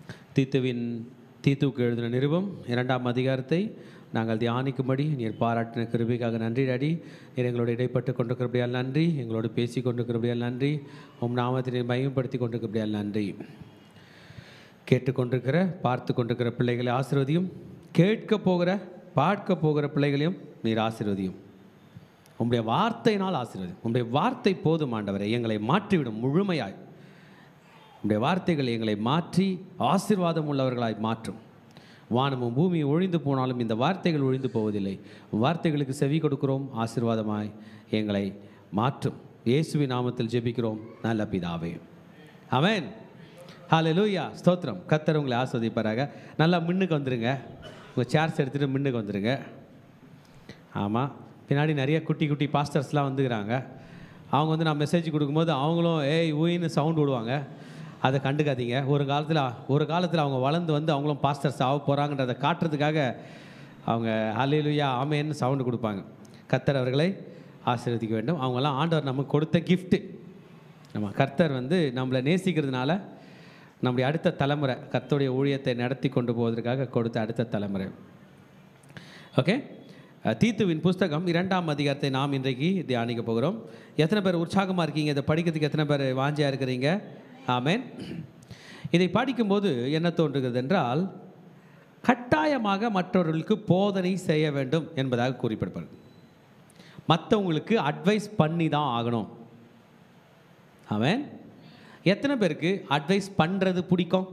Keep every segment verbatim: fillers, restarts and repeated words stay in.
தீத்துவின் தீத்துவுக்கு எழுதின நிருபம் இரண்டாம் அதிகாரத்தை நாங்கள் தியானிக்கும்படி நீர் பாராட்டின கிருபைக்காக நன்றி டாடி. நீர் எங்களோட இடைப்பட்டு கொண்டிருக்கிறபடியால் நன்றி, எங்களோடு பேசி கொண்டிருக்கிறபடியால் நன்றி, உம் நாமத்தை நீர் மையப்படுத்தி கொண்டிருக்கிறபடியால் நன்றி. கேட்டுக்கொண்டிருக்கிற பார்த்து கொண்டிருக்கிற பிள்ளைகளை ஆசீர்வதியும், கேட்க போகிற பார்க்க போகிற பிள்ளைகளையும் நீர் ஆசீர்வதியும். உம்முடைய வார்த்தையினால் ஆசீர்வதியும். உம்முடைய வார்த்தை போதும் ஆண்டவரை, எங்களை மாற்றிவிடும் முழுமையாய். உம்முடைய வார்த்தைகள் எங்களை மாற்றி ஆசீர்வாதம் உள்ளவர்களாய் மாற்றும். வானமும் பூமியும் ஒழிந்து போனாலும் இந்த வார்த்தைகள் ஒழிந்து போவதில்லை. வார்த்தைகளுக்கு செவி கொடுக்கிறோம், ஆசீர்வாதமாய் எங்களை மாற்றும். இயேசுவின் நாமத்தில் ஜெபிக்கிறோம் நல்ல பிதாவே, ஆமென். ஹல்லேலூயா, ஸ்தோத்திரம். கர்த்தர் உங்களை ஆசீர்வதிப்பாராக. நல்லா முன்னுக்கு வந்துடுங்க, உங்கள் சேர்ஸ் எடுத்துகிட்டு முன்னுக்கு வந்துடுங்க. ஆமாம், பின்னாடி நிறைய குட்டி குட்டி பாஸ்டர்ஸ்லாம் வந்துக்கிறாங்க. அவங்க வந்து நான் மெசேஜ் கொடுக்கும்போது அவங்களும் ஏய் ஊயின்னு சவுண்ட் விடுவாங்க. அதை கண்டுக்காதீங்க. ஒரு காலத்தில் ஒரு காலத்தில் அவங்க வளர்ந்து வந்து அவங்களும் பாஸ்டர்ஸ் ஆக போகிறாங்கன்றதை காட்டுறதுக்காக அவங்க ஹல்லேலூயா ஆமென்னு சவுண்டு கொடுப்பாங்க. கர்த்தர் அவர்களை ஆசீர்வதிக்க வேண்டும். அவங்கெல்லாம் ஆண்டவர் நமக்கு கொடுத்த கிஃப்ட்டு. நம்ம கர்த்தர் வந்து நம்மளை நேசிக்கிறதுனால நம்முடைய அடுத்த தலைமுறை கர்த்தருடைய ஊழியத்தை நடத்தி கொண்டு போவதற்காக கொடுத்த அடுத்த தலைமுறை. ஓகே, தீத்துவின் புஸ்தகம் இரண்டாம் அதிகாரத்தை நாம் இன்றைக்கு தியானிக்க போகிறோம். எத்தனை பேர் உற்சாகமாக இருக்கீங்க? இதை படிக்கிறதுக்கு எத்தனை பேர் வாஞ்சியாக இருக்கிறீங்க? ஆமென். இதை படிக்கும்போது என்ன தோன்றுகிறது என்றால், கட்டாயமாக மற்றவர்களுக்கு போதனை செய்ய வேண்டும் என்பதாக குறிப்பிடப்படுது. மற்றவங்களுக்கு அட்வைஸ் பண்ணி தான் ஆகணும். ஆமென். எத்தனை பேருக்கு அட்வைஸ் பண்ணுறது பிடிக்கும்?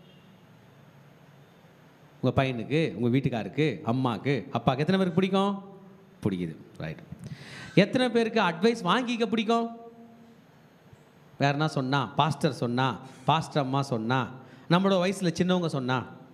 உங்கள் பையனுக்கு, உங்கள் வீட்டுக்காருக்கு, அம்மாவுக்கு, அப்பாவுக்கு எத்தனை பேருக்கு பிடிக்கும்? பிடிக்குது, ரைட். எத்தனை பேருக்கு அட்வைஸ் வாங்கிக்க பிடிக்கும்? வேறுனா சொன்னா, பாஸ்டர் சொன்னா, பாஸ்டர் அம்மா சொன்னா, நம்மளோட வயசில் சின்னவங்க சொன்னா.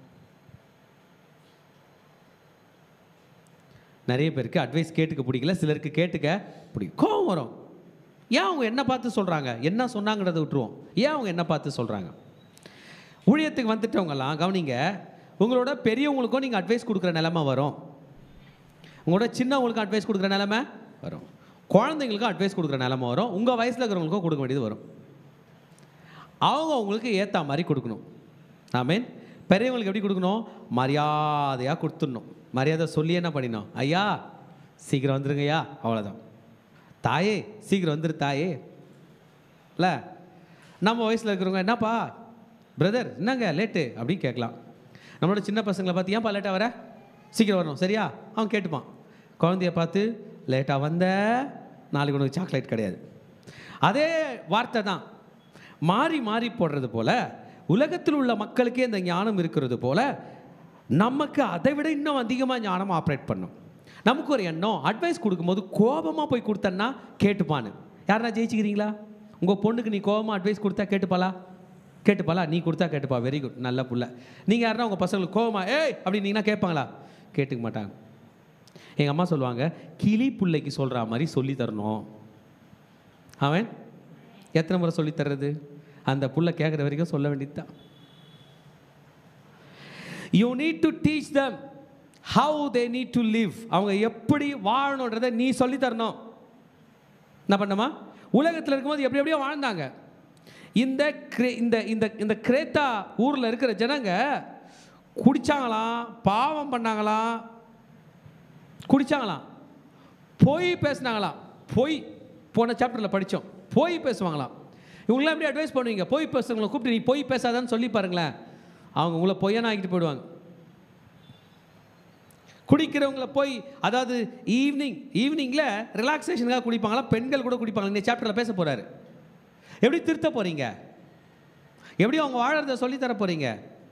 நிறைய பேருக்கு அட்வைஸ் கேட்டுக்க பிடிக்கல, சிலருக்கு கேட்டுக்க பிடிக்கும். கோவம் வரும். ஏன் அவங்க என்ன பார்த்து சொல்கிறாங்க? என்ன சொன்னாங்கிறத விட்டுருவோம். ஏன் அவங்க என்ன பார்த்து சொல்கிறாங்க? ஊழியத்துக்கு வந்துட்டவங்கலாம் கவனிங்க, உங்களோட பெரியவங்களுக்கும் நீங்கள் அட்வைஸ் கொடுக்குற நிலைமை வரும். உங்களோட சின்னவங்களுக்கும் அட்வைஸ் கொடுக்குற நிலைமை வரும். குழந்தைங்களுக்கும் அட்வைஸ் கொடுக்குற நிலைமை வரும். உங்கள் வயசில் இருக்கிறவங்களுக்கும் கொடுக்க வேண்டியது வரும். அவங்க அவங்களுக்கு ஏற்ற மாதிரி கொடுக்கணும். ஆமென். பெரியவங்களுக்கு எப்படி கொடுக்கணும்? மரியாதையாக கொடுத்துடணும். மரியாதை சொல்லி என்ன பண்ணிடணும்? ஐயா சீக்கிரம் வந்துருங்கய்யா, அவ்வளோதான். தாயே சீக்கிரம் வந்துரு தாயே. இல்லை, நம்ம வயசில் இருக்கிறவங்க என்னப்பா பிரதர் என்னங்க லேட்டு அப்படின்னு கேட்கலாம். நம்மளோட சின்ன பசங்களை பார்த்து ஏன்ப்பா லேட்டாக வர, சீக்கிரம் வரணும் சரியா, அவன் கேட்டுப்பான். குழந்தைய பார்த்து லேட்டாக வந்த நாளைக்கு உனக்கு சாக்லேட் கிடையாது. அதே வார்த்தை தான் மாறி மாறி போடுறது போல், உலகத்தில் உள்ள மக்களுக்கே இந்த ஞானம் இருக்கிறது போல் நமக்கு அதை விட இன்னும் அதிகமாக ஞானம் ஆப்ரேட் பண்ணும். நமக்கு ஒரு எண்ணம், அட்வைஸ் கொடுக்கும்போது கோபமாக போய் கொடுத்தன்னா கேட்டுப்பான்னு. யாருன்னா ஜெயிச்சுக்கிறீங்களா? உங்கள் பொண்ணுக்கு நீ கோபமாக அட்வைஸ் கொடுத்தா கேட்டுப்பாளா? கேட்டுப்பாளா? நீ கொடுத்தா கேட்டுப்பா, வெரி குட், நல்ல புள்ள. நீங்கள் யாருன்னா உங்கள் பசங்களுக்கு கோபமா ஏய் அப்படின்னீங்கன்னா கேட்பாங்களா? கேட்டுக்க மாட்டாங்க. எங்கள் அம்மா சொல்லுவாங்க, கிளி பிள்ளைக்கு சொல்கிற மாதிரி சொல்லி தரணும். அவன் எத்தனை முறை சொல்லி தர்றது? அந்த புள்ள கேட்குற வரைக்கும் சொல்ல வேண்டியது தான். You need to teach them how they need to live. அவங்க எப்படி வாழணுன்றதை நீ சொல்லி தரணும். என்ன பண்ணமா? உலகத்தில் இருக்கும்போது எப்படி எப்படியோ வாழ்ந்தாங்க. இந்த இந்த இந்த இந்த கிரேத்தா ஊரில் இருக்கிற ஜனங்க குடித்தாங்களாம், பாவம் பண்ணாங்களாம், குடித்தாங்களாம், பொய் பேசினாங்களாம். பொய் போன சாப்டரில் படித்தோம். பொய் பேசுவாங்களாம். இவங்களாம் எப்படி அட்வைஸ் பண்ணுவீங்க? பொய் பேசுறவங்களை கூப்பிட்டு நீ பொய் பேசாதான்னு சொல்லி பாருங்களேன், அவங்க உங்களை பொய்யான ஆகிட்டு போயிடுவாங்க. குடிக்கிறவங்கள போய், அதாவது ஈவினிங் ஈவினிங்கில் ரிலாக்ஸேஷனுக்காக குடிப்பாங்களா, பெண்கள் கூட குடிப்பாங்க. இந்த சாப்டரில் பேச போகிறாரு. எப்படி திருத்த போகிறீங்க? எப்படி அவங்க வாழறத சொல்லித்தர போகிறீங்க?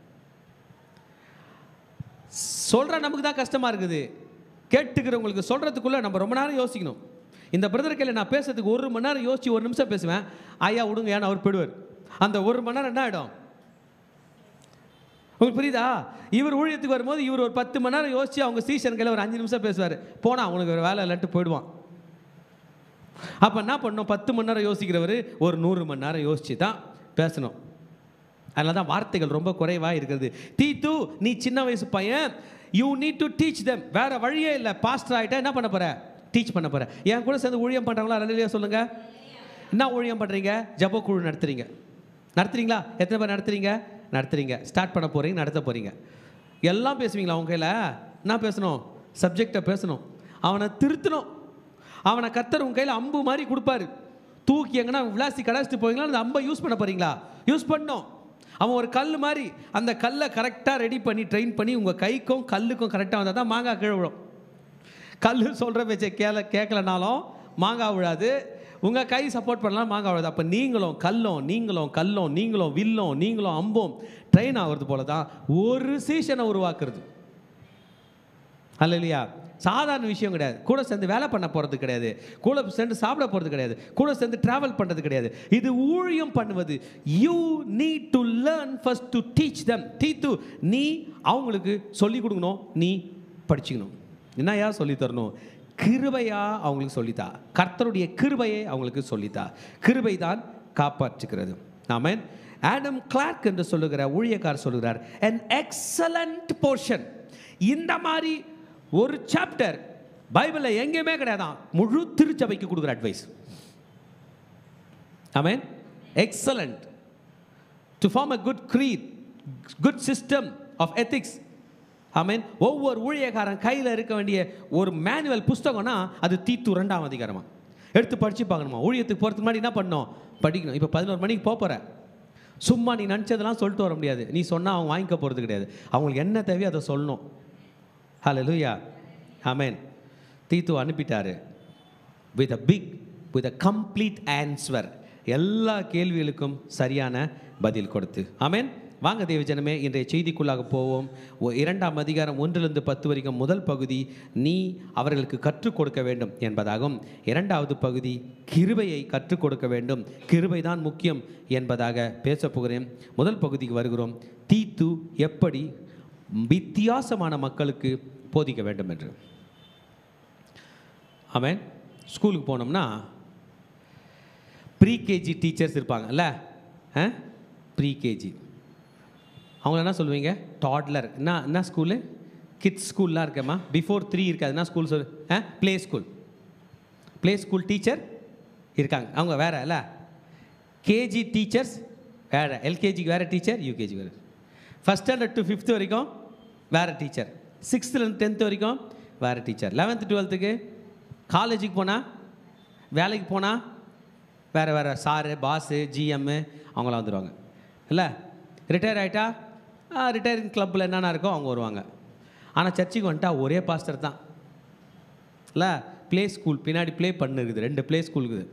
சொல்கிற நமக்கு தான் கஷ்டமாக இருக்குது. கேட்டுக்கிறவங்களுக்கு சொல்கிறதுக்குள்ளே நம்ம ரொம்ப நேரம் யோசிக்கணும். இந்த பிரதர் கையில் நான் பேசுறதுக்கு ஒரு மணி நேரம் யோசிச்சு ஒரு நிமிஷம் பேசுவேன், ஐயா விடுங்க ஏன்னு அவர் போயிடுவார். அந்த ஒரு மணி நேரம் என்ன ஆகிடும் உங்களுக்கு புரியுதா? இவர் ஊழியத்துக்கு வரும்போது இவர் ஒரு பத்து மணி நேரம் யோசிச்சு அவங்க சீசன் கையில் ஒரு அஞ்சு நிமிஷம் பேசுவார். போனால் அவனுக்கு ஒரு வேலை இல்லைன்ட்டு போயிடுவான். அப்போ என்ன பண்ணணும்? பத்து மணி நேரம் யோசிக்கிறவர் ஒரு நூறு மணி நேரம் யோசிச்சு தான் பேசணும். அதனால தான் வார்த்தைகள் ரொம்ப குறைவாக இருக்கிறது. தீத்து, நீ சின்ன வயசு பையன், you need to teach them. வேறு வழியே இல்லை. பாஸ்டர் ஆகிட்டா என்ன பண்ண போகிற? டீச் பண்ண போகிறேன். என் கூட சேர்ந்து ஊழியம் பண்ணுறாங்களா? ரெண்டுலேயே சொல்லுங்கள். என்ன ஊழியம் பண்ணுறீங்க? ஜப குழு நடத்துறீங்க. நடத்துறீங்களா? எத்தனை பேர் நடத்துறீங்க? நடத்துறீங்க, ஸ்டார்ட் பண்ண போகிறீங்க, நடத்த போகிறீங்க. எல்லாம் பேசுவீங்களா அவங்க கையில்? என்ன பேசணும்? சப்ஜெக்டை பேசணும், அவனை திருத்தணும். அவனை கர்த்தர் உங்கள் கையில் அம்பு மாதிரி கொடுப்பாரு, தூக்கி எங்கன்னா விளாசி கடாச்சிட்டு போவீங்களா? அந்த அம்பை யூஸ் பண்ண போகிறீங்களா? யூஸ் பண்ணோம். அவன் ஒரு கல் மாதிரி, அந்த கல்லை கரெக்டாக ரெடி பண்ணி ட்ரெயின் பண்ணி உங்கள் கைக்கும் கல்லுக்கும் கரெக்டாக வந்தால் தான் மாங்காய் கீழே விழும். கல் சொல்கிற பேச்சை கேள கேட்கலனாலும் மாங்காய் விழாது, உங்கள் கை சப்போர்ட் பண்ணலாம் மாங்காய் விழாது. அப்போ நீங்களும் கல்லும் நீங்களும் கல்லும் நீங்களும் வில்லும் நீங்களும் அம்பும் ட்ரெயின் ஆகிறது போல தான் ஒரு சீசனை உருவாக்குறது. அல்லையா? சாதாரண விஷயம் கிடையாது. கூட சேர்ந்து வேலை பண்ண போகிறது கிடையாது, கூட சேர்ந்து சாப்பிட போகிறது கிடையாது, கூட சேர்ந்து ட்ராவல் பண்ணுறது கிடையாது. இது ஊழியம் பண்ணுவது. You need to learn first to teach them. டீத்து நீ அவங்களுக்கு சொல்லிக் கொடுக்கணும், நீ படிச்சுக்கணும். என்னையா சொல்லி தரணும்? கிருபையா அவங்களுக்கு சொல்லித்தா. கர்த்தருடைய கிருபையை அவங்களுக்கு சொல்லித்தா. கிருபை தான் காப்பாற்றுகிறது. ஆமென். ஆடம் கிளார்க் என்று சொல்லுகிற ஊழியக்காரர் சொல்லுகிறார், an excellent portion. இந்த மாதிரி ஒரு சாப்டர் பைபிளில் எங்கேயுமே கிடையாதான். முழு திருச்சபைக்கு கொடுக்குற advice. Amen. Excellent. To form a good creed, good system of ethics. Amen. ஒவ்வொரு ஊழியக்காரன் கையில் இருக்க வேண்டிய ஒரு மேனுவல் புஸ்தகம்னா அது தீத்து ரெண்டாம் அதிகாரமா எடுத்து படிச்சு பார்க்கணுமா. ஊழியத்துக்கு போகிறதுக்கு முன்னாடி என்ன பண்ணணும்? படிக்கணும். இப்போ பதினோரு மணிக்கு போக போகிற, சும்மா நீ நினச்சதெல்லாம் சொல்லிட்டு வர முடியாது. நீ சொன்னால் அவங்க வாங்கிக்க போகிறது கிடையாது. அவங்களுக்கு என்ன தேவையோ அதை சொல்லணும். ஹல்லேலூயா. ஆமென். தீத்து அனுப்பிட்டாரு with a big with a complete answer. எல்லா கேள்விகளுக்கும் சரியான பதில் கொடுத்து. ஆமென். வாங்க தேவஜனமே, இன்றைய செய்திக்குள்ளாக போவோம். இரண்டாம் அதிகாரம் ஒன்றிலிருந்து பத்து வரைக்கும் முதல் பகுதி நீ அவர்களுக்கு கற்றுக் கொடுக்க வேண்டும் என்பதாகும். இரண்டாவது பகுதி கிருபையை கற்றுக் கொடுக்க வேண்டும், கிருபை தான் முக்கியம் என்பதாக பேசப் போகிறேன். முதல் பகுதிக்கு வருகிறோம். தீத்து எப்படி வித்தியாசமான மக்களுக்கு போதிக்க வேண்டும் என்று. ஆமென். ஸ்கூலுக்கு போனோம்னா ப்ரீகேஜி டீச்சர்ஸ் இருப்பாங்கல்ல, ப்ரீகேஜி அவங்கள என்ன சொல்லுவீங்க? டாட்லர். என்ன என்ன ஸ்கூலு? கிட்ஸ் ஸ்கூல்லாம் இருக்கேம்மா. பிஃபோர் த்ரீ இருக்காது. என்ன ஸ்கூல் சொல்லு? ஆ play school. Play school teacher இருக்காங்க, அவங்க வேறு இல்லை. கேஜி டீச்சர்ஸ் வேறு, எல்கேஜிக்கு வேறு டீச்சர், யூகேஜி வேறு. ஃபஸ்ட் ஸ்டாண்டர்ட் டு ஃபிஃப்த்து வரைக்கும் வேறு டீச்சர், சிக்ஸ்த்துலேருந்து டென்த்து வரைக்கும் வேறு டீச்சர், லெவன்த்து டுவெல்த்துக்கு காலேஜுக்கு போனால் வேலைக்கு போனால் வேறு வேறு சாரு, பாஸு, ஜிஎம்மு அவங்களாம் வந்துடுவாங்க இல்லை. ரிட்டையர் ஆகிட்டா ரிட்டையரிங் கிளப்பில் என்னென்ன இருக்கோ அவங்க வருவாங்க. ஆனால் சர்ச்சுக்கு வந்துட்டா ஒரே பாஸ்டர் தான் இல்லை. ப்ளே ஸ்கூல் பின்னாடி ப்ளே பண்ணுக்குது, ரெண்டு ப்ளே ஸ்கூல் இருக்குது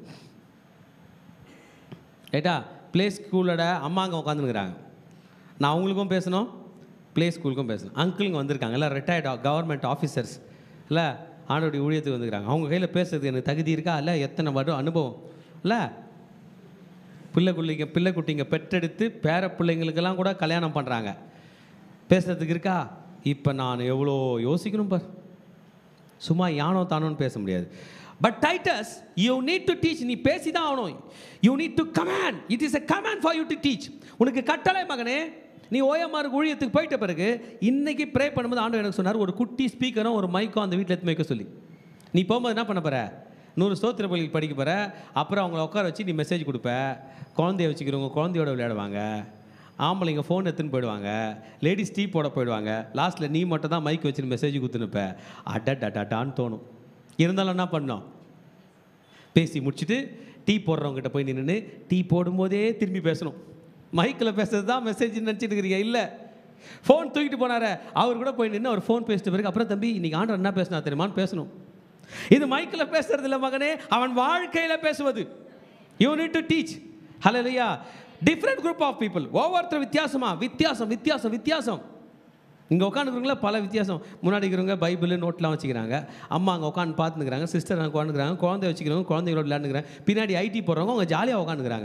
ரைட்டா. ப்ளே ஸ்கூலோட அம்மாங்க உட்காந்துருக்குறாங்க. நான் அவங்களுக்கும் பேசணும், ப்ளே ஸ்கூலுக்கும் பேசணும். அங்கிளுங்க வந்திருக்காங்க இல்லை, ரிட்டையர்ட் கவர்மெண்ட் ஆஃபீஸர்ஸ் இல்லை, ஆண்டோடைய ஊழியத்துக்கு வந்துருக்காங்க. அவங்க கையில் பேசுறதுக்கு எனக்கு தகுதி இருக்கா இல்லை? எத்தனை வருடம் அனுபவம் இல்லை. பிள்ளை குள்ளிங்க பிள்ளை குட்டிங்க பெற்றெடுத்து பேர பிள்ளைங்களுக்கெல்லாம் கூட கல்யாணம் பண்ணுறாங்க. பேசுறதுக்கு இருக்கா? இப்போ நான் எவ்வளோ யோசிக்கணும் பார். சும்மா யானோ தானோன்னு பேச முடியாது. But Titus you need to teach. நீ பேசி தான் ஆகணும். You need to command. It is a command for you to teach. உனக்கு கட்டளை மகனே. நீ ஓஎம்ஆர் ஊழியத்துக்கு போயிட்ட பிறகு இன்னைக்கு ப்ரே பண்ணும்போது ஆண்டவர் எனக்கு சொன்னார், ஒரு குட்டி ஸ்பீக்கரும் ஒரு மைக்கும் அந்த வீட்டில் எடுத்து வைக்க சொல்லி. நீ போகும்போது என்ன பண்ண போகிற? நூறு ஸ்தோத்திர பள்ளிக்கு படிக்க போகிற. அப்புறம் அவங்கள உட்கார வச்சு நீ மெசேஜ் கொடுப்ப. குழந்தைய வச்சுக்கிறவங்க குழந்தையோட விளையாடுவாங்க, ஆம்பளைங்க ஃபோன் எடுத்துன்னு போயிடுவாங்க, லேடிஸ் டீ போட போயிடுவாங்க. லாஸ்ட்டில் நீ மட்டும் தான் மைக் வச்சுன்னு மெசேஜ் கொடுத்துனுப்ப. அடடாடான்னு தோணும். இருந்தாலும் என்ன பண்ணோம்? பேசி முடிச்சுட்டு டீ போடுறவங்ககிட்ட போய் நின்று டீ போடும்போதே திரும்பி பேசணும். மைக்கில் பேசுறது தான் மெசேஜ் நினச்சிட்டு இருக்கிறீங்க இல்லை. ஃபோன் தூக்கிட்டு போனார அவர் கூட போய் நின்று அவர் ஃபோன் பேசிட்ட பிறகு அப்புறம் தம்பி இன்னைக்கு ஆண்டவர் என்ன பேசினா தெரியுமான்னு பேசணும். இது மைக்கில் பேசுறது இல்லை மகனே, அவன் வாழ்க்கையில் பேசுவது. You need to teach. Hallelujah. Different group of people. ஒவ்வொருத்தர் வித்தியாசமா வித்தியாசம் வித்தியாசம் வித்தியாசம். இங்கே உட்காந்துக்கிறவங்கள பல வித்தியாசம். முன்னாடி இருக்கிறவங்க பைபிள் நோட்லாம் வச்சுக்கிறாங்க, அம்மா அங்கே உட்காந்து பார்த்துக்கிறாங்க, சிஸ்டர் அங்கே உட்காந்துக்கிறாங்க, குழந்தை வச்சுக்கிறவங்க குழந்தைகளோட விளையாண்டுக்கிறாங்க, பின்னாடி ஐடி போடுறவங்க அவங்க ஜாலியாக உட்காந்துக்கிறாங்க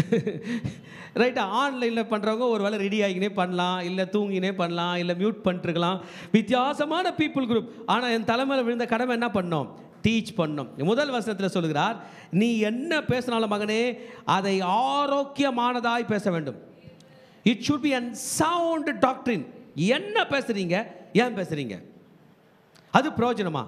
ரைட்டா. ஆன்லைனில் பண்ணுறவங்க ஒரு வேளை ரெடி ஆகினே பண்ணலாம், இல்லை தூங்கினே பண்ணலாம், இல்லை மியூட் பண்ணிட்டுருக்கலாம். வித்தியாசமான பீப்புள் குரூப். ஆனால் என் தலைமையில் விழுந்த கடமை என்ன பண்ணோம்? டீச் பண்ணோம். முதல் வசனத்தில் சொல்கிறார், நீ என்ன பேசினாலும் மகனே அதை ஆரோக்கியமானதாய் பேச வேண்டும். It should be an sound doctrine. என்ன பேசுறீங்க, ஏன் பேசுறீங்க, அது பிரயோஜனமா?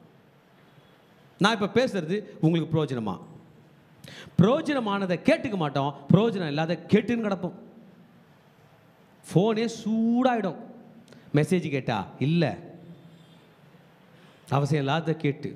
நான் இப்போ பேசுறது உங்களுக்கு பிரயோஜனமா? பிரயோஜனமானதை கேட்டுக்க மாட்டோம், பிரயோஜனம் இல்லாத கேட்டுன்னு கிடப்போம். ஃபோனே சூடாயிடும் மெசேஜ் கேட்டா. இல்லை, அவசியம் இல்லாத கேட்டு.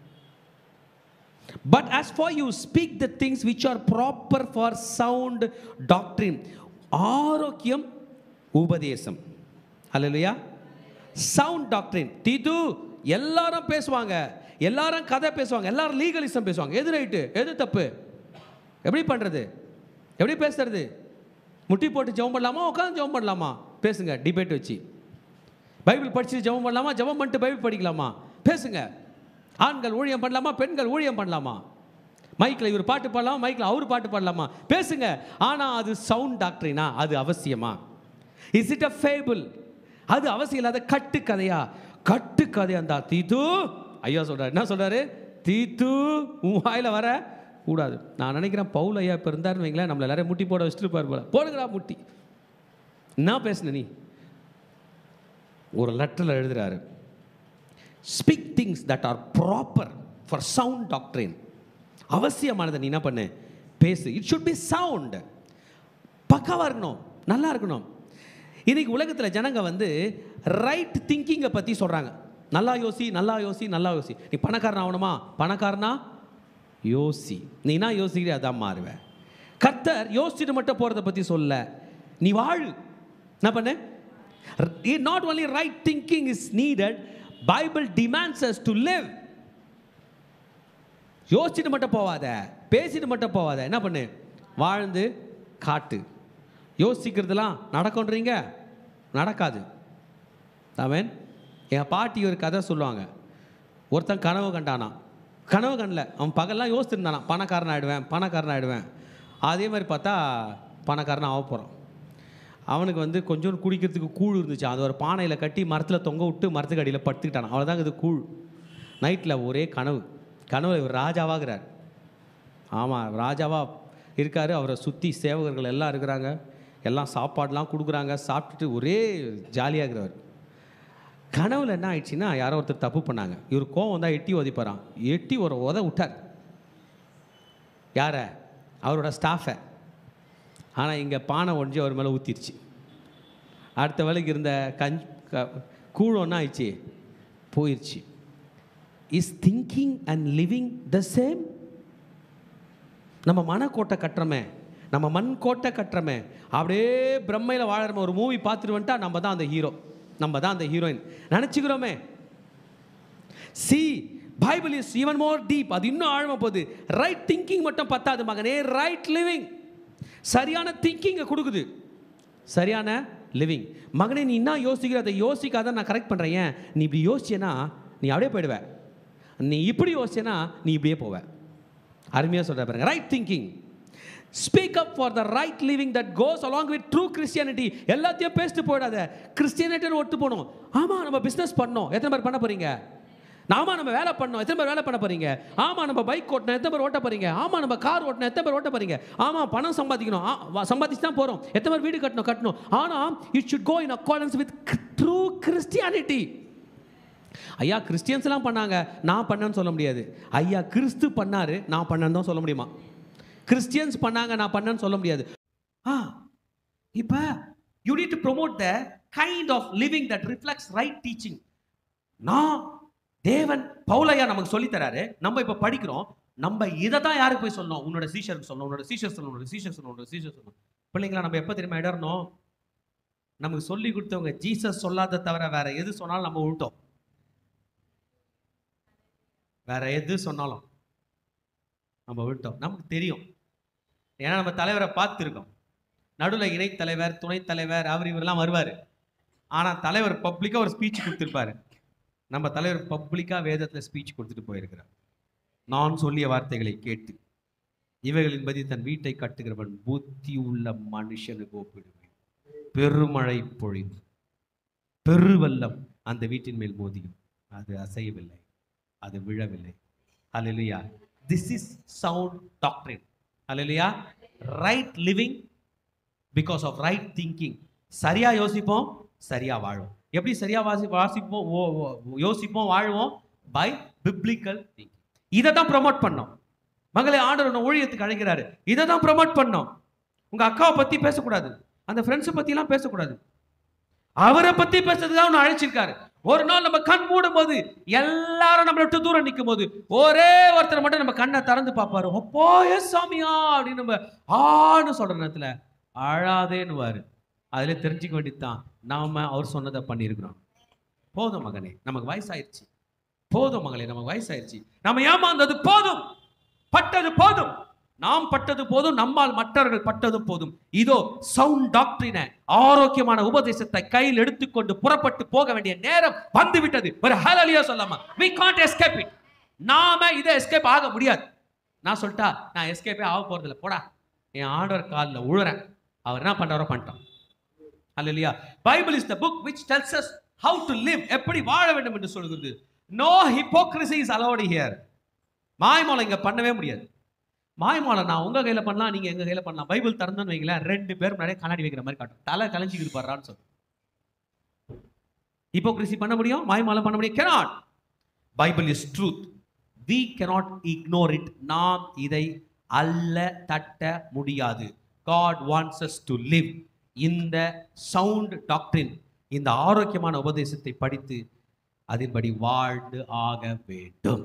But as for you, speak the things which are proper for sound doctrine. ஆரோக்கியம் உபதேசம். ஹல்லேலூயா. Sound doctrine. தீது எல்லாரும் பேசுவாங்க, எல்லாரும் கதை பேசுவாங்க, எல்லாரும் லீகலிசம் பேசுவாங்க. எது ரைட்டு எது தப்பு, எப்படி பண்ணுறது, எப்படி பேசுறது, முட்டி போட்டு ஜெபம் பண்ணலாமா, உட்காந்து ஜெபம் பண்ணலாமா, பேசுங்க. டிபேட் வச்சு பைபிள் படிச்சு ஜெபம் பண்ணலாமா, ஜெபம் பண்ணிட்டு பைபிள் படிக்கலாமா, பேசுங்க. ஆண்கள் ஊழியம் பண்ணலாமா, பெண்கள் ஊழியம் பண்ணலாமா, மைக்கில் இவர் பாட்டு பாடலாமா, மைக்கில் அவர் பாட்டு பாடலாமா, பேசுங்க. ஆனால் அது சவுண்ட் டாக்ட்ரினா, அது அவசியமா? Is it a fable? அது அவசியம் இல்லாத கட்டு கதையா? கட்டு கதையா இருந்தா தீத்து ஐயா சொல்றாரு. என்ன சொல்றாரு? தீத்து உன் வாயில வர கூடாது. நான் நினைக்கிறேன் பவுல் ஐயா இப்போ இருந்தாருன்னு வைங்களேன், நம்மள எல்லாரும் முட்டி போட வச்சுட்டு இருப்பார் போல. போடுங்கடா முட்டி. என்ன பேசுன நீ? ஒரு லெட்டரில் எழுதுறாரு, speak things that are proper for sound doctrine. அவசியமானதை நீ என்ன பண்ணு, பேசு. It should be sound. பக்காவாக இருக்கணும், நல்லா இருக்கணும். இன்னைக்கு உலகத்தில் ஜனங்க வந்து ரைட் திங்கிங்கை பற்றி சொல்கிறாங்க. நல்லா யோசி, நல்லா யோசி, நல்லா யோசி. நீ பணக்காரன் ஆகணுமா, பணக்காரனா யோசி. நீ என்ன யோசிக்கிற அதான் மாறுவேன். கர்த்தர் யோசிச்சுட்டு மட்டும் போகிறத பற்றி சொல்ல, நீ வாழு. என்ன பண்ணு? Not only right thinking is needed, Bible demands us to live. யோசிச்சுட்டு மட்டும் போவாத, பேசிட்டு மட்டும் போவாத. என்ன பண்ணு? வாழ்ந்து காட்டு. யோசிக்கிறதுலாம் நடக்கும்ன்றீங்க, நடக்காது. ஆமென். என் பாட்டி ஒரு கதை சொல்லுவாங்க. ஒருத்தன் கனவு கண்டானா, கனவு கண்ணல, அவன் பகல்லாம் யோசிச்சுருந்தானா, பணக்காரன் ஆகிடுவேன், பணக்காரன் ஆகிடுவேன். அதே மாதிரி பார்த்தா பணக்காரன் ஆக போகிறான். அவனுக்கு வந்து கொஞ்சம் குடிக்கிறதுக்கு கூழ் இருந்துச்சு, அது ஒரு பானையில் கட்டி மரத்தில் தொங்க விட்டு மரத்துக்கு அடியில் படுத்துக்கிட்டான். அவ்வளோதாங்க இது கூழ். நைட்டில் ஒரே கனவு. கனவு இவர் ராஜாவாகிறார். ஆமாம், ராஜாவாக இருக்கார். அவரை சுற்றி சேவகர்கள் எல்லாம் இருக்கிறாங்க, எல்லாம் சாப்பாடெலாம் கொடுக்குறாங்க. சாப்பிட்டுட்டு ஒரே ஜாலியாகிறவர். கனவுல என்ன ஆயிடுச்சுன்னா, யாரோ ஒருத்தர் தப்பு பண்ணாங்க. இவர் கோவம் வந்தால் எட்டி உதைப்பாரான். எட்டி ஒரு உத விட்டார். யாரை? அவரோட ஸ்டாஃபை. ஆனால் இங்கே பானை ஒழிஞ்சு அவர் மேலே ஊற்றிருச்சு. அடுத்த வேலைக்கு இருந்த கஞ்ச் கூழ் ஒன்றா ஆயிடுச்சு, போயிடுச்சு. Is thinking and living the same? நம்ம மனக்கோட்டை கட்டுறமே, நம்ம மண் கோட்டை கட்டுறமே, அப்படியே பிரம்மையில் வாழறமே. ஒரு மூவி பார்த்துட்டு வந்துட்டா நம்ம தான் அந்த ஹீரோ, நம்ம தான் அந்த ஹீரோயின் நினச்சிக்கிறோமே. See, Bible is even more deep. அது இன்னும் ஆழமா போகுது. ரைட் திங்கிங் மட்டும் பத்தாது மகனே, ரைட் லிவிங். சரியான திங்கிங்கை கொடுக்குது, சரியான லிவிங். மகனே, நீ என்ன யோசிக்கிற அதை யோசிக்காத, நான் கரெக்ட் பண்ணுறேன். ஏன் நீ இப்படி யோசிச்சேன்னா நீ அப்படியே போயிடுவ, நீ இப்படி யோசிச்சேன்னா நீ இப்படியே போவ. அருமையாக சொல்கிற பாருங்க, right thinking. Speak up for the right living that goes along with true Christianity. எல்லாத்தையும் பேசிட்டு போயிடாத. கிறிஸ்டியானிட்டின்னு ஒட்டு போகணும். ஆமாம், நம்ம பிஸ்னஸ் பண்ணோம், எத்தனை பேர் பண்ண போகிறீங்க? ஆமாம், நம்ம வேலை பண்ணோம், எத்தனை பேர் வேலை பண்ண போகிறீங்க? ஆமாம், நம்ம பைக் ஓட்டணும், எத்தனை பேர் ஓட்ட போகிறீங்க? ஆமாம், நம்ம கார் ஓட்டணும், எத்தனை பேர் ஓட்ட போகிறீங்க? ஆமாம், பணம் சம்பாதிக்கணும், சம்பாதிச்சு தான் போகிறோம், எத்தனை பேர் வீடு கட்டணும் கட்டணும். ஆனால் it should go in accordance with true Christianity. ஐயா கிறிஸ்டியன்ஸ்லாம் பண்ணாங்க, நான் பண்ணேன்னு சொல்ல முடியாது. ஐயா கிறிஸ்து பண்ணாரு, நான் பண்ணேன்னு தான் சொல்ல முடியுமா? கிறிஸ்டியன்ஸ் பண்ணாங்க, நான் பண்ணேன்னு சொல்ல முடியாது. ஆ இப்போ you need to promote the kind of living that reflects right teaching. நான் தேவன் பவுலையா நமக்கு சொல்லித்தராரு, நம்ம இப்போ படிக்கிறோம். நம்ம இதை தான் யாருக்கு போய் சொல்லணும்? உன்னோட சீஷருக்கு சொல்லணும், உன்னோட சீஷர் சொல்லணும், உன்னோட சீஷர் சொல்லணும், உன்னோட சீஷர் சொல்லணும். பிள்ளைங்களா, நம்ம எப்போ தெரியுமா இடறணும்? நமக்கு சொல்லி கொடுத்தவங்க ஜீசஸ் சொல்லாத தவிர வேற எது சொன்னாலும் நம்ம விட்டோம். வேற எது சொன்னாலும் நம்ம விட்டோம். நமக்கு தெரியும், ஏன்னா நம்ம தலைவரை பார்த்துருக்கோம். நடுவில் இணை தலைவர், துணைத் தலைவர், அவர் இவரெல்லாம் வருவார். ஆனால் தலைவர் பப்ளிக்காக ஒரு ஸ்பீச் கொடுத்துருப்பாரு. நம்ம தலைவர் பப்ளிக்காக வேதத்தில் ஸ்பீச் கொடுத்துட்டு போயிருக்கிறார். நான் சொல்லிய வார்த்தைகளை கேட்டு இவைகளின்படி தன் வீட்டை கட்டுகிறவன் புத்தி உள்ள மனுஷனுக்கு ஒப்பிடுவேன். பெருமழை பொழிவு, பெருவெல்லம் அந்த வீட்டின் மேல் மோதியும் அது அசையவில்லை, அது விழவில்லை. ஹல்லேலூயா. This is sound doctrine. Hallelujah. Right living because of right thinking. சரியா யோசிப்போம், சரியா வாழும். எப்படி சரியா வாசி வாசிப்போம் யோசிப்போம் வாழுவோம்? By biblical thinking. இதை தான் ப்ரமோட் பண்ணோம். மகளே, ஆண்டவர் ஊழியத்துக்கு அழைக்கிறாரு, இதை தான் ப்ரமோட் பண்ணோம். உங்க அக்காவை பத்தி பேசக்கூடாது. அந்த ஃப்ரெண்ட்ஸை பற்றிலாம் பேசக்கூடாது. அவரை பற்றி பேசுறதுக்காக ஒன்று அழைச்சிருக்காரு. ஒரு நாள் நம்ம கண் மூடும் போது எல்லாரும் நம்மளை விட்டு தூரம் நிற்கும் போது ஒரே ஒருத்தர் மட்டும் நம்ம கண்ணை திறந்து பார்ப்பாரு. அப்போ எஸ் சாமியா அப்படின்னு நம்ம ஆன்னு சொல்ற நேரத்தில் அழாதேன்னுவாரு. அதுல தெரிஞ்சுக்க வேண்டியதுதான், நாம அவர் சொன்னதை பண்ணியிருக்கிறோம். போதும் மகனே, நமக்கு வயசாயிருச்சு. போதும் மகளே, நமக்கு வயசாயிருச்சு. நம்ம ஏமாந்தது போதும், பட்டது போதும். நாம் பட்டது போதும், நம்மால் மற்றவர்கள் பட்டதும் போதும். இதோ சவுண்ட் டாக்டரினை, ஆரோக்கியமான உபதேசத்தை கையில் எடுத்துக்கொண்டு புறப்பட்டு போக வேண்டிய நேரம் வந்து விட்டது. ஒரு ஹல்லேலூயா சொல்லாமா? we can't escape it. நாம இதை எஸ்கேப் ஆக முடியாது. நான் சொல்லிட்டா நான் எஸ்கேப்பே ஆக போறதில்லை, போடா என் ஆண்டவர் காலில் உழுறேன், அவர் என்ன பண்றாரோ பண்ணிட்டோம். ஹல்லேலூயா. Bible is the book which tells us how to live, எப்படி வாழ வேண்டும் என்று சொல்கிறது. no hypocrisy is allowed here. மாய்மாலம் இங்க பண்ணவே முடியாது. மாய்மாலம் நான் உங்க கையில பண்ணலாம், நீங்க எங்க கையில பண்ணலாம். பைபிள் திறந்தோன்னு வைங்களேன், ரெண்டு பேரும் முன்னாடியே கண்ணாடி வைக்கிற மாதிரி காட்டும். தலை கலைஞ்சி இருப்பாரான்னு சொல்லு. ஹிப்போக்ரிசி பண்ண முடியும், மாய்மாலம் பண்ண முடியும். cannot. Bible is truth. we cannot ignore it. நாம் இதை அல்ல தட்ட முடியாது. God wants us to live in the sound doctrine. இந்த ஆரோக்கியமான உபதேசத்தை படித்து அதன்படி வாழ்ந்து ஆக வேண்டும்.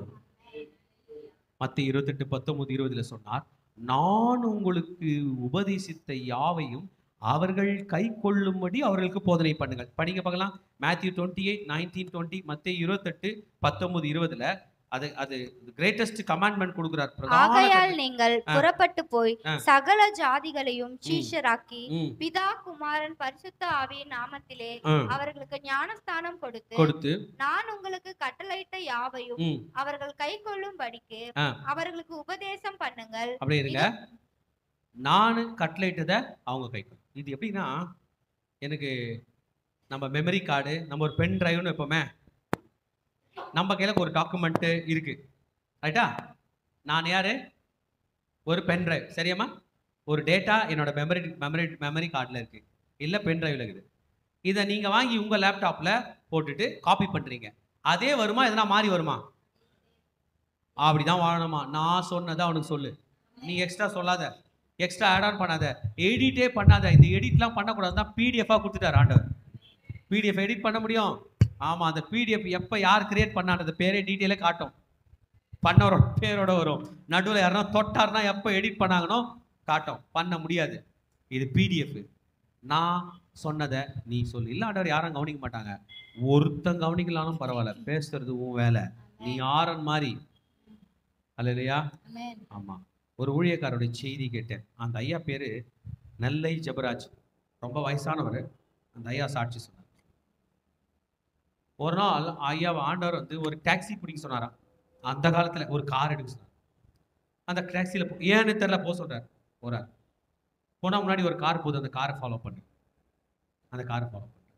மத்திய இருபத்தி எட்டு பத்தொன்பது இருபதுல சொன்னார், நான் உங்களுக்கு உபதேசித்த யாவையும் அவர்கள் கை கொள்ளும்படி அவர்களுக்கு போதனை பண்ணுங்கள். படிங்க பார்க்கலாம். Matthew twenty eight nineteen twenty மத்திய இருபத்தெட்டு பத்தொன்பது இருபதுல அது அது கிரேட்டஸ்ட் கமாண்ட்மென்ட் கொடுக்கிறார். ஆகையால் நீங்கள் புறப்பட்டு போய் சகல ஜாதிகளையும் சீஷராக்கி பிதா குமாரன் பரிசுத்த ஆவியின் நாமத்திலே அவர்களுக்கு ஞானஸ்தானம் கொடுத்து கொடுத்து நான் உங்களுக்கு கட்டளையிட்ட யாவையும் அவர்கள் கை கொள்ளும்படிக்கு அவர்களுக்கு உபதேசம் பண்ணுங்கள். அப்படி இருங்க, நான் கட்டளையிட்டதை அவங்க கை கொள்ளும். இது எப்படின்னா, எனக்கு நம்ம மெமரி கார்டு, நம்ம ஒரு பென் டிரைவ்னு எப்பவுமே நம்ம கையில் ஒரு டாக்குமெண்ட்டு இருக்கு, ரைட்டா? நான் யாரு? ஒரு பென் டிரைவ், சரியாம்மா? ஒரு டேட்டா என்னோட மெமரி மெமரி மெமரி கார்டில் இருக்கு, இல்லை பென் டிரைவில் இருக்குது. இதை நீங்கள் வாங்கி உங்கள் லேப்டாப்பில் போட்டுட்டு காப்பி பண்ணுறீங்க. அதே வருமா, எதனா மாறி வருமா? அப்படிதான் வாழணுமா? நான் சொன்னதை அவனுக்கு சொல்லு, நீ எக்ஸ்ட்ரா சொல்லாத, எக்ஸ்ட்ரா ஆட் ஆன் பண்ணாத, எடிட்டே பண்ணாத. இந்த எடிட்லாம் பண்ணக்கூடாது தான் பிடிஎஃபாக கொடுத்துட்டார் ஆண்டவர். பிடிஎஃப் எடிட் பண்ண முடியும். ஆமாம், அந்த பிடிஎஃப் எப்போ யார் கிரியேட் பண்ணான்றது பேரே டீட்டெயிலே காட்டும், பண்ணவரோட பேரோட வரும். நடுவில் யாருன்னா தொட்டார்னா எப்போ எடிட் பண்ணாங்கன்னோ காட்டும். பண்ண முடியாது. இது பிடிஎஃப். நான் சொன்னதை நீ சொல்லு. இல்லை ஆண்டவர் யாரும் கவனிக்க மாட்டாங்க. ஒருத்தன் கவனிக்கலாலும் பரவாயில்ல, பேசுறது உன் வேலை. நீ ஆரன் மாதிரி. அல்லையா? ஆமாம். ஒரு ஊழியக்காரருடைய செய்தி கேட்டேன். அந்த ஐயா பேர் நெல்லை ஜெபராஜ், ரொம்ப வயசானவர். அந்த ஐயா சாட்சி சொன்னார். ஒரு நாள் ஐயா ஆண்டவர் வந்து ஒரு டாக்ஸி பிடிக்க சொன்னாராம். அந்த காலத்தில் ஒரு கார் எடுக்க சொன்னார். அந்த டாக்ஸியில் ஏன்னு தெரியல போக சொல்கிறார். போகிறார். போனால் முன்னாடி ஒரு கார் போகுது, அந்த காரை ஃபாலோ பண்ணு. அந்த காரை ஃபாலோ பண்ணு.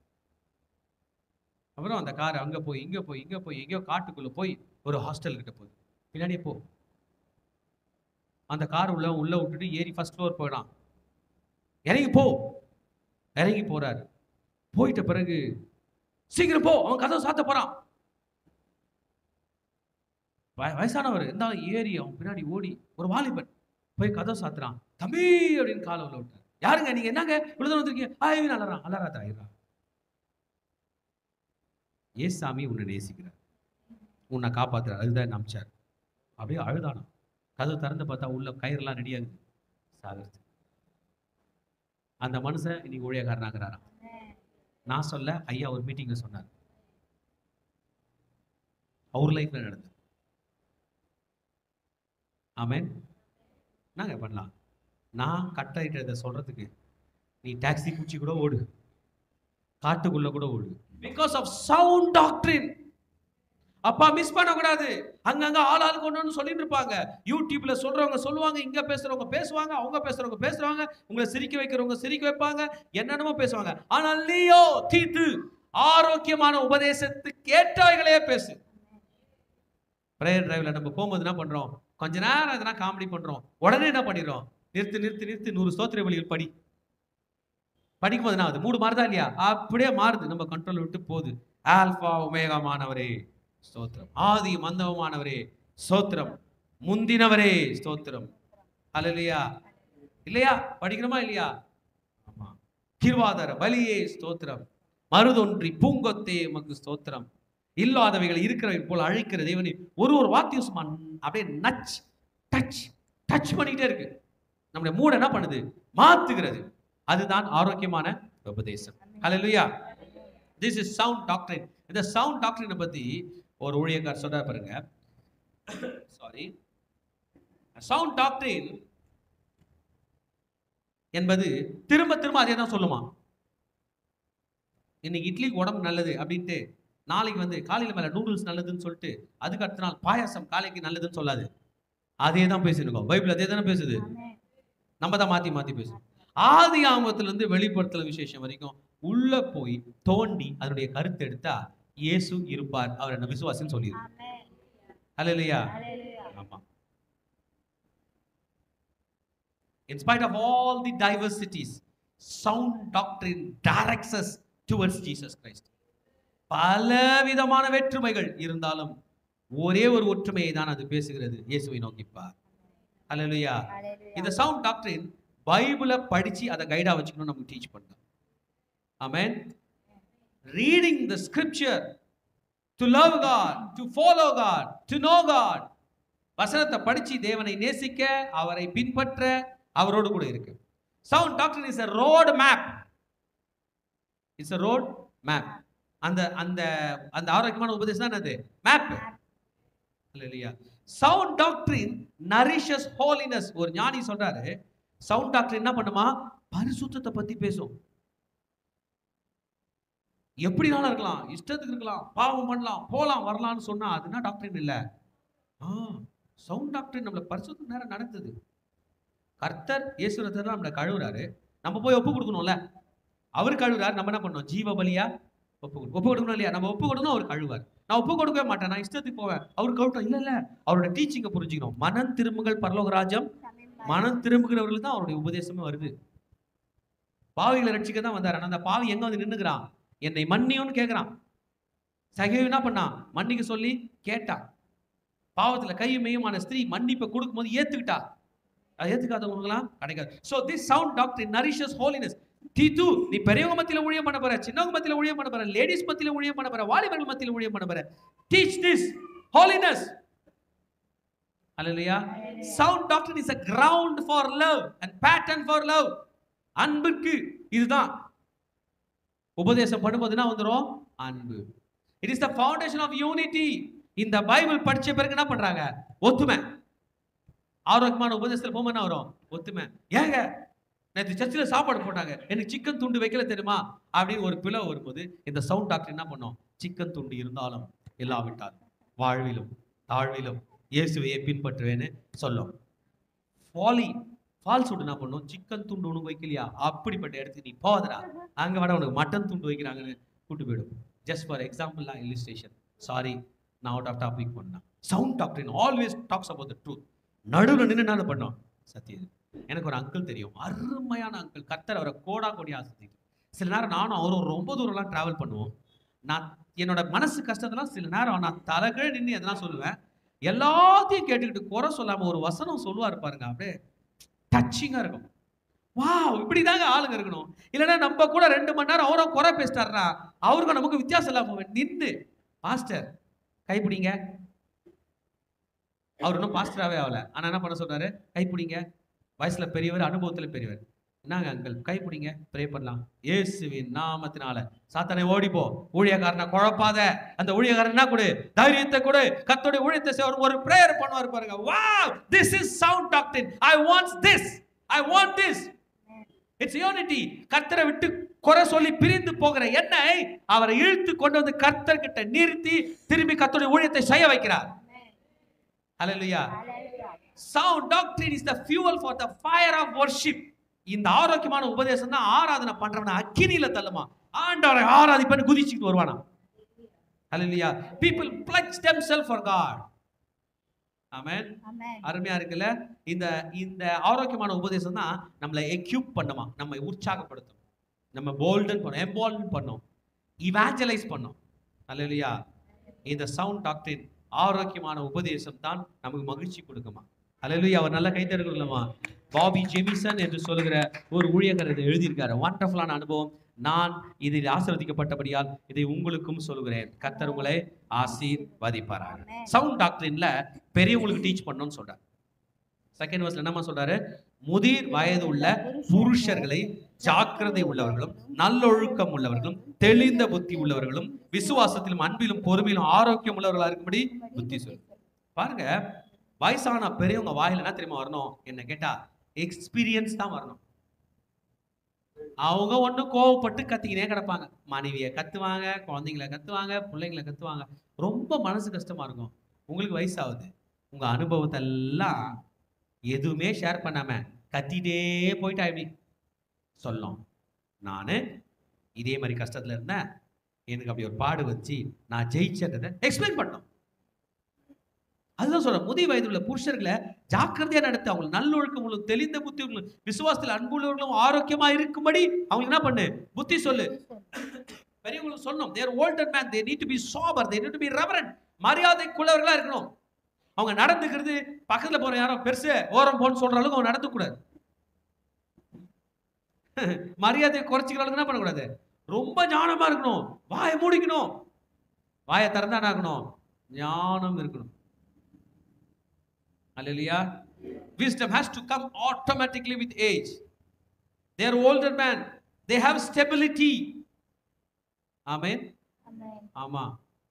அப்புறம் அந்த கார் அங்கே போய் இங்கே போய் இங்கே போய் எங்கேயோ காட்டுக்குள்ளே போய் ஒரு ஹாஸ்டல் கிட்ட போகுது. பின்னாடியே போ. அந்த கார் உள்ள உள்ள விட்டுட்டு ஏறி ஃபர்ஸ்ட் ஃப்ளோர் போயிடான். இறங்கி போ. இறங்கி போறாரு. போயிட்ட பிறகு சீக்கிரம் போ, அவன் கதவை சாத்த போறான். வயசானவர் இருந்தாலும் ஏறி அவன் பின்னாடி ஓடி ஒரு வாலிபன் போய் கதவை சாத்துறான். தம்பி அப்படின்னு காலை உள்ள விட்டார். யாருங்க நீங்க? என்னங்க இவ்வளவு தூரம் வந்திருக்கீங்க? ஆய்வின் அலறான். அலறாத ஆயிடுறான். ஏசாமி உன்னை நேசிக்கிறார், உன்னை காப்பாத்துறார், அதுதான் நம்பிச்சார். அப்படியே அழுதானா. கதவு திறந்து பார்த்தா உள்ள கயிறுலாம் ரெடியாகுது. சாகிறது. அந்த மனுஷன் இன்னைக்கு ஊழியக்காரனாகிறாராம். நான் சொல்ல, ஐயா ஒரு மீட்டிங்ல சொன்னார். அவர் லைஃப்ல நடந்தது. ஆமென். நாங்க பண்ணலாம். நான் கட்டளையிட்டதை சொல்றதுக்கு நீ டாக்ஸி பூச்சி கூட ஓடு, காட்டுக்குள்ள கூட ஓடு. பிகாஸ் ஆஃப் சவுண்ட் டாக்டரின். அப்பா மிஸ் பண்ணக்கூடாது. அங்கங்க ஆள் ஆள் கொண்டு சொல்லிட்டு இருப்பாங்க. யூடியூப்ல சொல்றவங்க சொல்லுவாங்க, இங்க பேசுறவங்க பேசுவாங்க, அவங்க பேசுறவங்க பேசுறாங்க, உங்களை சிரிக்க வைக்கிறவங்க சிரிக்க வைப்பாங்க, என்னென்னமோ பேசுவாங்க. ஆனால் நீயோ தீத்து ஆரோக்கியமான உபதேசத்துக்கு ஏற்றவைகளே பேசு. பிரேயர் டிரைவ்ல நம்ம போகும்போது என்ன பண்றோம்? கொஞ்ச நேரம் எதனா காமெடி பண்றோம், உடனே என்ன பண்ணிடுறோம்? நிறுத்து நிறுத்து நிறுத்து நூறு ஸ்தோத்திர வழிகள் படி. படிக்கும் போது என்ன ஆகுது? மூடு மாறுதா இல்லையா? அப்படியே மாறுது, நம்ம கண்ட்ரோல் விட்டு போகுது. ஆல்பா ஒமேகாமானவரே ஸ்தோத்திரம், ஆதி மந்தவமானவரே ஸ்தோத்திரம், முந்தினவரே ஸ்தோத்திரம். அல்லேலூயா. இல்லையா? படிக்கணுமா இல்லையா? ஆமா. கிருவாதார பலியே ஸ்தோத்திரம், மருதொன்றி பூங்கொத்தே உமக்கு ஸ்தோத்திரம், இல்லாதவைகளை இருக்கிறவை போல அழைக்கிற தேவனே. ஒரு ஒரு வார்த்தையும் சும்மா அப்படியே நச் டச் டச் பண்ணிட்டே இருக்கு. நம்முடைய மூட என்ன பண்ணுது? மாத்துகிறது. அதுதான் ஆரோக்கியமான உபதேசம். ஹல்லேலூயா. This is sound doctrine. இந்த sound doctrine பத்தி ஒரு ஊழியக்காரர் சொல்றார் பாருங்க. சாரி, sound doctrine என்பது திரும்ப திரும்ப அதே தான் சொல்லுமா. இன்னைக்கு இட்லிக்கு உடம்பு நல்லது அப்படின்ட்டு நாளைக்கு வந்து காலையில மேல நூடுல்ஸ் நல்லதுன்னு சொல்லிட்டு அதுக்கு அடுத்த நாள் பாயாசம் காலைக்கு நல்லதுன்னு சொல்லாது. அதே தான் பேசிருக்கோம். பைபிள் அதே தானே பேசுது. நம்ம தான் மாத்தி மாத்தி பேசுவோம். ஆதி ஆகமத்துல இருந்து வெளிப்படுத்தல விசேஷம் வரைக்கும் உள்ள போய் தோண்டி அதனுடைய கருத்து எடுத்தா இயேசு இருப்பார், அவர் என்ன விசுவாசின்னு சொல்லியிருக்கு. ஹல்லேலூயா. ஆமா. In spite of all the diversities, sound doctrine directs us towards Jesus Christ. பல விதமான வேற்றுமைகள் இருந்தாலும் ஒரே ஒரு ஒற்றுமையை தான் அது பேசுகிறது, இயேசுவை நோக்கிப்பார். ஹல்லேலூயா. இந்த சவுண்ட் டாக்டரின் பைபிளை படிச்சு அதை கைடா வச்சுக்கணும், நமக்கு டீச் பண்ணலாம். Amen. Reading the scripture to love God, to follow God, to know God. வசனத்தை படிச்சு தேவனை நேசிக்க, அவரை பின்பற்ற, அவரோடு கூட இருக்கு. Sound doctrine is a road map. It's a road map. அந்த அந்த அந்த ஆரோக்கியமான உபதேசம் தான் என்னது? Map. Hallelujah. Sound doctrine nourishes holiness. ஒரு ஞானி சொல்றாரு, சவுண்ட் டாக்டரின் என்ன பண்ணுமா? பரிசுத்தத்தை பத்தி பேசும். எப்படினாலும் இருக்கலாம், இஷ்டத்துக்கு இருக்கலாம், பாவம் பண்ணலாம், போலாம் வரலாம்னு சொன்னா அதுனா டாக்டரின் இல்ல. ஆ, சவுண்ட் டாக்டரின் நம்மள பரிசுத்த நேரம் நடத்துது. கர்த்தர் இயேசு ரத்தத்தால நம்மள கழுவுறாரு, நம்ம போய் ஒப்பு கொடுக்கணும்ல. அவர் கழுவுறாரு, நம்ம என்ன பண்ணோம்? ஜீவ பலியா ஒப்பு ஒப்பு கொடுக்கணும் இல்லையா? நம்ம ஒப்பு கொடுக்கணும், அவர் கழுவார். நான் ஒப்பு கொடுக்கவே மாட்டேன், நான் இஷ்டத்துக்கு போவேன், அவர் கழுவிட்டோம். இல்ல இல்ல, அவரோட டீச்சிங்கை புரிஞ்சுக்கணும். மனம் திரும்புங்கள் பரலோக ராஜ்யம். மனம் திரும்புகிறவர்களுக்கு தான் அவருடைய உபதேசமே வருது. பாவிகளை ரட்சிக்க தான் வந்தார். அந்த பாவி எங்க வந்து நின்னுக்கிறான்? என்னை மன்னியோன்னு கேட்கிறான். சகேயு என்ன பண்ணான்? மன்னிக்க சொல்லி கேட்டான். பாவத்துல கையும் மெய்யுமான ஸ்திரீ மன்னிப்பை கொடுக்கும் போது ஏத்துக்கிட்டா. அது ஏத்துக்காதவங்களாம் கிடைக்காது. So this sound doctrine nourishes holiness. தீது, நீ பெரியவங்க மத்தியில ஊழியம் பண்ண போற, சின்னவங்க மத்தியில ஊழியம் பண்ண போற, லேடிஸ் மத்தியில ஊழியம் பண்ண போற, வாலிபர்கள் மத்தியில ஊழியம் பண்ண போற. Teach this holiness. Hallelujah. Sound doctrine is a ground for love and pattern for love. அன்புக்கு இதுதான் உபதேசம் பண்ணும்போதுனா வந்துரும் அன்பு. It is the foundation of unity. இந்த பைபிள் படிச்ச பிறகு என்ன பண்றாங்க? ஒத்துமை. ஆரோக்கியமான உபதேசத்துல போகும்போது என்ன வரும்? ஒத்துமை. ஏங்க நேற்று சர்ச்சில் சாப்பாடு போட்டாங்க, எனக்கு சிக்கன் துண்டு வைக்கல தெரியுமா அப்படின்னு ஒரு பிளவு வரும்போது இந்த சவுண்ட் டாக்டர் என்ன பண்ணோம்? சிக்கன் துண்டு இருந்தாலும் இல்லாவிட்டால் வாழ்விலும் தாழ்விலும் இயேசுவையே பின்பற்றுவேன்னு சொல்லும். ஃபாலி ஃபால்ஸ்வுட் என்ன பண்ணும்? சிக்கன் துண்டு உனக்கு வைக்கலையா, அப்படிப்பட்ட இடத்துக்கு நீ போதரா, அங்க வட உனக்கு மட்டன் துண்டு வைக்கிறாங்கன்னு கூட்டு போயிடும். ஜஸ்ட் ஃபார் எக்ஸாம்பிள் தான், இல்லிஸ்ட்ரேஷன். சாரி, நான் அவுட் ஆஃப் டாபிக் பண்ணேன். Sound doctrine always talks about the truth. நடுவில் நின்று என்ன பண்ணோம்? சத்தியம். எனக்கு ஒரு அங்கிள் தெரியும், அருமையான அங்கிள். கர்த்தர் அவரை கோடா கோடி ஆசிரியர். சில நேரம் நானும் அவரும் ரொம்ப தூரம்லாம் டிராவல் பண்ணுவோம். நான் என்னோட மனசு கஷ்டத்தெல்லாம் சில நேரம் நான் தலைகீழ நின்று எதனா சொல்லுவேன். எல்லாத்தையும் கேட்டுக்கிட்டு குறை சொல்லாம ஒரு வசனம் சொல்லுவார் பாருங்க, அப்படியே டச்சிங்கா இருக்கும். வா, இப்படிதாங்க ஆளுங்க இருக்கணும். இல்லைன்னா நம்ம கூட ரெண்டு மணி நேரம் அவரும் குறை பேசிட்டாருன்னா அவருக்கும் நமக்கு வித்தியாசம் இல்லாம நின்று, பாஸ்டர் கைப்பிடிங்க. அவர் இன்னும் பாஸ்டராகவே ஆகல, ஆனா என்ன பண்ண சொல்றாரு? கைப்பிடிங்க. வயசுல பெரியவர், அனுபவத்துல பெரியவர். என்னங்க அங்கிள், கைப்பிடிங்க, ப்ரே பண்ணலாம். இயேசுவின் நாமத்தினால சாத்தானே ஓடிப்போ. ஊழியக்காரனை குழப்பாத. அந்த ஊழியக்காரன் என்ன கொடு? தைரியத்தை கொடு. கர்த்தருடைய ஊழியத்தை செய்ய ஒரு பிரேயர் பண்ணுவார் பாருங்க. Wow, this is sound doctrine. I want this, I want this. It's unity. கர்த்தரை விட்டு குறை சொல்லி பிரிந்து போகிற என்னை அவரை இழுத்து கொண்டு வந்து கர்த்தர் கிட்ட நிறுத்தி திரும்பி கர்த்தருடைய ஊழியத்தை செய்ய வைக்கிறார். Hallelujah. Sound doctrine is the fuel for the fire of worship. இந்த ஆரோக்கியமான உபதேசம் தான் ஆராதனை பண்றவன அக்கினியில தள்ளுமா. ஆண்டவரை ஆராதிப்பன்னு குதிச்சிட்டு வருவானா. Hallelujah. People pledge themselves for God. Amen. அருமையா இருக்குல்ல? இந்த இந்த ஆரோக்கியமான உபதேசம் தான் நம்மளை எக்யூப் பண்ணுமா, நம்மை உற்சாகப்படுத்தும், நம்ம போல்டன் பண்ணும், எம்பால்டன் பண்ணும், இவாஞ்சலைஸ் பண்ணும். Hallelujah. இந்த சவுண்ட் டாக்டரின் ஆரோக்கியமான உபதேசம் தான் நமக்கு மகிழ்ச்சி கொடுக்குமா. ஹல்லேலூயா. அவர் நல்ல கைத்தறக்குள்ளமா. பாபி ஜெமிசன் என்று சொல்லுகிற ஒரு ஊழியக்காரர் எழுதியிருக்காரு. வண்டர்ஃபுல்லான அனுபவம். நான் இதில் ஆசீர்வதிக்கப்பட்டபடியால் இதை உங்களுக்கும் சொல்லுகிறேன். கர்த்தர் உங்களை ஆசீர்வதிப்பாராக. சவுண்ட் டாக்டரின்ல பெரியவங்களுக்கு டீச் பண்ணணும்னு சொல்றாரு. செகண்ட் வர்ஸ்ல என்னமா சொல்றாரு? முதிர் வயது உள்ள புருஷர்களை ஜாக்கிரதை உள்ளவர்களும் நல்லொழுக்கம் உள்ளவர்களும் தெளிந்த புத்தி உள்ளவர்களும் விசுவாசத்திலும் அன்பிலும் பொறுமையிலும் ஆரோக்கியம் உள்ளவர்களா இருக்கும்படி புத்தி சொல்லு. பாருங்க, வயசான பெரியவங்க வாயில என்ன தெரியுமா வரணும்? என்ன கேட்டா எக்ஸ்பீரியன்ஸ் தான் வரணும். அவங்க ஒண்ணு கோவப்பட்டு கத்திக்கினே கிடப்பாங்க. மனைவியை கத்துவாங்க, குழந்தைங்களை கத்துவாங்க, பிள்ளைங்களை கத்துவாங்க. ரொம்ப மனசு கஷ்டமா இருக்கும். உங்களுக்கு வயசாகுது, உங்க அனுபவத்தை எல்லாம் எதுவுமே ஷேர் பண்ணாம கத்திட்டே போயிட்டா எப்படி சொல்லும்? நானு இதே மாதிரி கஷ்டத்துல இருந்தேன், எனக்கு அப்படி ஒரு பாடு வச்சு நான் ஜெயிச்சதை எக்ஸ்பிளைன் பண்ணோம். அதுதான் சொல்ற, முதிய வயது உள்ள புருஷர்களை ஜாக்கிரதையா நடத்து, அவங்க நல்லொழுக்கம் தெளிந்த புத்தி விசுவாசத்தில் அன்புள்ளவர்களும் ஆரோக்கியமா இருக்கும்படி அவங்களுக்கு என்ன பண்ணு? புத்தி சொல்லு. பெரியவங்களுக்கு சொல்லணும். they are older man, they need to be sober, they need to be reverent. மரியாதைக்குள்ளவர்களா இருக்கணும். அவங்க நடந்துக்கிறது பக்கத்துல போற யாரும் பெருசு ஓரம் போன்னு சொல்ற அளவுக்கு அவங்க நடந்து கூடாது. மரியாதை குறைச்சிக்கிற அளவுக்கு என்ன பண்ணக்கூடாது? ரொம்ப ஞானமா இருக்கணும். வாயை மூடிக்கணும். வாயை திறந்தா ஆகணும், ஞானம் இருக்கணும். Hallelujah. Wisdom has to come automatically with age. They are older man, they have stability. Amen. Amen. ஆமா,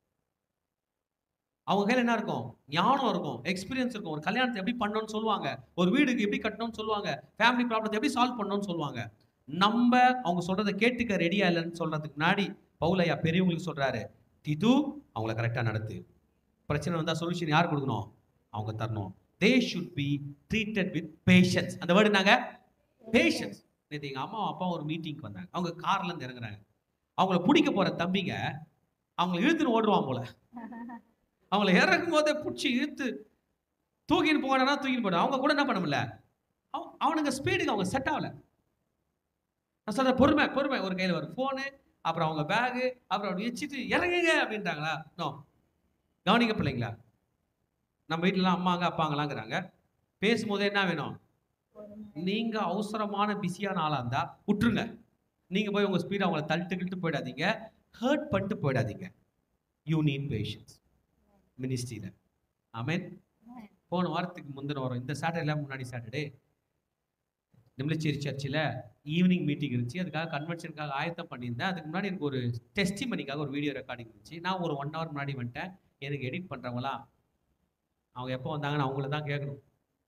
அவங்க கையில என்ன இருக்கும்? ஞானம் இருக்கும், எக்ஸ்பீரியன்ஸ் இருக்கும். ஒரு கல்யாணத்தை எப்படி பண்ணணும்னு சொல்லுவாங்க, ஒரு வீடுக்கு எப்படி கட்டணும்னு சொல்லுவாங்க, ஃபேமிலி ப்ராப்ளத்தை எப்படி சால்வ் பண்ணணும்னு சொல்லுவாங்க. நம்ம அவங்க சொல்றதை கேட்டுக்க ரெடியா இல்லைன்னு சொல்றதுக்கு முன்னாடி பவுலையா பெரியவங்களுக்கு சொல்றாரு, திது அவங்கள கரெக்டா நடத்து. பிரச்சனை வந்தா சொல்யூஷன் யார் கொடுக்கணும்? அவங்க தரணும். They should be treated with patience. அந்த வேர்டு நாங்க patience. நேத்து எங்க அம்மா அப்பா ஒரு மீட்டிங்க்கு வந்தாங்க. அவங்க கார்ல இருந்து இறங்குறாங்க. அவங்கள பிடிக்க போற தம்பிங்க அவங்களை இழுத்துன்னு ஓடுவான் போல. அவங்கள இறக்கும் போதே பிடிச்சி இழுத்து தூக்கின்னு போனா தூக்கின்னு போட அவங்க கூட என்ன பண்ண முடியல. அவனுங்க ஸ்பீடுக்கு அவங்க செட் ஆகல. நான் சொல்ற பொறுமை பொறுமை. ஒரு கையில ஒரு போனு, அப்புறம் அவங்க பேகு, அப்புறம் அப்படி வச்சுட்டு இறங்குங்க அப்படின்றாங்களா? நோ, கவனிக்க பிள்ளைங்களா, நம்ம வீட்டுலாம் அம்மாங்க அப்பாங்களாங்கிறாங்க. பேசும்போதே என்ன வேணும்? நீங்க அவசரமான பிஸியான ஆளா இருந்தா விட்டுருங்க. நீங்க போய் உங்க ஸ்பீட் அவங்கள தள்ளிட்டு போயிடாதீங்க, ஹர்ட் பண்ணிட்டு போயிடாதீங்க. யூ நீட் பேஷன்ஸ் மினிஸ்ட்ரியில. ஆமென். போன வாரத்துக்கு முந்தின வாரம், இந்த சாட்டர்டே முன்னாடி சாட்டர்டே நிமிலச்சேரி சர்ச்சில் ஈவினிங் மீட்டிங் இருந்துச்சு. அதுக்காக கன்வென்ஷனுக்காக ஆயத்தம் பண்ணியிருந்தேன். அதுக்கு முன்னாடி எனக்கு ஒரு டெஸ்டிமனிக்காக ஒரு வீடியோ ரெக்கார்டிங் இருந்துச்சு. நான் ஒரு ஒன் ஹவர் முன்னாடி வந்துட்டேன். எனக்கு எடிட் பண்ணுறவங்களாம் அவங்க எப்போ வந்தாங்கன்னு அவங்கள தான் கேட்கணும்.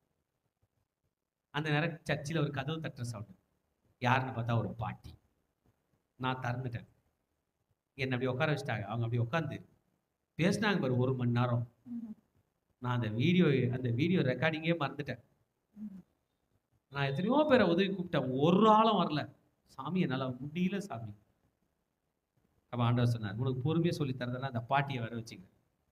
அந்த நேரம் சர்ச்சில் ஒரு கதவு தட்டுற சவுண்டு. யாருன்னு பார்த்தா ஒரு பாட்டி. நான் திறந்துட்டேன். என்னை அப்படி உட்கார வச்சுட்டாங்க. அவங்க அப்படி உட்காந்து பேசினாங்க பாரு ஒரு மணி நேரம். நான் அந்த வீடியோ அந்த வீடியோ ரெக்கார்டிங்கே மறந்துட்டேன். நான் எத்தனையோ பேரை உதவி கூப்பிட்டேன், ஒரு ஆளும் வரல. சாமி என்னால் முடியல சாமி. அப்போ ஆண்டவர் சொன்னார், உனக்கு பொறுமையாக சொல்லி தரதெல்லாம் அந்த பாட்டியை வர வச்சுங்க.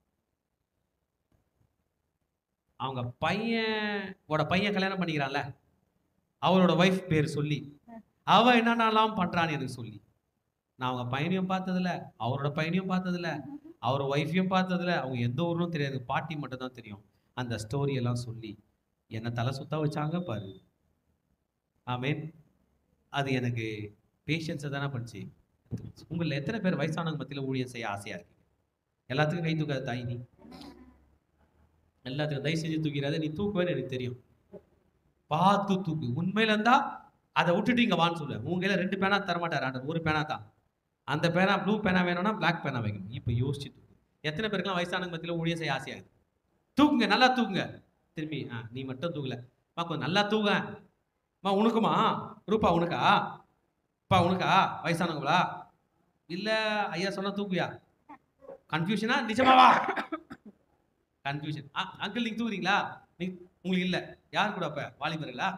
அவங்க பையனோட பையன் கல்யாணம் பண்ணிக்கிறான்ல, அவரோட ஒய்ஃப் பேர் சொல்லி அவ என்னென்னலாம் பண்றான்னு எனக்கு சொல்லி, நான் அவங்க பையனையும் பார்த்ததில்ல, அவரோட பையனையும் பார்த்ததில்ல, அவர் ஒய்ஃபையும் பார்த்ததில்ல. அவங்க எந்த ஊரும் தெரியாது, பாட்டி மட்டும் தான் தெரியும். அந்த ஸ்டோரி எல்லாம் சொல்லி என்னை தலை சுத்த வச்சாங்க பாரு. ஆமேன். அது எனக்கு பேஷன்ஸை தானே பண்ணிச்சு. உங்களை எத்தனை பேர் வயசானவங்க மத்தியில் ஊழியம் செய்ய ஆசையா இருக்கு? எல்லாத்துக்கும் கை தூக்காத தாய், நீ எல்லாத்துக்கும் தயவு செஞ்சு தூக்கிறாத. நீ தூக்குவேன்னு எனக்கு தெரியும். பார்த்து தூக்கு. உண்மையில இருந்தா அதை விட்டுட்டு இங்க வான்னு சொல்லுவேன். உங்க கையில ரெண்டு பேனா தரமாட்டார் ஆண்டவர், ஒரு பேனா தான். அந்த பேனா ப்ளூ பேனா வேணும்னா பிளாக் பேனா வைக்கணும். இப்போ யோசிச்சு தூக்கு. எத்தனை பேருக்குலாம் வயசானவங்க மத்தியில் ஊழியம் செய்ய ஆசையாகுது? தூக்குங்க, நல்லா தூக்குங்க. திரும்பி ஆ நீ மட்டும் தூக்கல மா, கொஞ்சம் நல்லா தூங்க மா. உனக்குமா ரூபா? உனக்கா பா? உனக்கா வயசானவங்களா? இல்ல ஐயா சொன்னா தூக்குயா? கன்ஃபியூஷனா? நிஜமாவா? கன்ஃபியூஷன். அங்கிள் நீங்க தூக்குறீங்களா? நீ உங்களுக்கு இல்ல. யார் கூட? அப்ப வாலிபர்களா?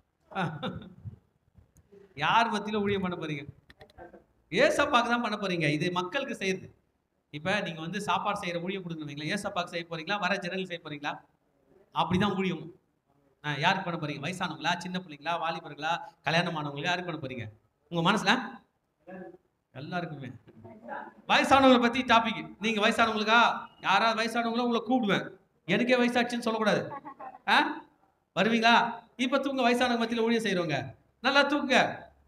யார் மத்தியில ஊழியம் பண்ண போறீங்க? ஏசப்பாக்கு தான் பண்ண போறீங்க. இது மக்களுக்கு செய்யுது. இப்ப நீங்க வந்து சாப்பாடு செய்யற ஊழியம் கொடுக்கணுங்களா? ஏசப்பாக்கு செய்ய போறீங்களா? வர ஜனங்கள் செய்ய போறீங்களா? அப்படிதான் ஊழியம். யாருக்கு பண்ண போறீங்க? வயசானவங்களா, சின்ன பிள்ளைங்களா, வாலிபர்களா, கல்யாணமானவங்களா? யாருக்கு பண்ண போறீங்க? உங்க மனசுல எல்லாருக்குமே. வயசானவங்களை பத்தி டாபிக். நீங்க வயசானவங்களுக்கா? யாராவது வயசானவங்களும் உங்களை கூப்பிடுவேன். எனக்கே வயசாச்சுன்னு சொல்லக்கூடாது. வருவீங்களா? இப்ப தூங்க வயசான மத்தியில ஊழியம் செய்யறவங்க நல்லா தூங்குங்க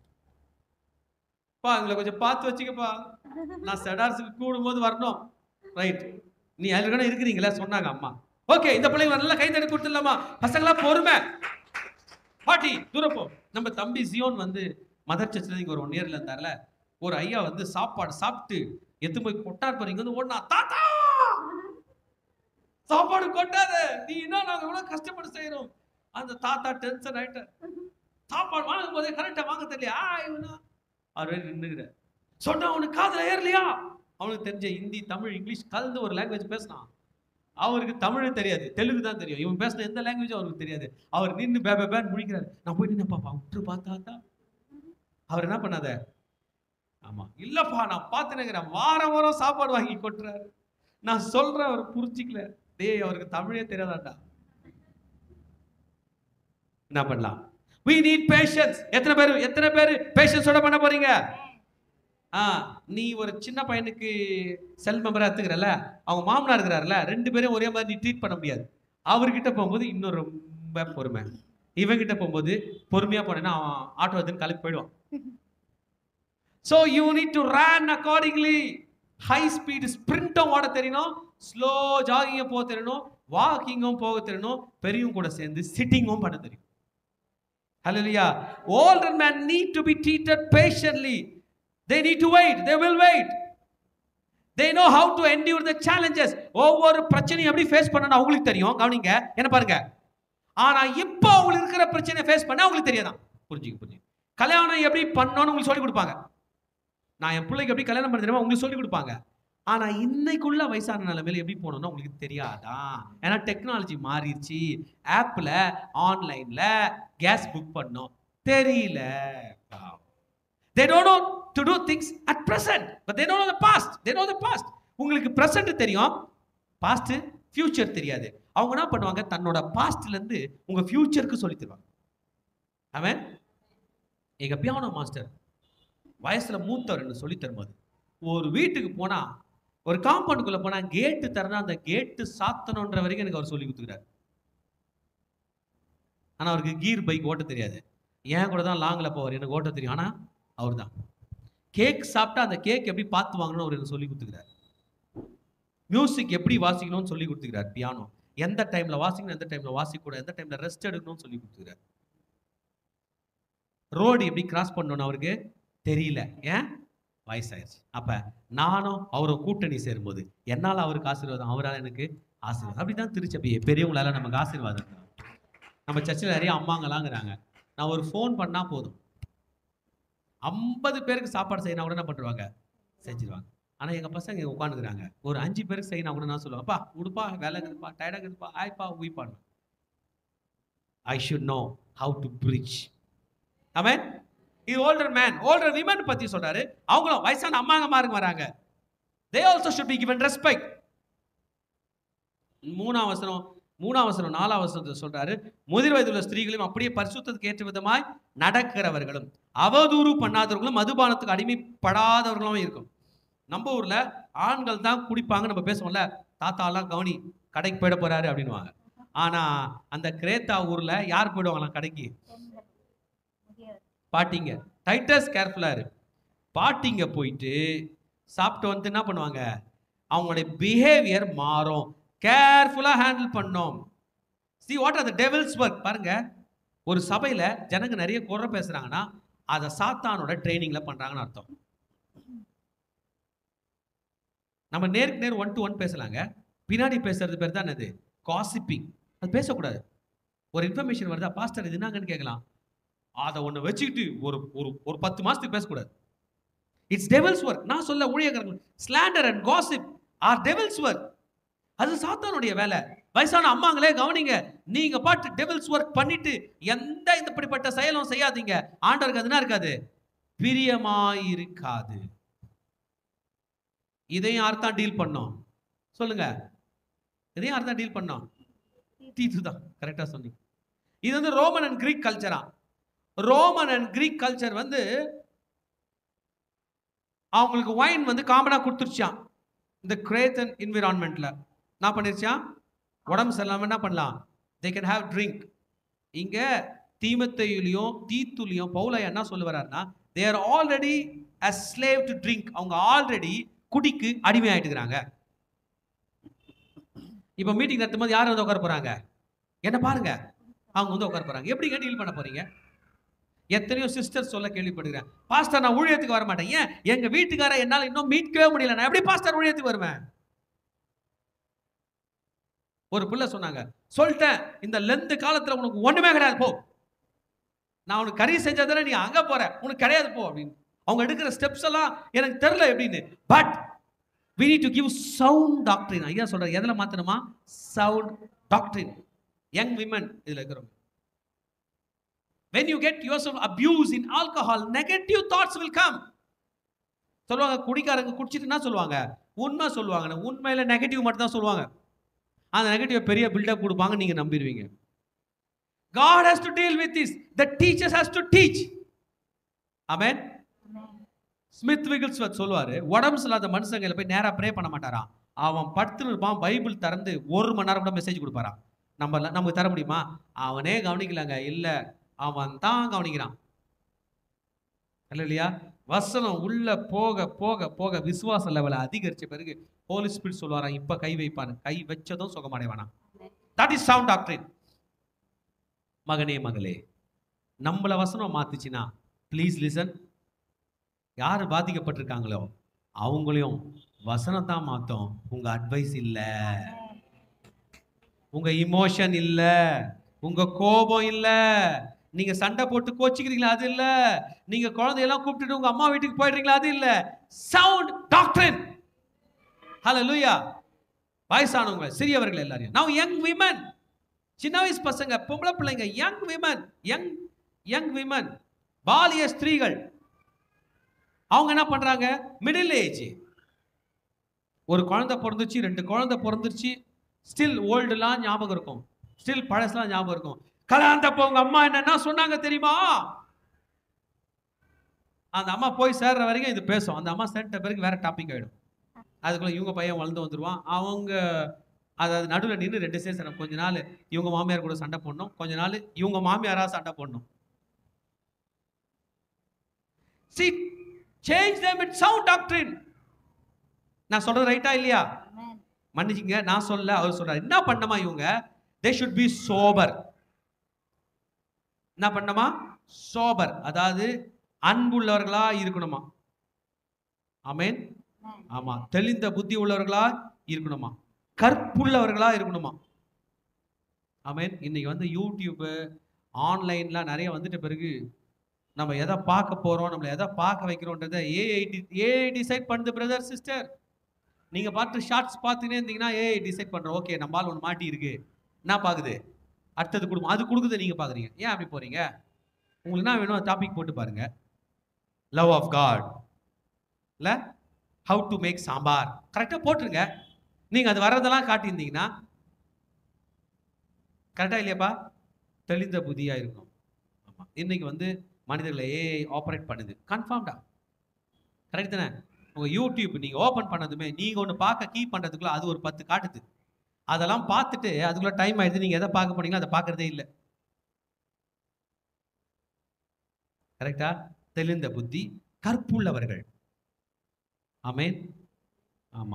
பா, எங்களை கொஞ்சம் பார்த்து வச்சுக்கப்பா, நான் செடார்ஸுக்கு கூடும் போது வரணும். ரைட், நீ அதுக்கான இருக்கிறீங்களா சொன்னாங்க அம்மா. ஓகே, இந்த பிள்ளைங்க நல்லா கை தட்டி கொடுத்துடலாமா? பசங்களா பொறுமை, பாட்டி தூரம் போ. நம்ம தம்பி ஜியோன் வந்து மதர் சர்ச்சில் இங்கே ஒரு ஒன் இயர்ல இருந்தார்ல, ஒரு ஐயா வந்து சாப்பாடு சாப்பிட்டு எத்து போய் கொட்டார் போறீங்க வந்து ஓடனா, தாத்தா சாப்பாடு கொட்டாத, நீ என்ன நாங்க இவ்வளவு கஷ்டப்பட்டு செய்யறோம். அந்த தாத்தா டென்ஷன் ஆயிட்ட, சாப்பாடு வாங்கும் போதே கரெக்டா வாங்க தெரியல. ஆ இவனா அவரே நின்னுகிற சொன்னா அவனுக்கு காதுல ஏறலையா? அவனுக்கு தெரிஞ்ச ஹிந்தி தமிழ் இங்கிலீஷ் கலந்து ஒரு லாங்குவேஜ் பேசினான். அவருக்கு தமிழ் தெரியாது, தெலுங்கு தான் தெரியும். இவன் பேசின எந்த லாங்குவேஜும் அவருக்கு தெரியாது. அவர் நின்று பே பேன்னு முடிக்கிறாரு. நான் போய் நின்று பாப்பா விட்டு பார்த்தா அவர் என்ன பண்ணாத, ஆமா இல்லப்பா நான் பார்த்துனுக்கிறேன், வாரம் வாரம் சாப்பாடு வாங்கி கொட்டுறாரு. நான் சொல்றேன், அவர் புரிஞ்சிக்கல. டேய் அவருக்கு தமிழே தெரியாதாண்டா. என்ன பண்ணலாம்? we need patience. எத்தனை பேர் எத்தனை பேர் பேஷன்ஸோட பண்ண போறீங்க? ஆ, நீ ஒரு சின்ன பையனுக்கு செல் மெம்பரா எடுத்துக்கிறல, அவங்க மாமனார் இருக்கிறாருல, ரெண்டு பேரும் ஒரே மாதிரி நீ ட்ரீட் பண்ண முடியாது. அவர்கிட்ட போகும்போது இன்னும் ரொம்ப பொறுமை, இவங்கிட்ட போகும்போது பொறுமையா போனேன்னா அவன் ஆட்டோ எடுத்துன்னு கிளம்பி போயிடுவான். So you need to run accordingly. High speed ஸ்பிரிண்ட்டும் ஓட தெரியணும், ஸ்லோ ஜாகிங்கும் போக தெரியணும், வாக்கிங்கும் போக தெரியணும், பெரியவங்க கூட சேர்ந்து சிட்டிங்கும் பண்ண தெரியும். Hallelujah. Older men need to be treated patiently. They need to wait. They will wait. They know how to endure the challenges. ஒவ்வொரு பிரச்சனையும் எப்படி ஃபேஸ் பண்ணனும் அவங்களுக்கு தெரியும். கவனிங்க, என்ன பாருங்க. ஆனா இப்போ அவங்களுக்கு இருக்கிற பிரச்சனையை ஃபேஸ் பண்ண அவங்களுக்கு தெரியாதான். புரிஞ்சுங்க புரிஞ்சுங்க. கல்யாணம் எப்படி பண்ணணும்னு உங்களுக்கு சொல்லி கொடுப்பாங்க. நான் என் பிள்ளைக்கு எப்படி கல்யாணம் பண்ண தெரியுமா உங்களுக்கு சொல்லி கொடுப்பாங்க. ஆனா இன்னைக்குள்ள வயசான நிலைமையில எப்படி போகணும்னு உங்களுக்கு தெரியாதா? ஏன்னா டெக்னாலஜி மாறிடுச்சு. ஆப்ல ஆன்லைன்ல கேஸ் புக் பண்ணோம் தெரியல. They don't know to do things at present, but they don't know the past. They know the past. உங்களுக்கு present தெரியும், past future தெரியாது. அவங்க என்ன பண்ணுவாங்க, தன்னோட pastல இருந்து உங்க futureக்கு சொல்லி தருவாங்க. ஆமென். எங்க பியானோ மாஸ்டர் வயசுல மூத்தவர் சொல்லி தரும்போது, ஒரு வீட்டுக்கு போனா, ஒரு காம்பவுண்டுக்குள்ள போனா கேட்டு தரனா அந்த கேட்டு சாத்தணுன்ற வரைக்கும் எனக்கு அவர் சொல்லி கொடுத்துக்கிறார். ஆனா அவருக்கு கீர் பைக் ஓட்ட தெரியாது. ஏன் கூட தான் லாங்ல போவார், எனக்கு ஓட்ட தெரியும். ஆனா அவர் தான் கேக் சாப்பிட்டா அந்த கேக் எப்படி பார்த்து வாங்கணும் அவர் எனக்கு சொல்லி கொடுத்துக்கிறார். மியூசிக் எப்படி வாசிக்கணும்னு சொல்லி கொடுத்துக்கிறார். பியானோ எந்த டைம்ல வாசிக்கணும், எந்த டைம்ல வாசிக்க கூடாது, எந்த டைம்ல ரெஸ்ட் எடுக்கணும்னு சொல்லி கொடுத்துக்கிறார். ரோடு எப்படி கிராஸ் பண்ணணும்னு அவருக்கு தெரியல. ஏன்? வயசாயிருச்சு. அப்ப நானும் அவரும் கூட்டணி சேரும்போது என்னால அவருக்கு ஆசீர்வாதம், அவரால் எனக்கு ஆசீர்வாதம். அப்படிதான் திருச்சபையே பெரியவங்களால நமக்கு ஆசீர்வாதம். நம்ம சர்ச்சில் நிறைய அம்மாங்களாங்கிறாங்க. நான் ஒரு ஃபோன் பண்ணா போதும், ஐம்பது பேருக்கு சாப்பாடு செய்யணும் கூட என்ன பண்ணுவாங்க, செஞ்சிருவாங்க. ஆனா எங்க பசங்க இங்க உட்காந்துக்கிறாங்க, ஒரு அஞ்சு பேருக்கு செய்யணும் கூட நான் சொல்லுவேன், அப்பா உடுப்பா வேலை இருக்குதுப்பா டயர்டாக இருக்குதுப்பா ஆய்ப்பா உயிப்பான்னு. I should know how to preach. Amen. இது ஓல்டர் மேன், ஓல்டர் விமன் பத்தி சொல்றாரு. அவங்களும் வயசான அம்மாங்க மாருங்க வராங்க. they also should be given respect. மூணாம் வசனம் மூணாம் வசனம் நாலாம் வசனத்தை சொல்றாரு, முதிர் வயதுள்ள ஸ்திரீகளும் அப்படியே பரிசுத்தத்துக்கு ஏற்ற விதமாய் நடக்கிறவர்களும் அவதூறு பண்ணாதவர்களும் மதுபானத்துக்கு அடிமைப்படாதவர்களும் இருக்கும். நம்ம ஊர்ல ஆண்கள் தான் குடிப்பாங்க, நம்ம பேசுவோம்ல, தாத்தா எல்லாம் கவனி கடைக்கு போயிட போறாரு அப்படின்னுவாங்க. ஆனா அந்த கிரேத்தா ஊர்ல யார் போயிடுவாங்களாம் கடைக்கு? பாட்டிங்க. டைட்டஸ் கேர்ஃபுல்லா இரு. பாட்டிங்க போயிட்டு சாப்பிட்டு வந்து என்ன பண்ணுவாங்க, அவங்களுடைய பிஹேவியர் மாறும். கேர்ஃபுல்லா ஹேண்டில் பண்ணோம். see what are the devil's work. பாருங்க, ஒரு சபையில ஜனங்க நிறைய குறை பேசுறாங்கன்னா அதை சாத்தானோட ட்ரைனிங்ல பண்றாங்கன்னு அர்த்தம். நம்ம நேருக்கு நேர் ஒன் டு ஒன் பேசலாங்க, பின்னாடி பேசுறது பேர் தான் என்னது, காசிப்பிங். அது பேசக்கூடாது. ஒரு இன்ஃபர்மேஷன் வருதா, பாஸ்டர் இது என்னங்கன்னு கேட்கலாம், அதை ஒன்று வச்சுக்கிட்டு ஒரு ஒரு ஒரு பத்து மாசத்துக்கு பேசக்கூடாது. It's devil's work. நான் சொல்ல ஊழியக்காரர்கள், slander and gossip are devil's work. அது சாத்தானுடைய வேலை. வயசான அம்மாங்களே கவனிங்க, நீங்க பாட்டு டெவில்ஸ் ஒர்க் பண்ணிட்டு எந்த இப்படிப்பட்ட செயலும் செய்யாதீங்க. ஆண்டவருக்கு அதுனா இருக்காது, பிரியமாயிருக்காது. இதையும் யார் தான் டீல் பண்ணோம் சொல்லுங்க, இதையும் யார் தான் டீல் பண்ணோம்? தீத்து தான். கரெக்டா சொன்னீங்க. இது வந்து ரோமன் அண்ட் கிரீக் கல்ச்சரா. ரோமன் அண்ட் கிரீக் கல்ச்சர் வந்து அவங்களுக்கு வைன் வந்து காமனா கொடுத்துருச்சான். இந்த கிரேத்தன் என்விரான்மெண்ட்ல நான் பண்ணிருச்சான், உடம்பு சரியில்லாம என்ன பண்ணலாம், they can have drink. இங்க தீமோத்தேயுலயும் தீத்துலயும் பவுல் என்ன சொல்ல வர்றாருன்னா, they are already a slave to drink. அவங்க ஆல்ரெடி குடிக்கு அடிமையாயிட்டு இருக்காங்க. இப்போ மீட்டிங் நடத்தும்போது யார் வந்து உட்கார போறாங்க? என்ன பாருங்க, அவங்க வந்து உட்கார போறாங்க. எப்படிங்க டீல் பண்ண போறீங்க? எத்தனையோ சிஸ்டர் சொல்ல கேள்விப்படுகிறேன், பாஸ்டர் நான் ஊழியத்துக்கு வர மாட்டேன். ஏன்? எங்க வீட்டுக்கார என்னால இன்னும் மீட்கவே முடியல, நான் எப்படி பாஸ்டர் ஊழியத்துக்கு வருவேன்? ஒரு பிள்ளை சொன்னாங்க, சொல்லிட்டேன் இந்த லெந்த் காலத்துல உனக்கு ஒண்ணுமே கிடையாது, போ, நான் உனக்கு கறி செஞ்சதானே நீ அங்க போற, உனக்கு கிடையாது போ அப்படின்னு. அவங்க எடுக்கிற ஸ்டெப்ஸ் எல்லாம் எனக்கு தெரியல எப்படின்னு. But we need to give sound doctrine. ஐயா சொல்றாரு, எதுல மாத்தணுமா? sound doctrine. young women இதுல இருக்கிறவங்க, when you get yourself abused in alcohol, negative thoughts will come. சொல்லுவாங்க குடிக்காரங்க குடிச்சிட்டு என்ன சொல்லுவாங்க? உண்மை சொல்லுவாங்க. உண்மையில நெகட்டிவ் மட்டும் தான் சொல்லுவாங்க. அந்த நெகட்டிவ் பெரிய பில்டப் கொடுப்பாங்க, நீங்க நம்பிடுவீங்க. God has to deal with this. The teachers has to teach. Amen. Smith Wigglesworth சொல்லுவாரு, உடம்பு இல்லாத மனுஷங்களை போய் நேரா ப்ரே பண்ண மாட்டாராம். அவன் படுத்துன்னு இருப்பான், பைபிள் திறந்து ஒரு மணி நேரம் கூட மெசேஜ் கொடுப்பாராம். நம்ம நமக்கு தர முடியுமா? அவனே கவனிக்கலாங்க. இல்ல, அவன் தான் கவனிக்கிறான். இல்லையா? வசனம் உள்ள போக போக போக விசுவாச லெவலை அதிகரிச்ச பிறகு ஹோலி ஸ்பிரிட் சொல்லுவாராம், இப்ப கை வைப்பான், கை வச்சதும் சுகமடைவானா. தட் இஸ் சவுண்ட் டாக்டரின். மகனே மகளே, நம்மள வசனம் மாத்துச்சுன்னா ப்ளீஸ் லிசன். யாரு பாதிக்கப்பட்டிருக்காங்களோ அவங்களையும் வசனம் தான் மாத்தோம். உங்க அட்வைஸ் இல்ல, உங்க இமோஷன் இல்ல, உங்க கோபம் இல்ல, நீங்க சண்டை போட்டு கோச்சிக்கிறீங்களா அது இல்ல, நீங்க குழந்தையெல்லாம் கூப்பிட்டுட்டு உங்க அம்மா வீட்டுக்கு போயிடுறீங்களா அது இல்ல. சவுண்ட் டாக்டரின். ஹல்லேலூயா. வயசானவங்க, சிறியவர்கள் எல்லாரையும். now young women, சின்ன வயசு பசங்க, பொம்பளை பிள்ளைங்க, young women, young young women, பாலிய ஸ்திரீகள், அவங்க என்ன பண்றாங்க? மிடில் ஏஜ், ஒரு குழந்தை பிறந்துச்சு, ரெண்டு குழந்தை பிறந்துருச்சு, ஸ்டில் ஓல்டுலாம் ஞாபகம் இருக்கும், ஸ்டில் பழசுலாம் ஞாபகம் இருக்கும். கல்யாணத்தப்போ உங்க அம்மா என்னன்னா சொன்னாங்க தெரியுமா? அந்த அம்மா போய் சேர்ற வரைக்கும் இது பேசும். அந்த அம்மா சேர்ந்த பிறகு வேற டாபிக் ஆயிடும். அதுக்குள்ள இவங்க பையன் வளர்ந்து வந்துருவான். அவங்க அதாவது நடுவில் நின்று ரெண்டு சேசனம், கொஞ்ச நாள் இவங்க மாமியார் கூட சண்டை போடணும், கொஞ்ச நாள் இவங்க மாமியாரா சண்டை போடணும். See, change them with sound doctrine. நான் சொல்றது ரைட்டா இல்லையா? மன்னிச்சுங்க, நான் சொல்ல, அவர் சொல்றாரு. என்ன பண்ணமா இவங்க? they should be sober. என்ன பண்ணமா? சோபர், அதாவது அன்புள்ளவர்களா இருக்கணுமா. ஆமென். ஆமா, தெளிந்த புத்தி உள்ளவர்களா இருக்கணுமா, கற்புள்ளவர்களா இருக்கணுமா. ஆமென். இன்னைக்கு வந்து யூடியூப் ஆன்லைன்லாம் நிறைய வந்துட்ட பிறகு நம்ம எதை பார்க்க போறோம், நம்மளை எதை பார்க்க வைக்கிறோன்றதை ஏஐ ஏஐ டிசைட் பண்ணுது. பிரதர் சிஸ்டர், நீங்க பார்த்து ஷார்ட்ஸ் பார்த்துனே இருந்தீங்கன்னா ஏஐ டிசைட் பண்றோம். ஓகே, நம்மால் ஒன்று மாட்டி இருக்கு, என்ன பாக்குது, அடுத்தது கொடுக்கும், அது கொடுக்குது, நீங்க பாக்குறீங்க. ஏன் அப்படி போறீங்க? உங்களுக்கு என்ன வேணும் டாபிக் போட்டு பாருங்க. லவ் ஆஃப் காட் இல்ல ஹவு டு மேக் சாம்பார் கரெக்டா போட்டுருங்க. நீங்க அது வர்றதெல்லாம் காட்டியிருந்தீங்கன்னா கரெக்டா இல்லையாப்பா? தெளிந்த புதியா இருக்கும். ஆமா, இன்னைக்கு வந்து மனிதர்களை ஏஐ ஆப்ரேட் பண்ணுது. கன்ஃபார்ம்டா கரெக்ட் தானே? உங்க யூடியூப் நீங்க ஓபன் பண்ணதுமே நீங்க ஒன்று பார்க்க கீ பண்றதுக்குள்ள அது ஒரு பத்து காட்டுது. அதெல்லாம் பார்த்துட்டு அதுக்குள்ள டைம் ஆயிடுது. நீங்க எதை பார்க்க போனீங்களோ அதை பார்க்கறதே இல்லை. கரெக்டா? தெளிந்த புத்தி, கற்புள்ளவர்கள். ஆமென். ஆமா,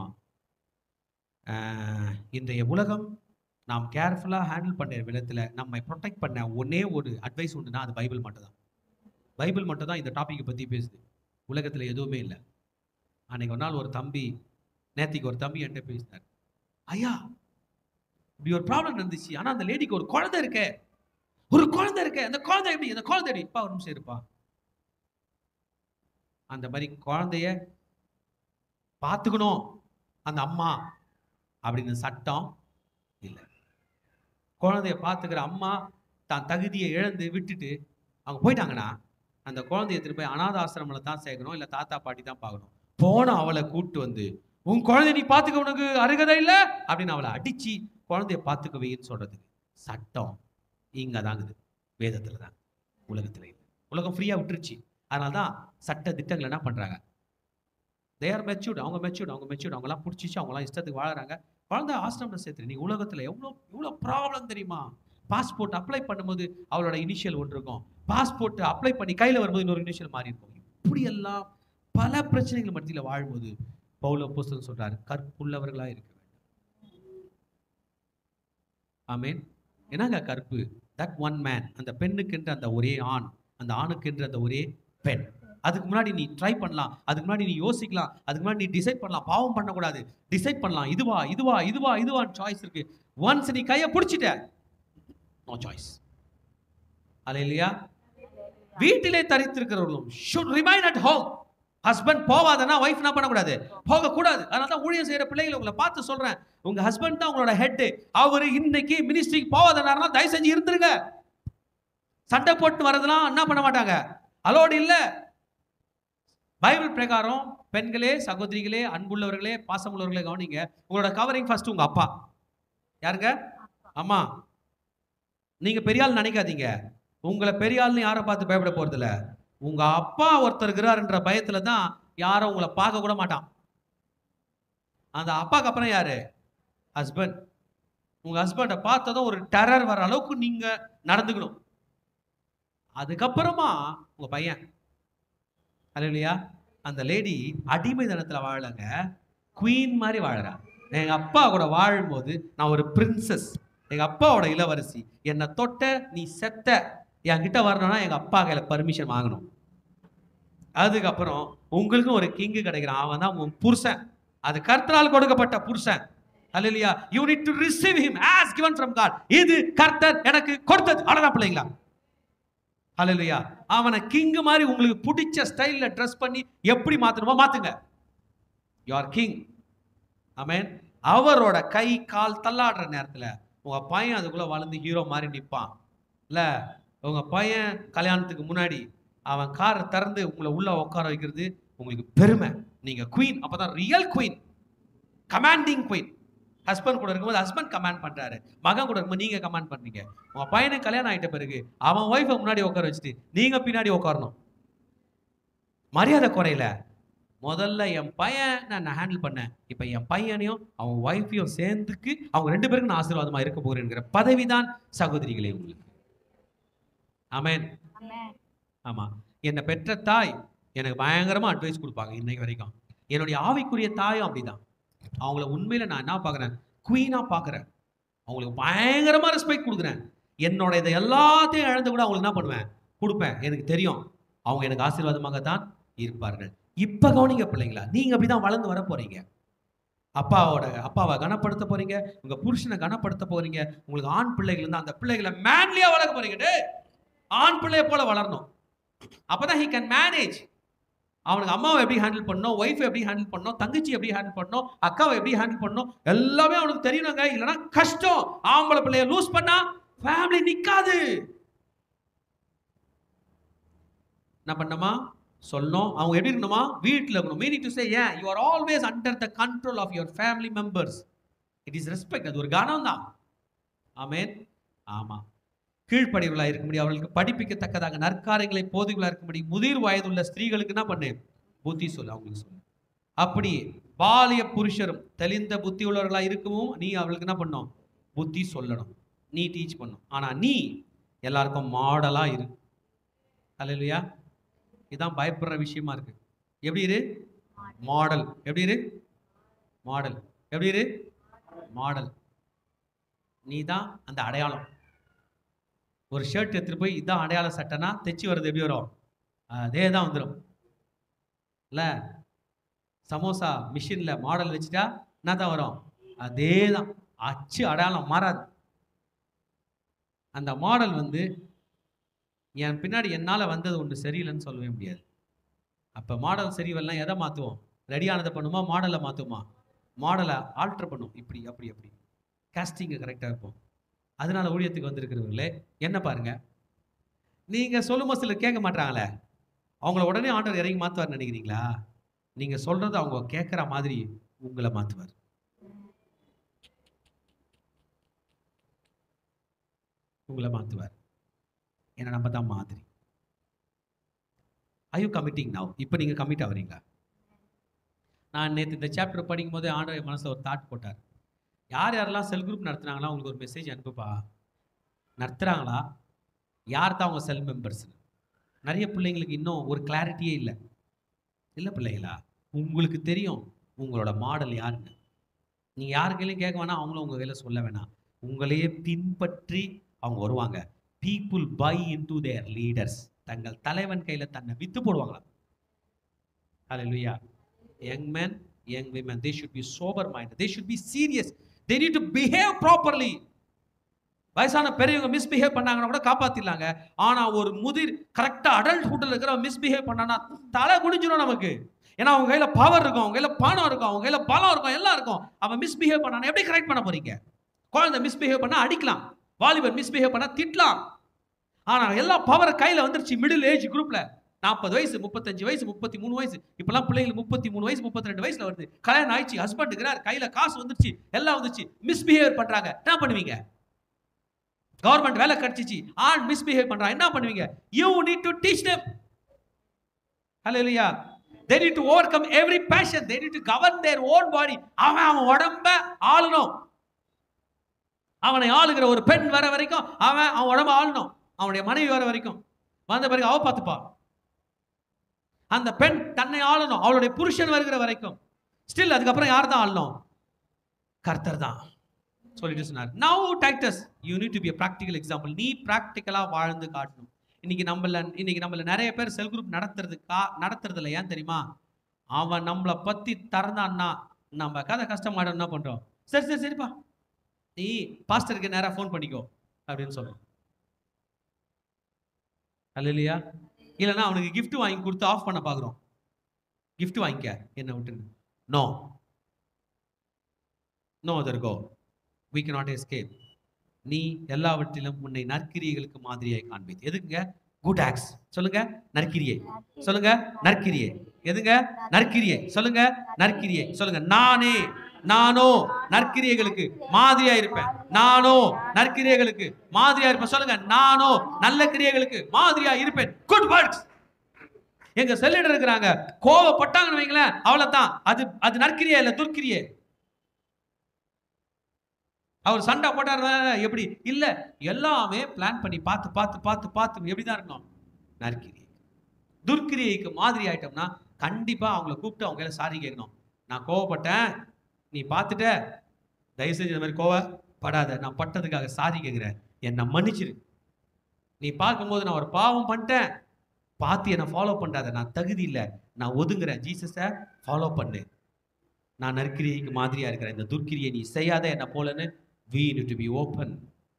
இன்றைய உலகம் நாம் கேர்ஃபுல்லா ஹேண்டில் பண்ணுற விதத்துல நம்மை ப்ரொடெக்ட் பண்ண ஒன்னே ஒரு அட்வைஸ் உண்டுன்னா அது பைபிள் மட்டும் தான். பைபிள் மட்டும் தான் இந்த டாபிக்கை பத்தி பேசுது. உலகத்துல எதுவுமே இல்லை. அன்னைக்கு ஒரு நாள் ஒரு தம்பி, நேத்திக்கு ஒரு தம்பி என்கிட்ட பேசினார். ஐயா, இப்படி ஒரு ப்ராப்ளம் இருந்துச்சு, ஆனா அந்த லேடிக்கு ஒரு குழந்தை இருக்க, ஒரு குழந்தை இருக்க, அந்த குழந்தை எப்படி, அந்த குழந்தை எப்படி? இப்பா ஒரு நிமிஷம் இருப்பா. அந்த மாதிரி குழந்தைய பார்த்துக்கணும் அந்த அம்மா அப்படின்னு சட்டம் இல்லை. குழந்தைய பார்த்துக்கிற அம்மா தான் தகுதியை இழந்து விட்டுட்டு அவங்க போயிட்டாங்கன்னா அந்த குழந்தைய திரும்ப அநாத ஆசிரமில் தான் சேர்க்கணும், இல்லை தாத்தா பாட்டி தான் பார்க்கணும். போன அவளை கூட்டு வந்து உன் குழந்தைய நீ பார்த்துக்க, உனக்கு அருகதை இல்லை அப்படின்னு அவளை அடிச்சு குழந்தைய பார்த்துக்க வைன்னு சொல்றதுக்கு சட்டம் இங்க தாங்குது, வேதத்துல தான், உலகத்துல இல்லை. உலகம் ஃப்ரீயா விட்டுருச்சு. அதனால தான் சட்ட திட்டங்கள் என்ன பண்றாங்க, தே ஆர் மெச்சூர்ட், அவங்க மெச்சூர்ட், அவங்க மெச்சூர்ட், அவங்களாம் பிடிச்சிச்சு, அவங்களாம் இஷ்டத்துக்கு வாழறாங்க. குழந்தை ஆசிரமத்தை சேர்த்து. நீ உலகத்துல எவ்வளோ எவ்வளோ ப்ராப்ளம் தெரியுமா? பாஸ்போர்ட் அப்ளை பண்ணும்போது அவளோட இனிஷியல் ஒன்று இருக்கும், பாஸ்போர்ட் அப்ளை பண்ணி கையில் வரும்போது இன்னொரு இனிஷியல் மாறி இருக்கும். இப்படியெல்லாம் பல பிரச்சனைகள் மத்தியில் வாழும்போது பவுல் அப்போஸ்தலன் சொல்றாரு, கற்புள்ளவர்களா இருக்க வேண்டும். ஆமென். என்னங்க கற்பு? தட் ஒன் மேன், அந்த பெண்ணுக்கென்று அந்த ஒரே ஆண், அந்த ஆணுக்கென்று அந்த ஒரே பெண். அதுக்கு முன்னாடி நீ ட்ரை பண்ணலாம், அதுக்கு முன்னாடி நீ யோசிக்கலாம், அதுக்கு முன்னாடி நீ டிசைட் பண்ணலாம். பாவம் பண்ணக்கூடாது, டிசைட் பண்ணலாம். இதுவா இதுவா இதுவா இதுவான்னு சாய்ஸ் இருக்கு. ஒன்ஸ் நீ கையை பிடிச்சிட்ட, நோ சாய்ஸ். அல்லேலூயா. வீட்டிலே தரித்திருக்கிறவர்களும் should remain at home. Husband போவாதனா வைஃப் என்ன பண்ணக்கூடாது? போகக்கூடாது. அதனால தான் ஊழியம் செய்யற பிள்ளைகளை உங்களை பார்த்து சொல்றேன், உங்க ஹஸ்பண்ட் தான் உங்களோட ஹெட். அவரு இன்னைக்கு மினிஸ்ட்ரிக்கு போவாதனா தயவு செஞ்சு இருந்துருங்க. சண்டை போட்டு வரதெல்லாம் என்ன பண்ண மாட்டாங்க, அலோடு இல்ல. பைபிள் பிரகாரம் பெண்களே, சகோதரிகளே, அன்புள்ளவர்களே, பாசமுள்ளவர்களே கவனிங்க. உங்களோட கவரிங் ஃபர்ஸ்ட் உங்க அப்பா. யாருங்க? அம்மா. நீங்க பெரியாள் நினைக்காதீங்க. உங்களை பெரியாள்னு யாரை பார்த்து பயப்பட போறது இல்ல. உங்க அப்பா ஒருத்தர் இருக்கிறாருன்ற பயத்துல தான் யாரும் உங்களை பார்க்க கூட மாட்டான். அந்த அப்பாக்கு அப்புறம் யாரு? ஹஸ்பண்ட். உங்க ஹஸ்பண்டை பார்த்ததும் ஒரு டெரர் வர அளவுக்கு நீங்க நடந்துக்கணும். அதுக்கப்புறமா உங்க பையன். அல்லேலூயா. அந்த லேடி அடிமை தனத்துல வாழலங்க, குவீன் மாதிரி வாழறா. எங்க அப்பா கூட வாழும்போது நான் ஒரு பிரின்சஸ், எங்க அப்பாவோட இளவரசி. என்னை தொட்ட நீ செத்த, என்கிட்ட வரணும்னா எங்க அப்பா கையில பர்மிஷன் வாங்கணும். அதுக்கப்புறம் உங்களுக்கும் ஒரு கிங்கு கிடைக்கிறான், அவன் தான் உன் புருஷன். அது கர்த்தரால் கொடுக்கப்பட்ட புருஷன். அல்லேலூயா. you need to receive him as given from God. இது கர்த்தர் எனக்கு கொடுத்தது. அழகா பிள்ளைங்களா. அல்லேலூயா. அவனை கிங் மாதிரி உங்களுக்கு பிடிச்ச ஸ்டைல்ல ட்ரெஸ் பண்ணி எப்படி மாத்தணுமோ மாத்துங்க. you are king. ஆமென். அவரோட கை கால் தள்ளாடுற நேரத்துல உங்க பையன் அதுக்குள்ள வளர்ந்து ஹீரோ மாதிரி நிற்பான். இல்ல உங்க பையன் கல்யாணத்துக்கு முன்னாடி அவன் காரை திறந்து உங்களை உள்ள உட்கார வைக்கிறது உங்களுக்கு பெருமை. நீங்க குவீன். அப்பதான் real queen, commanding queen. Husband கூட இருக்கும்போது ஹஸ்பண்ட் கமாண்ட் பண்றாரு, மகன் கூட இருக்கும்போது நீங்க கமாண்ட் பண்றீங்க. உங்க பையனுக்கு கல்யாணம் ஆயிட்ட பிறகு அவன் ஒய்ஃபை முன்னாடி உட்கார வச்சுட்டு நீங்க பின்னாடி உட்காரணும். மரியாதை குறையில. முதல்ல என் பையன் நான் ஹேண்டில் பண்ணேன், இப்ப என் பையனையும் அவன் ஒய்ஃபையும் சேர்ந்துக்கு அவங்க ரெண்டு பேருக்கு நான் ஆசீர்வாதமா இருக்க போகிறேங்கிற பதவிதான் சகோதரிகளே உங்களுக்கு. ஆமென். ஆமா. என்னை பெற்ற தாய் எனக்கு பயங்கரமா அட்வைஸ் கொடுப்பாங்க இன்னைக்கு வரைக்கும். என்னுடைய ஆவிக்குரிய தாயும் அப்படிதான். அவங்கள உண்மையில நான் என்ன பார்க்குறேன், குவீனா பார்க்குறேன். அவங்களுக்கு பயங்கரமா ரெஸ்பெக்ட் கொடுக்குறேன். என்னோட இதை எல்லாத்தையும் இழந்து கூட அவங்களுக்கு என்ன பண்ணுவேன், கொடுப்பேன். எனக்கு தெரியும் அவங்க எனக்கு ஆசீர்வாதமாக தான் இருப்பார்கள். இப்ப கவனிங்க பிள்ளைங்களா, நீங்க அப்படிதான் வளர்ந்து வர போறீங்க. அப்பாவோட அப்பாவை கனப்படுத்த போறீங்க, உங்க புருஷனை கனப்படுத்த போறீங்க. உங்களுக்கு ஆண் பிள்ளைகள் இருந்தா அந்த பிள்ளைகளை மேன்லியா வளர்க்க போறீங்க. ஆண் பிள்ளைய போல வளரணும். அப்பதான் he can manage. அவனுக்கு அம்மாவை எப்படி ஹேண்டில் பண்ணணும், ஒய்ஃபை எப்படி ஹேண்டில் பண்ணணும், தங்கச்சி எப்படி ஹேண்டில் பண்ணணும், அக்காவை எப்படி ஹேண்டில் பண்ணணும், எல்லாமே அவனுக்கு தெரியணுங்க. இல்லைன்னா கஷ்டம். ஆம்பளை பிள்ளைய லூஸ் பண்ணா ஃபேமிலி நிக்காது. என்ன பண்ணமா சொல்லணும், அவங்க எப்படி இருக்கணுமா, வீட்டில் இருக்கணும். Meaning to say, yeah, you are always under the control of your family members. It is respect. அது ஒரு கனம் தான். ஆமென். ஆமா. கீழ்ப்படிவுகளா இருக்கும்படி அவர்களுக்கு படிப்பிக்கத்தக்கதாக நற்காரியங்களை போதுகளா இருக்கும்படி முதிர் வயதுள்ள ஸ்திரீகளுக்கு என்ன பண்ணு, புத்தி சொல்லு, அவங்களுக்கு சொல்லு. அப்படி பாலிய புருஷரும் தெளிந்த புத்தி உள்ளவர்களா இருக்கவும் நீ அவளுக்கு என்ன பண்ணும், புத்தி சொல்லணும், நீ டீச் பண்ணும். ஆனா நீ எல்லாருக்கும் மாடலா இரு. அல்லேலூயா. இதான் பயப்படுற விஷயமா இருக்கு. எப்படி இரு? மாடல். எப்படி இரு? மாடல். எப்படி இரு? மாடல். நீ தான் அந்த அடையாளம். ஒரு ஷர்ட் எடுத்துட்டு போய் இதான் அடையாள சட்டைனா தைச்சி வருது எப்படி வரும், அதே தான் வந்துடும். இல்ல சமோசா மிஷின்ல மாடல் வச்சுட்டா என்ன தான் வரும், அதே தான். அச்சு அடையாளம் மாறாது. அந்த மாடல் வந்து என் பின்னாடி என்னால் வந்தது ஒன்று சரியில்லைன்னு சொல்லவே முடியாது. அப்போ மாடல் சரி வரலாம், எதை மாற்றுவோம், ரெடியானதை பண்ணுமா, மாடலை மாற்றுமா, மாடலை ஆல்ட்ரு பண்ணும், இப்படி அப்படி அப்படி காஸ்டிங்கு கரெக்டாக இருப்போம். அதனால ஊழியத்துக்கு வந்திருக்கிறவங்களே என்ன பாருங்க, நீங்க சொல்லும்போது சிலர் கேட்க மாட்டாங்களே, அவங்கள உடனே ஆண்டவர் இறங்கி மாற்றுவார் நினைக்கிறீங்களா? நீங்க சொல்றது அவங்க கேட்குற மாதிரி உங்களை மாற்றுவார். உங்களை மாற்றுவார். ஏன்னா நம்ம தான் மாதிரி. Are you committing now? இப்போ நீங்க கமிட் ஆகுறீங்களா? நான் நேற்று இந்த சாப்டர் படிக்கும் போதே ஆண்டவர் மனசில் ஒரு தாட் போட்டார். யார் யாரெல்லாம் செல் குரூப் நடத்துனாங்களா உங்களுக்கு ஒரு மெசேஜ் அனுப்புப்பா. நடத்துகிறாங்களா, யார் தான் அவங்க செல் மெம்பர்ஸ்? நிறைய பிள்ளைங்களுக்கு இன்னும் ஒரு கிளாரிட்டியே இல்லை. இல்லை பிள்ளைகளா, உங்களுக்கு தெரியும் உங்களோட மாடல் யாருன்னு. நீங்கள் யாரு கையிலையும் கேட்க வேணாம், அவங்களும் உங்கள் கையில் சொல்ல வேணாம். உங்களையே பின்பற்றி அவங்க வருவாங்க. People buy into their leaders. தங்கள் தலைவன் கையில் தன்னை வித்து போடுவாங்களா? Hallelujah. Young men, young women, they should be sober minded, they should be serious, they need to behave properly. வயசான பெரியவங்க மிஸ்பிஹேவ் பண்ணாங்கன்னா கூட காப்பாத்திடலாங்க. ஆனா ஒரு முதிர் கரெக்டா அடல்ட்ஹுட்ல இருக்கிற மிஸ்பிஹேவ் பண்ணானா தலை குனிஞ்சிடும் நமக்கு. ஏன்னா அவங்க கையில பவர் இருக்கும், அவங்க கையில பணம் இருக்கும், அவங்க கையில பலம் இருக்கும், எல்லாம் இருக்கும். அவன் மிஸ்பிஹேவ் பண்ணானா எப்படி கரெக்ட் பண்ண போறீங்க? குழந்தை மிஸ்பிஹேவ் பண்ணா அடிக்கலாம், வாலிபர் மிஸ்பிஹேவ் பண்ணா திட்டலாம். ஆனா எல்லா பவர் கையில வந்துருச்சு. மிடில் ஏஜ் குரூப்ல நாற்பது வயசு, முப்பத்தஞ்சு வயசு, முப்பத்தி மூணு வயசு, இப்பெல்லாம் பிள்ளைங்களுக்கு முப்பத்தி மூணு வயசு, முப்பத்தி ரெண்டு வயசுல வருது. கல்யாணம் ஆயிடுச்சு, ஹஸ்பண்ட் இருக்கிறார், கையில காசு வந்துருச்சு, எல்லாம் வந்துச்சு, மிஸ்பிஹேவ் பண்றாங்க. என்ன பண்ணுவீங்க? கவர்மெண்ட் வேலை கிடைச்சிச்சு, ஆண் மிஸ்பிஹேவ் பண்றான், என்ன பண்ணுவீங்க? You need to teach them. Hallelujah. They need to overcome every passion, they need to govern their own body. அவன் அவன் உடம்ப ஆளணும். அவனை ஆளுகிற ஒரு பெண் வர வரைக்கும் அவன் அவன் உடம்ப ஆளணும். அவனுடைய மனைவி வர வரைக்கும், வந்த பிறகு அவ பார்த்துப்பா. அந்த பெண் தன்னை ஆளணும், அவளுடைய புருஷன் வருகிற வரைக்கும். ஸ்டில் அதுக்கப்புறம் யார் தான் ஆளணும்? கர்த்தர் தான் சொல்லிட்டு சொன்னார். Now Titus, you need to be a practical example. நீ பிராக்டிக்கலா வாழ்ந்து காட்டணும். இன்னைக்கு நம்மள இன்னைக்கு நம்மள நிறைய பேர் செல் குரூப் நடத்துறது நடத்துறது இல்லை. ஏன் தெரியுமா? அவன் நம்மளை பத்தி தரந்தான்னா நம்ம கதை கஷ்டமாடும். என்ன பண்றோம்? சரி சரி சரிப்பா, நீ பாஸ்டருக்கு நேரா ஃபோன் பண்ணிக்கோ அப்படின்னு சொல்றோம். அல்லேலூயா. இல்லைன்னா அவனுக்கு கிஃப்ட் வாங்கி கொடுத்து ஆஃப் பண்ண பார்க்குறோம். கிஃப்ட் வாங்கிக்க, என்ன விட்டுன்னு. No no other go, we cannot escape. நீ எல்லாவற்றிலும் உன்னை நற்கிரியைகளுக்கு மாதிரியாய் காண்பித்து. எதுக்குங்க? குட் ஆக்ட்ஸ் சொல்லுங்க, நற்கிரியை சொல்லுங்க, நற்கிரியை. எதுங்க? நற்கிரியை சொல்லுங்க, நற்கிரியை சொல்லுங்க. நானே நானோ நற்கிரியைகளுக்கு மாதிரியா இருப்பேன். நானோ நற்கிரியைகளுக்கு மாதிரியா இருப்பேன். சொல்லுங்க, நானோ நல்ல கிரியைகளுக்கு மாதிரியா இருப்பேன். Good words. எங்க செல்லிடர் இருக்கிறாங்க, கோவப்பட்டாங்கன்னு வைங்களேன், அவ்வளவுதான். அது அது நற்கிரியை இல்ல, துர்க்கிரியை. அவர் சண்டை போட்டார் எப்படி இல்ல, எல்லாமே பிளான் பண்ணி பார்த்து பார்த்து பார்த்து பார்த்து எப்படிதான் இருக்கணும்? நற்கிரியை. துர்க்கிரியைக்கு மாதிரி ஆயிட்டோம்னா கண்டிப்பா அவங்கள கூப்பிட்டு அவங்க சாரி கேட்கணும். நான் கோவப்பட்டேன், நீ பார்த்துட்ட, தயவு செஞ்சு இந்த மாதிரி கோவப்படாத, நான் பட்டதுக்காக சாரி கேட்கிறேன், என்னை மன்னிச்சிரு. நீ பார்க்கும்போது நான் ஒரு பாவம் பண்ணிட்டேன், பார்த்து என்னை ஃபாலோ பண்ணாத, நான் தகுதி இல்லை, நான் ஒதுங்குறேன், ஜீசஸை ஃபாலோ பண்ணு, நான் நற்கிரியைக்கு மாதிரியா இருக்கிறேன், இந்த துர்க்கிரியை நீ செய்யாத என்ன போலன்னு. We need to be open.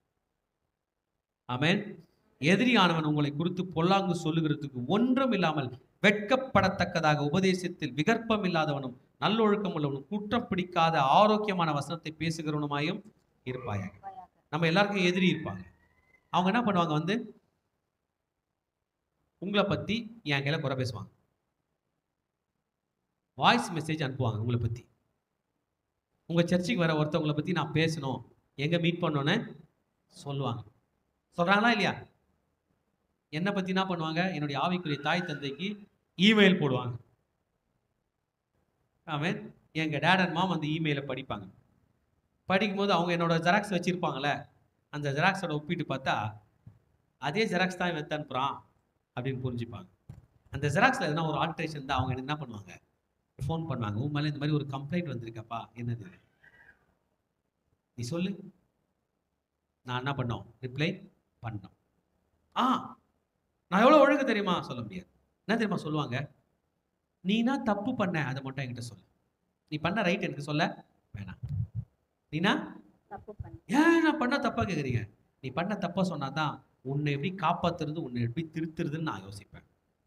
ஆமென். எதிரியானவன் உங்களை குறித்து பொல்லாங்கு சொல்லுகிறதுக்கு ஒன்றும் இல்லாமல் வெட்கப்படத்தக்கதாக உபதேசத்தில் விகற்பம் இல்லாதவனும் நல்லொழுக்கம் உள்ளவனும் குற்றம் பிடிக்காத ஆரோக்கியமான வசனத்தை பேசுகிறவனுமாயும் இருப்பாயாக. நம்ம எல்லாருக்கும் எதிரி இருப்பாங்க. அவங்க என்ன பண்ணுவாங்க? வந்து உங்களை பத்தி என் கையில குறை பேசுவாங்க, வாய்ஸ் மெசேஜ் அனுப்புவாங்க உங்களை பத்தி. உங்க சர்ச்சுக்கு வர ஒருத்தவங்களை பத்தி நான் பேசணும், எங்க மீட் பண்ணோன்னு சொல்லுவாங்க. சொல்றாங்களா இல்லையா? என்னை பத்தி என்ன பண்ணுவாங்க? என்னுடைய ஆவிக்குரிய தாய் தந்தைக்கு இமெயில் போடுவாங்க. ஆமென். எங்க டேட் அண்ட் மாம் அந்த இமெயிலை படிப்பாங்க. படிக்கும்போது அவங்க என்னோட ஜெராக்ஸ் வச்சிருப்பாங்களே, அந்த ஜெராக்ஸோட ஒப்பிட்டு பார்த்தா அதே ஜெராக்ஸ் தான் வெத்து அனுப்புறான் அப்படின்னு புரிஞ்சுப்பாங்க. அந்த ஜெராக்ஸ்ல எதனா ஒரு ஆல்ட்ரேஷன் தான் அவங்க எனக்கு என்ன பண்ணுவாங்க? ஃபோன் பண்ணுவாங்க. உன் மேலே இந்த மாதிரி ஒரு கம்ப்ளைண்ட் வந்திருக்கப்பா, என்னது நீ சொல்லு. நான் என்ன பண்ணோம்? ரிப்ளை பண்ணோம். ஆ நான் எவ்வளோ ஒழுங்கு தெரியுமா? சொல்ல முடியாது. என்ன தெரியுமா சொல்லுவாங்க? நீனா தப்பு பண்ண, அதை மட்டும் என்கிட்ட சொல்லு. நீ பண்ண ரைட் எனக்கு சொல்ல வேணாம். நீனா தப்பு பண்ண, ஏன் நான் பண்ண தப்பா கேட்குறீங்க? நீ பண்ண தப்பா சொன்னாதான் உன்னை எப்படி காப்பாத்துறது, உன்னை எப்படி திருத்துறதுன்னு நான் யோசிப்பேன்.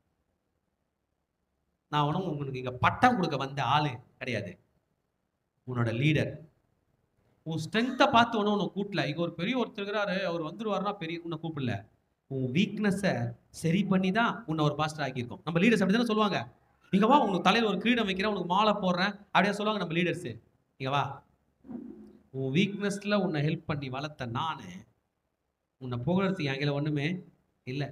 நான் ஒன்றும் உங்களுக்கு இங்கே பட்டம் கொடுக்க வந்த ஆளு கிடையாது. உன்னோட லீடர். உன் ஸ்ட்ரென்த்தை பார்த்து ஒன்றும் உன்னை கூட்டல. இங்கே ஒரு பெரிய ஒருத்தர் இருக்கிறாரு, அவர் வந்துருவாருன்னா பெரிய உன்னை கூப்பிடல. உன் வீக்னஸை சரி பண்ணி தான் உன்னை ஒரு பாஸ்டர் ஆக்கியிருக்கோம். நம்ம லீடர்ஸ் அப்படி தானே சொல்லுவாங்க. இங்கே வா, உனக்கு தலையில் ஒரு கிரீடம் வைக்கிறேன், உனக்கு மாலை போடுறேன் அப்படியே சொல்லுவாங்க நம்ம லீடர்ஸு. இங்கே வா, உன் வீக்னஸில் உன்னை ஹெல்ப் பண்ணி வளர்த்த நான் உன்னை புகழறதுக்கு என் கையில் ஒன்றுமே இல்லை.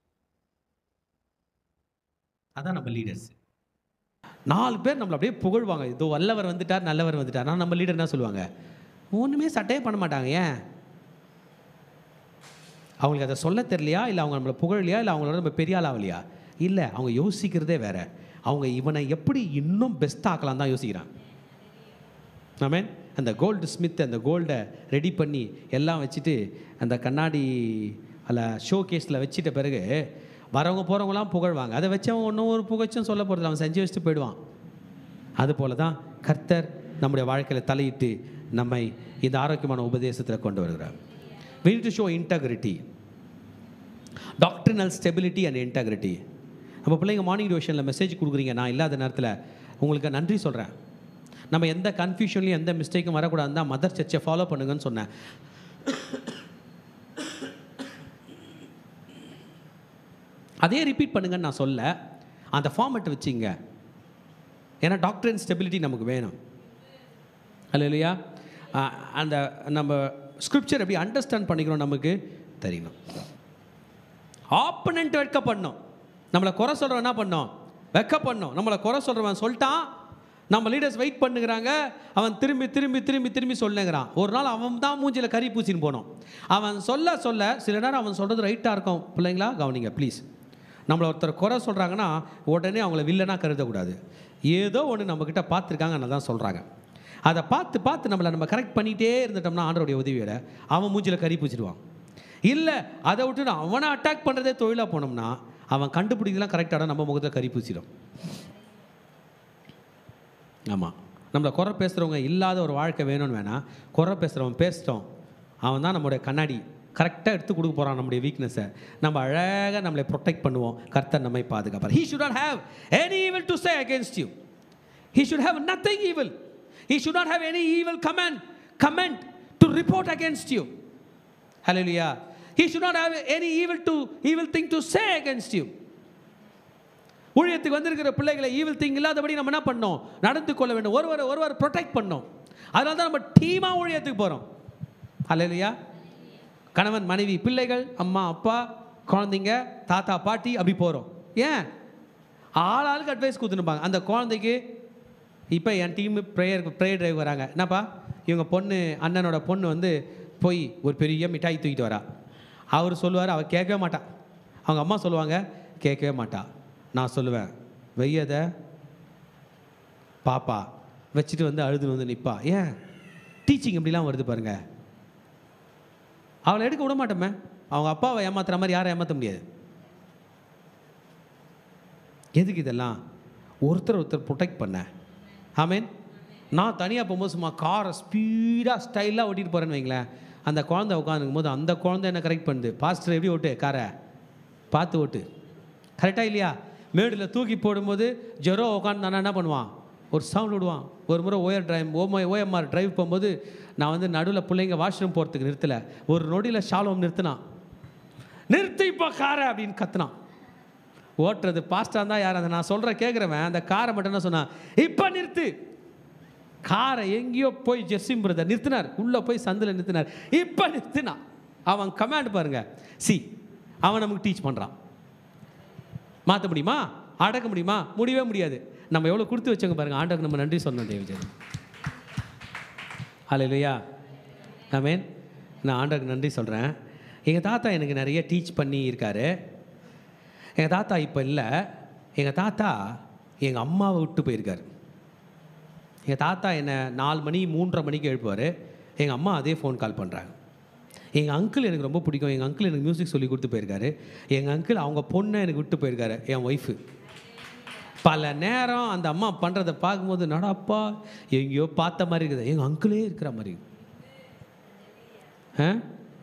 அதான் நம்ம லீடர்ஸ். நாலு பேர் நம்மளை அப்படியே புகழ்வாங்க, இதோ வல்லவர் வந்துட்டார், நல்லவர் வந்துட்டார். ஆனால் நம்ம லீடர் என்ன சொல்லுவாங்க? ஒன்றுமே சட்டையே பண்ண மாட்டாங்க. ஏன்? அவங்களுக்கு அதை சொல்ல தெரியலையா, இல்லை அவங்க நம்மளை புகழலையா, இல்லை அவங்களோட நம்ம பெரிய ஆள் ஆகலையா? இல்லை, அவங்க யோசிக்கிறதே வேற. அவங்க இவனை எப்படி இன்னும் பெஸ்ட்டாக ஆக்கலாம் தான் யோசிக்கிறான். ஆமென். அந்த கோல்டு ஸ்மித் அந்த கோல்டை ரெடி பண்ணி எல்லாம் வச்சுட்டு அந்த கண்ணாடி அதில் ஷோ கேஸில் வச்சுட்ட பிறகு வரவங்க போகிறவங்களாம் புகழ்வாங்க. அதை வச்சவன் ஒன்றும் ஒரு புகழ்ச்சும் சொல்ல போகிறது, அவன் செஞ்சு வச்சுட்டு போயிடுவான். அதுபோல தான் கர்த்தர் நம்முடைய வாழ்க்கையில் தலையிட்டு நம்மை இந்த ஆரோக்கியமான உபதேசத்தில் கொண்டு வருகிறார். We need to show integrity, doctrinal stability and integrity. நம்ம பிள்ளைங்க மார்னிங் டிவோஷனில் மெசேஜ் கொடுக்குறீங்க, நான் இல்லாத நேரத்தில் உங்களுக்கு நன்றி சொல்கிறேன். நம்ம எந்த கன்ஃபியூஷன்லையும் எந்த மிஸ்டேக்கும் வரக்கூடாது தான் மதர் சர்ச்சை ஃபாலோ பண்ணுங்கன்னு சொன்னேன். அதே ரிப்பீட் பண்ணுங்கன்னு நான் சொல்ல, அந்த ஃபார்மெட் வச்சுங்க. ஏன்னா டாக்டரின் ஸ்டெபிலிட்டி நமக்கு வேணும். அல்லேலூயா. அந்த நம்ம ஸ்கிரிப்சர் எப்படி அண்டர்ஸ்டாண்ட் பண்ணிக்கிறோம் நமக்கு தெரியணும். ஆப்பனண்ட் வெட்க பண்ணோம், நம்மளை குறை சொல்கிறவன் என்ன பண்ணோம், வெக்க பண்ணோம். நம்மளை குறை சொல்கிறவன் சொல்லிட்டான், நம்ம லீடர்ஸ் வெயிட் பண்ணுகிறாங்க, அவன் திரும்பி திரும்பி திரும்பி திரும்பி சொல்லுங்கிறான். ஒரு நாள் அவன் தான் மூஞ்சில் கறி பூசின்னு போனோம். அவன் சொல்ல சொல்ல சில நேரம் அவன் சொல்கிறது ரைட்டாக இருக்கும். பிள்ளைங்களா கவனிங்க ப்ளீஸ். நம்மளை ஒருத்தர் குறை சொல்கிறாங்கன்னா உடனே அவங்கள வில்லனா கருதக்கூடாது. ஏதோ ஒன்று நம்மக்கிட்ட பார்த்துருக்காங்க, நல்லா தான் சொல்கிறாங்க. அதை பார்த்து பார்த்து நம்மளை நம்ம கரெக்ட் பண்ணிகிட்டே இருந்துட்டோம்னா ஆண்டவருடைய உதவியோட அவன் மூஞ்சில் கறி பூச்சிடுவான். இல்லை அதை விட்டு அவனை அட்டாக் பண்ணுறதே தொழிலாக போனோம்னா அவன் கண்டுபிடிக்கலாம் கரெக்டாக நம்ம முகத்தில் கறி பூச்சிடும். ஆமாம், நம்மளை குறை பேசுகிறவங்க இல்லாத ஒரு வாழ்க்கை வேணும்னு வேணாம். குறை பேசுகிறவன் பேசிட்டோம், அவன் தான் நம்மளுடைய கண்ணாடி கரெக்டாக எடுத்து கொடுக்க போகிறான். நம்முடைய வீக்னஸை நம்ம அழகாக நம்மளை ப்ரொடெக்ட் பண்ணுவோம். கர்த்தர் நம்மை பாதுகாப்பார். He should not have any evil to say against you. He should have nothing evil. He should not have any evil command comment to report against you. Hallelujah. He should not have any evil to evil thing to say against you. ஊழியத்துக்கு வந்திருக்கிற பிள்ளைகளை evil thing இல்லாதபடி நம்ம என்ன பண்ணோம், நடந்து கொள்ள வேண்டும். ஒருவர் ஒருவர் ப்ரொடெக்ட் பண்ணோம். அதனால தான் நம்ம டீமாக ஊழியத்துக்கு போகிறோம். ஹல்லேலூயா. கணவன் மனைவி பிள்ளைகள் அம்மா அப்பா குழந்தைங்க தாத்தா பாட்டி அப்படி போகிறோம். ஏன் ஆள் ஆளுக்கு அட்வைஸ் கொடுத்துருப்பாங்க. அந்த குழந்தைக்கு இப்போ என் டீம் ப்ரேயர் ப்ரேயர் டிரைவ் வராங்க. என்னப்பா இவங்க பொண்ணு அண்ணனோட பொண்ணு வந்து போய் ஒரு பெரிய மிட்டாய் தூக்கிட்டு வரா. அவர் சொல்லுவார், அவள் கேட்கவே மாட்டா. அவங்க அம்மா சொல்லுவாங்க, கேட்கவே மாட்டா. நான் சொல்லுவேன், வெய்யத பாப்பா வச்சுட்டு வந்து அழுதுன்னு வந்து நிற்பா. ஏன் டீச்சிங் இப்படிலாம் வருது பாருங்க. அவளை எடுக்க விட மாட்டோமே. அவங்க அப்பாவை ஏமாத்துற மாதிரி யாரை ஏமாற்ற முடியாது. எதுக்கு இதெல்லாம்? ஒருத்தர் ஒருத்தர் ப்ரொடெக்ட் பண்ண. ஆமீன். நான் தனியாக போகும்போது சும்மா காரை ஸ்பீடாக ஸ்டைலாக ஓட்டிகிட்டு போகிறேன்னு வைங்களேன். அந்த குழந்தை உட்காந்துருக்கும் போது அந்த குழந்தை என்ன கரெக்ட் பண்ணுது, பாஸ்டர் எப்படி ஓட்டு காரை பார்த்து ஓட்டு, கரெக்டாக இல்லையா? மேடில் தூக்கி போடும்போது ஜெரோ உட்காந்து நான் என்ன பண்ணுவான், ஒரு சவுண்ட் விடுவான். ஒரு முறை ஓயர் டிரைவ் ஓம ஓஎம்ஆர் டிரைவ் போகும்போது நான் வந்து நடுவில் பிள்ளைங்க வாஷ்ரூம் போகிறதுக்கு நிறுத்தலை. ஒரு நொடியில் ஷாலோம் நிறுத்தினான். நிறுத்தி இப்போ காரை அப்படின்னு கத்துனான். ஓட்டுறது பாஸ்டாக தான் யார், அதை நான் சொல்கிற கேட்குறவன் அந்த காரை மட்டும் என்ன சொன்னான், இப்போ நிறுத்து. காரை எங்கேயோ போய் ஜெர்சிம் பிரதர் நிறுத்தினார், உள்ளே போய் சந்தில் நிறுத்தினார். இப்போ நிறுத்தினான். அவன் கமாண்ட் பாருங்க. சி அவன் நமக்கு டீச் பண்ணுறான். மாற்ற முடியுமா, அடக்க முடியுமா? முடியவே முடியாது. நம்ம எவ்வளோ கொடுத்து வச்சவங்க பாருங்கள். ஆண்டவருக்கு நம்ம நன்றி சொன்னோம். தேவஜன் ஹல்லேலூயா. ஆமென். நான் ஆண்டவருக்கு நன்றி சொல்கிறேன். எங்கள் தாத்தா எனக்கு நிறைய டீச் பண்ணி இருக்காரு. எங்கள் தாத்தா இப்போ இல்லை. எங்கள் தாத்தா எங்கள் அம்மாவை விட்டு போயிருக்கார். எங்கள் தாத்தா என்னை நாலு மணி மூன்றரை மணிக்கு எழுப்புவார். எங்கள் அம்மா அதே ஃபோன் கால் பண்ணுறாங்க. எங்கள் அங்கிள் எனக்கு ரொம்ப பிடிக்கும். எங்கள் அங்கிள் எனக்கு மியூசிக் சொல்லி கொடுத்து போயிருக்காரு. எங்கள் அங்கிள் அவங்க பொண்ணை எனக்கு விட்டு போயிருக்காரு, என் ஒய்ஃபு. பல நேரம் அந்த அம்மா பண்ணுறதை பார்க்கும்போது நடப்பா எங்கேயோ பார்த்த மாதிரி இருக்குது. எங்கள் அங்கிளே இருக்கிற மாதிரி. ஆ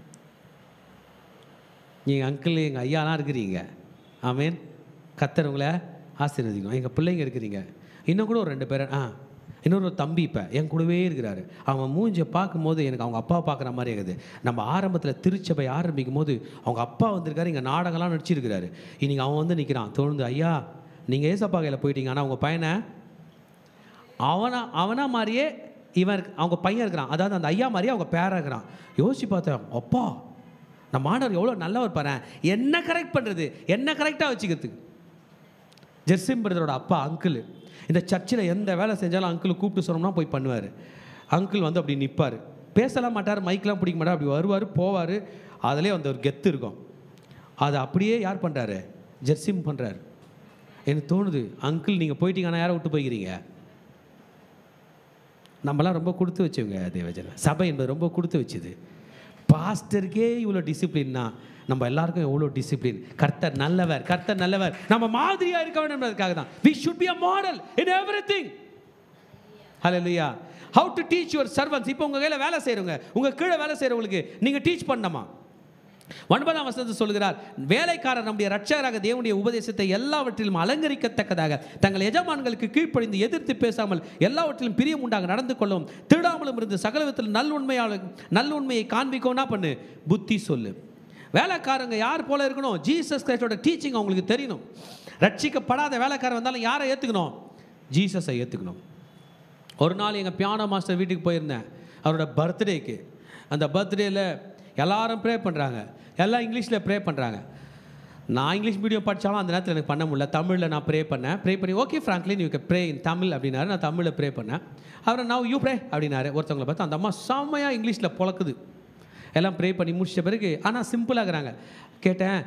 எங்கள் அங்கிள் எங்கள் ஐயாலாம் இருக்கிறீங்க. ஆமேன். கர்த்தர் உங்களை ஆசீர்வதிக்கணும். எங்கள் பிள்ளைங்க இருக்கிறீங்க. இன்னும் கூட ஒரு ரெண்டு பேர், ஆ இன்னொரு தம்பி இப்போ என் கூடவே இருக்கிறாரு. அவன் மூஞ்சியை பார்க்கும்போது எனக்கு அவங்க அப்பா பார்க்குற மாதிரி இருக்குது. நம்ம ஆரம்பத்தில் திருச்சபை ஆரம்பிக்கும் போது அவங்க அப்பா வந்திருக்காரு, இங்கே நாடகம்லாம் நடிச்சிருக்கிறாரு. இன்னைக்கு அவன் வந்து நிற்கிறான். தோணுது, ஐயா நீங்கள் ஏசப்பா கையில் போயிட்டீங்க, ஆனால் அவங்க பையனை அவனா அவனா மாதிரியே இவன் அவங்க பையன் இருக்கிறான். அதாவது அந்த ஐயா மாதிரியே அவங்க பேராக இருக்கிறான். யோசிச்சு பார்த்தேன், அப்பா நம்ம மாணவர் எவ்வளோ நல்லவர் பாரு. என்ன கரெக்ட் பண்ணுறது, என்ன கரெக்டாக வச்சுக்கிறதுக்கு. ஜெர்சிம் பிரதரோட அப்பா அங்கிள் இந்த சர்ச்சில் எந்த வேலை செஞ்சாலும் அங்கிள் கூப்பிட்டு சொன்னோம்னா போய் பண்ணுவார். அங்கிள் வந்து அப்படி நிற்பார், பேசலாம் மாட்டார், மைக்கெலாம் பிடிக்க மாட்டார். அப்படி வருவார் போவார். அதிலே அந்த ஒரு கெத்து இருக்கும். அதை அப்படியே யார் பண்ணுறாரு? ஜெர்சிம் பண்ணுறாரு. எனக்கு தோணுது, அங்கிள் நீங்கள் போயிட்டீங்கன்னா யாரை விட்டு போய்க்கிறீங்க? நம்மளாம் ரொம்ப கொடுத்து வச்சவங்க தேவஜன. சபை என்பது ரொம்ப கொடுத்து வச்சுது. பாஸ்டருக்கே இவ்வளோ டிசிப்ளின்னா நம்ம எல்லாருக்கும் எவ்வளோ டிசிப்ளின். கர்த்தர் நல்லவர், கர்த்தர் நல்லவர், நம்ம மாதிரியாக இருக்க வேண்டும் என்பதற்காக தான். we should be a model in everything. hallelujah. how to teach your servants. இப்போ உங்கள் கையில் வேலை செய்கிறவங்க, உங்கள் கீழே வேலை செய்கிறவங்களுக்கு நீங்கள் டீச் பண்ணணுமா? ஒன்பதாம் வசனத்தை சொல்கிறார், வேலைக்காரர் நம்முடைய ரட்சகராக தேவனுடைய உபதேசத்தை எல்லாவற்றிலும் அலங்கரிக்கத்தக்கதாக தங்கள் எஜமான்களுக்கு கீழ்ப்படிந்து எதிர்த்து பேசாமல் எல்லாவற்றிலும் பிரியம் உண்டாக நடந்து கொள்ளவும் திருடாமலும் இருந்து சகலவிதத்தில் நல்லுண்மையால் நல்லுண்மையை காண்பிக்கோன்னா பண்ணு, புத்தி சொல்லு. வேலைக்காரங்க யார் போல இருக்கணும்? ஜீசஸ் கிரைஸ்டோட டீச்சிங் அவங்களுக்கு தெரியணும். ரட்சிக்கப்படாத வேலைக்காரர் வந்தாலும் யாரை ஏற்றுக்கணும்? ஜீசஸை ஏற்றுக்கணும். ஒரு நாள் எங்கள் பியானோ மாஸ்டர் வீட்டுக்கு போயிருந்தேன், அவரோட பர்த்டேக்கு. அந்த பர்த்டேயில் எல்லாரும் ப்ரே பண்ணுறாங்க, எல்லாம் இங்கிலீஷில் ப்ரே பண்ணுறாங்க. நான் இங்கிலீஷ் மீடியம் படித்தாலும் அந்த நேரத்தில் எனக்கு பண்ண முடியல. தமிழில் நான் ப்ரே பண்ணேன். ப்ரே பண்ணி okay Franklin you can pray in Tamil அப்படின்னாரு. நான் தமிழில் ப்ரே பண்ணேன். அவரை நான் யூ ப்ரே அப்படின்னாரு. ஒருத்தவங்களை பார்த்து அந்த அம்மா செம்மையாக இங்கிலீஷில் பொழக்குது. எல்லாம் ப்ரே பண்ணி முடிச்சிட்ட பிறகு ஆனால் சிம்பிளாகிறாங்க. கேட்டேன்,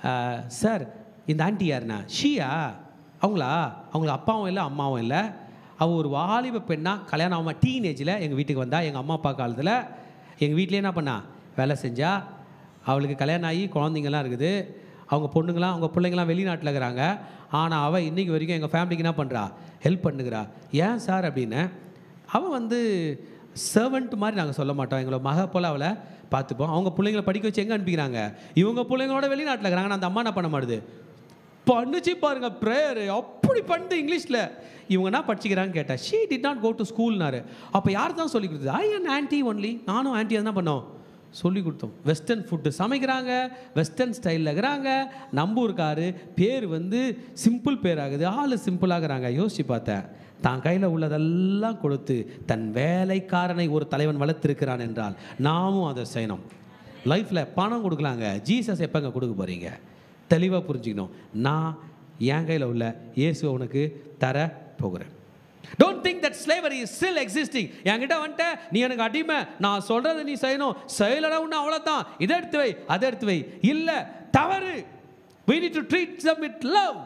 சார் இந்த ஆண்டி யாருண்ணா? ஷியா அவங்களா? அவங்களுக்கு அப்பாவும் இல்லை அம்மாவும் இல்லை. அவள் ஒரு வாலிப பெண்ணா, கல்யாணம் ஆகாமல் டீனேஜில் எங்கள் வீட்டுக்கு வந்தால். எங்கள் அம்மா அப்பா காலத்தில் எங்கள் வீட்டிலே என்ன பண்ணா வேலை செஞ்சா. அவளுக்கு கல்யாணம் ஆகி குழந்தைங்கள்லாம் இருக்குது. அவங்க பொண்ணுங்களாம் அவங்க பிள்ளைங்களாம் வெளிநாட்டில் இருக்கிறாங்க. ஆனால் அவள் இன்றைக்கி வரைக்கும் எங்கள் ஃபேமிலிக்கு என்ன பண்ணுறா? ஹெல்ப் பண்ணுகிறா. ஏன் சார் அப்படின்னு. அவள் வந்து சர்வெண்ட் மாதிரி நாங்கள் சொல்ல மாட்டோம், எங்களோட மக போல் அவளை பார்த்துப்போம். அவங்க பிள்ளைங்களை படிக்க வச்சு எங்கே அனுப்பிக்கிறாங்க? இவங்க பிள்ளைங்களோட வெளிநாட்டில் இருக்கிறாங்க. நான் அந்த அம்மா என்ன பண்ண மாட்டுது? பண்ணுச்சு பாருங்க ப்ரேயரு, அப்படி பண்ணுது இங்கிலீஷில். இவங்க என்ன படிச்சுக்கிறான்னு கேட்டேன். She did not go to ஸ்கூல்னாரு. அப்போ யார் தான் சொல்லி கொடுத்தது? I and aunty only. நானும் ஆன்டி என்ன பண்ணோம்? சொல்லி கொடுத்தோம். வெஸ்டர்ன் ஃபுட்டு சமைக்கிறாங்க, வெஸ்டர்ன் ஸ்டைலில் இருக்கிறாங்க. நம்பூர்காரு பேர் வந்து சிம்பிள் பேர் ஆகுது, ஆள் சிம்பிளாகிறாங்க. யோசிச்சு பார்த்தேன், தான் கையில் உள்ளதெல்லாம் கொடுத்து தன் வேலைக்காரனை ஒரு தலைவன் வளர்த்திருக்கிறான் என்றால் நாமும் அதை செய்யணும். லைஃப்பில் பணம் கொடுக்கலாங்க, ஜீசஸ் எப்போங்க கொடுக்க போகிறீங்க? தெளிவாக புரிஞ்சுக்கணும். நான் என் கையில் உள்ள இயேசுவை உனக்கு தர போகிறேன். Don't think that slavery is still existing. என்கிட்ட வந்துட்ட நீ எனக்கு அடிமை, நான் சொல்றதை நீ செய்யணும், செய்யலடா உன்ன அவ்வளோதான், இதை எடுத்து வை அதை எடுத்து வை. இல்லை, தவறு. We need to treat them with love.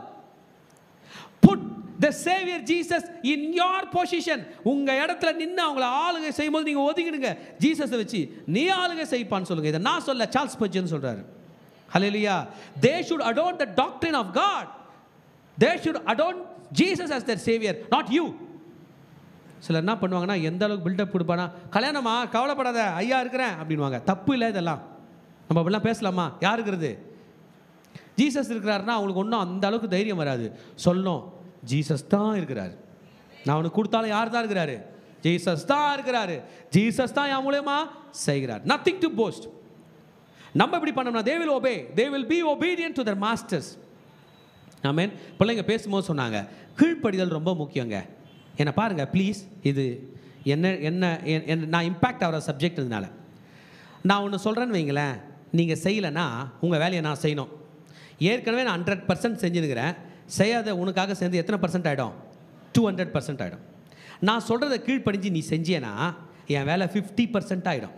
Put the Savior Jesus in your position. உங்க இடத்துல நின்று அவங்கள ஆளுகை செய்யும்போது நீங்க ஒதுங்கிடுங்க. ஜீசஸை வச்சு நீ ஆளுகை செய்ப்பான்னு சொல்லுங்க. இதை நான் சொல்ல, சார்ல்ஸ் ஸ்பர்ஜன் சொல்றாரு. Hallelujah. They should adorn the doctrine of God. They should adorn Jesus as their Savior, not you. சிலர் என்ன பண்ணுவாங்கன்னா, எந்த அளவுக்கு பில்டப் கொடுப்பானா, கல்யாணமா கவலைப்படாத ஐயா இருக்கிறேன் அப்படின்வாங்க. தப்பு இல்லை இதெல்லாம். நம்ம அப்படிலாம் பேசலாமா? யார் இருக்கிறது? ஜீசஸ் இருக்கிறாருன்னா அவங்களுக்கு ஒன்றும் அந்த அளவுக்கு தைரியம் வராது. சொல்லணும், ஜீசஸ் தான் இருக்கிறாரு. நான் அவனுக்கு கொடுத்தாலும் யார் தான் இருக்கிறாரு? ஜீசஸ் தான் இருக்கிறாரு. ஜீசஸ் தான் என் மூலமா செய்கிறார். Nothing to boast. நம்ம இப்படி பண்ணோம்னா they will obey, they will be obedient to their masters. ஆமென். பிள்ளைங்க பேசும்போது சொன்னாங்க, கீழ்ப்படிதல் ரொம்ப முக்கியங்க. என்ன பாருங்க ப்ளீஸ், இது என்ன என்ன நான் இம்பேக்ட் ஆகிற சப்ஜெக்ட் இதனால நான் ஒன்று சொல்கிறேன்னு வைங்களேன். நீங்கள் செய்யலைன்னா உங்கள் வேலையை நான் செய்யணும். ஏற்கனவே நான் ஹண்ட்ரட் பர்சன்ட் செஞ்சுருக்கிறேன். செய்யாத உனக்காக சேர்ந்து எத்தனை பர்சன்ட் ஆகிடும்? டூ ஹண்ட்ரட் பர்சன்ட் ஆகிடும். நான் சொல்கிறத கீழ்ப்படிஞ்சு நீ செஞ்சேன்னா என் வேலை ஃபிஃப்டி பர்சன்ட் ஆகிடும்.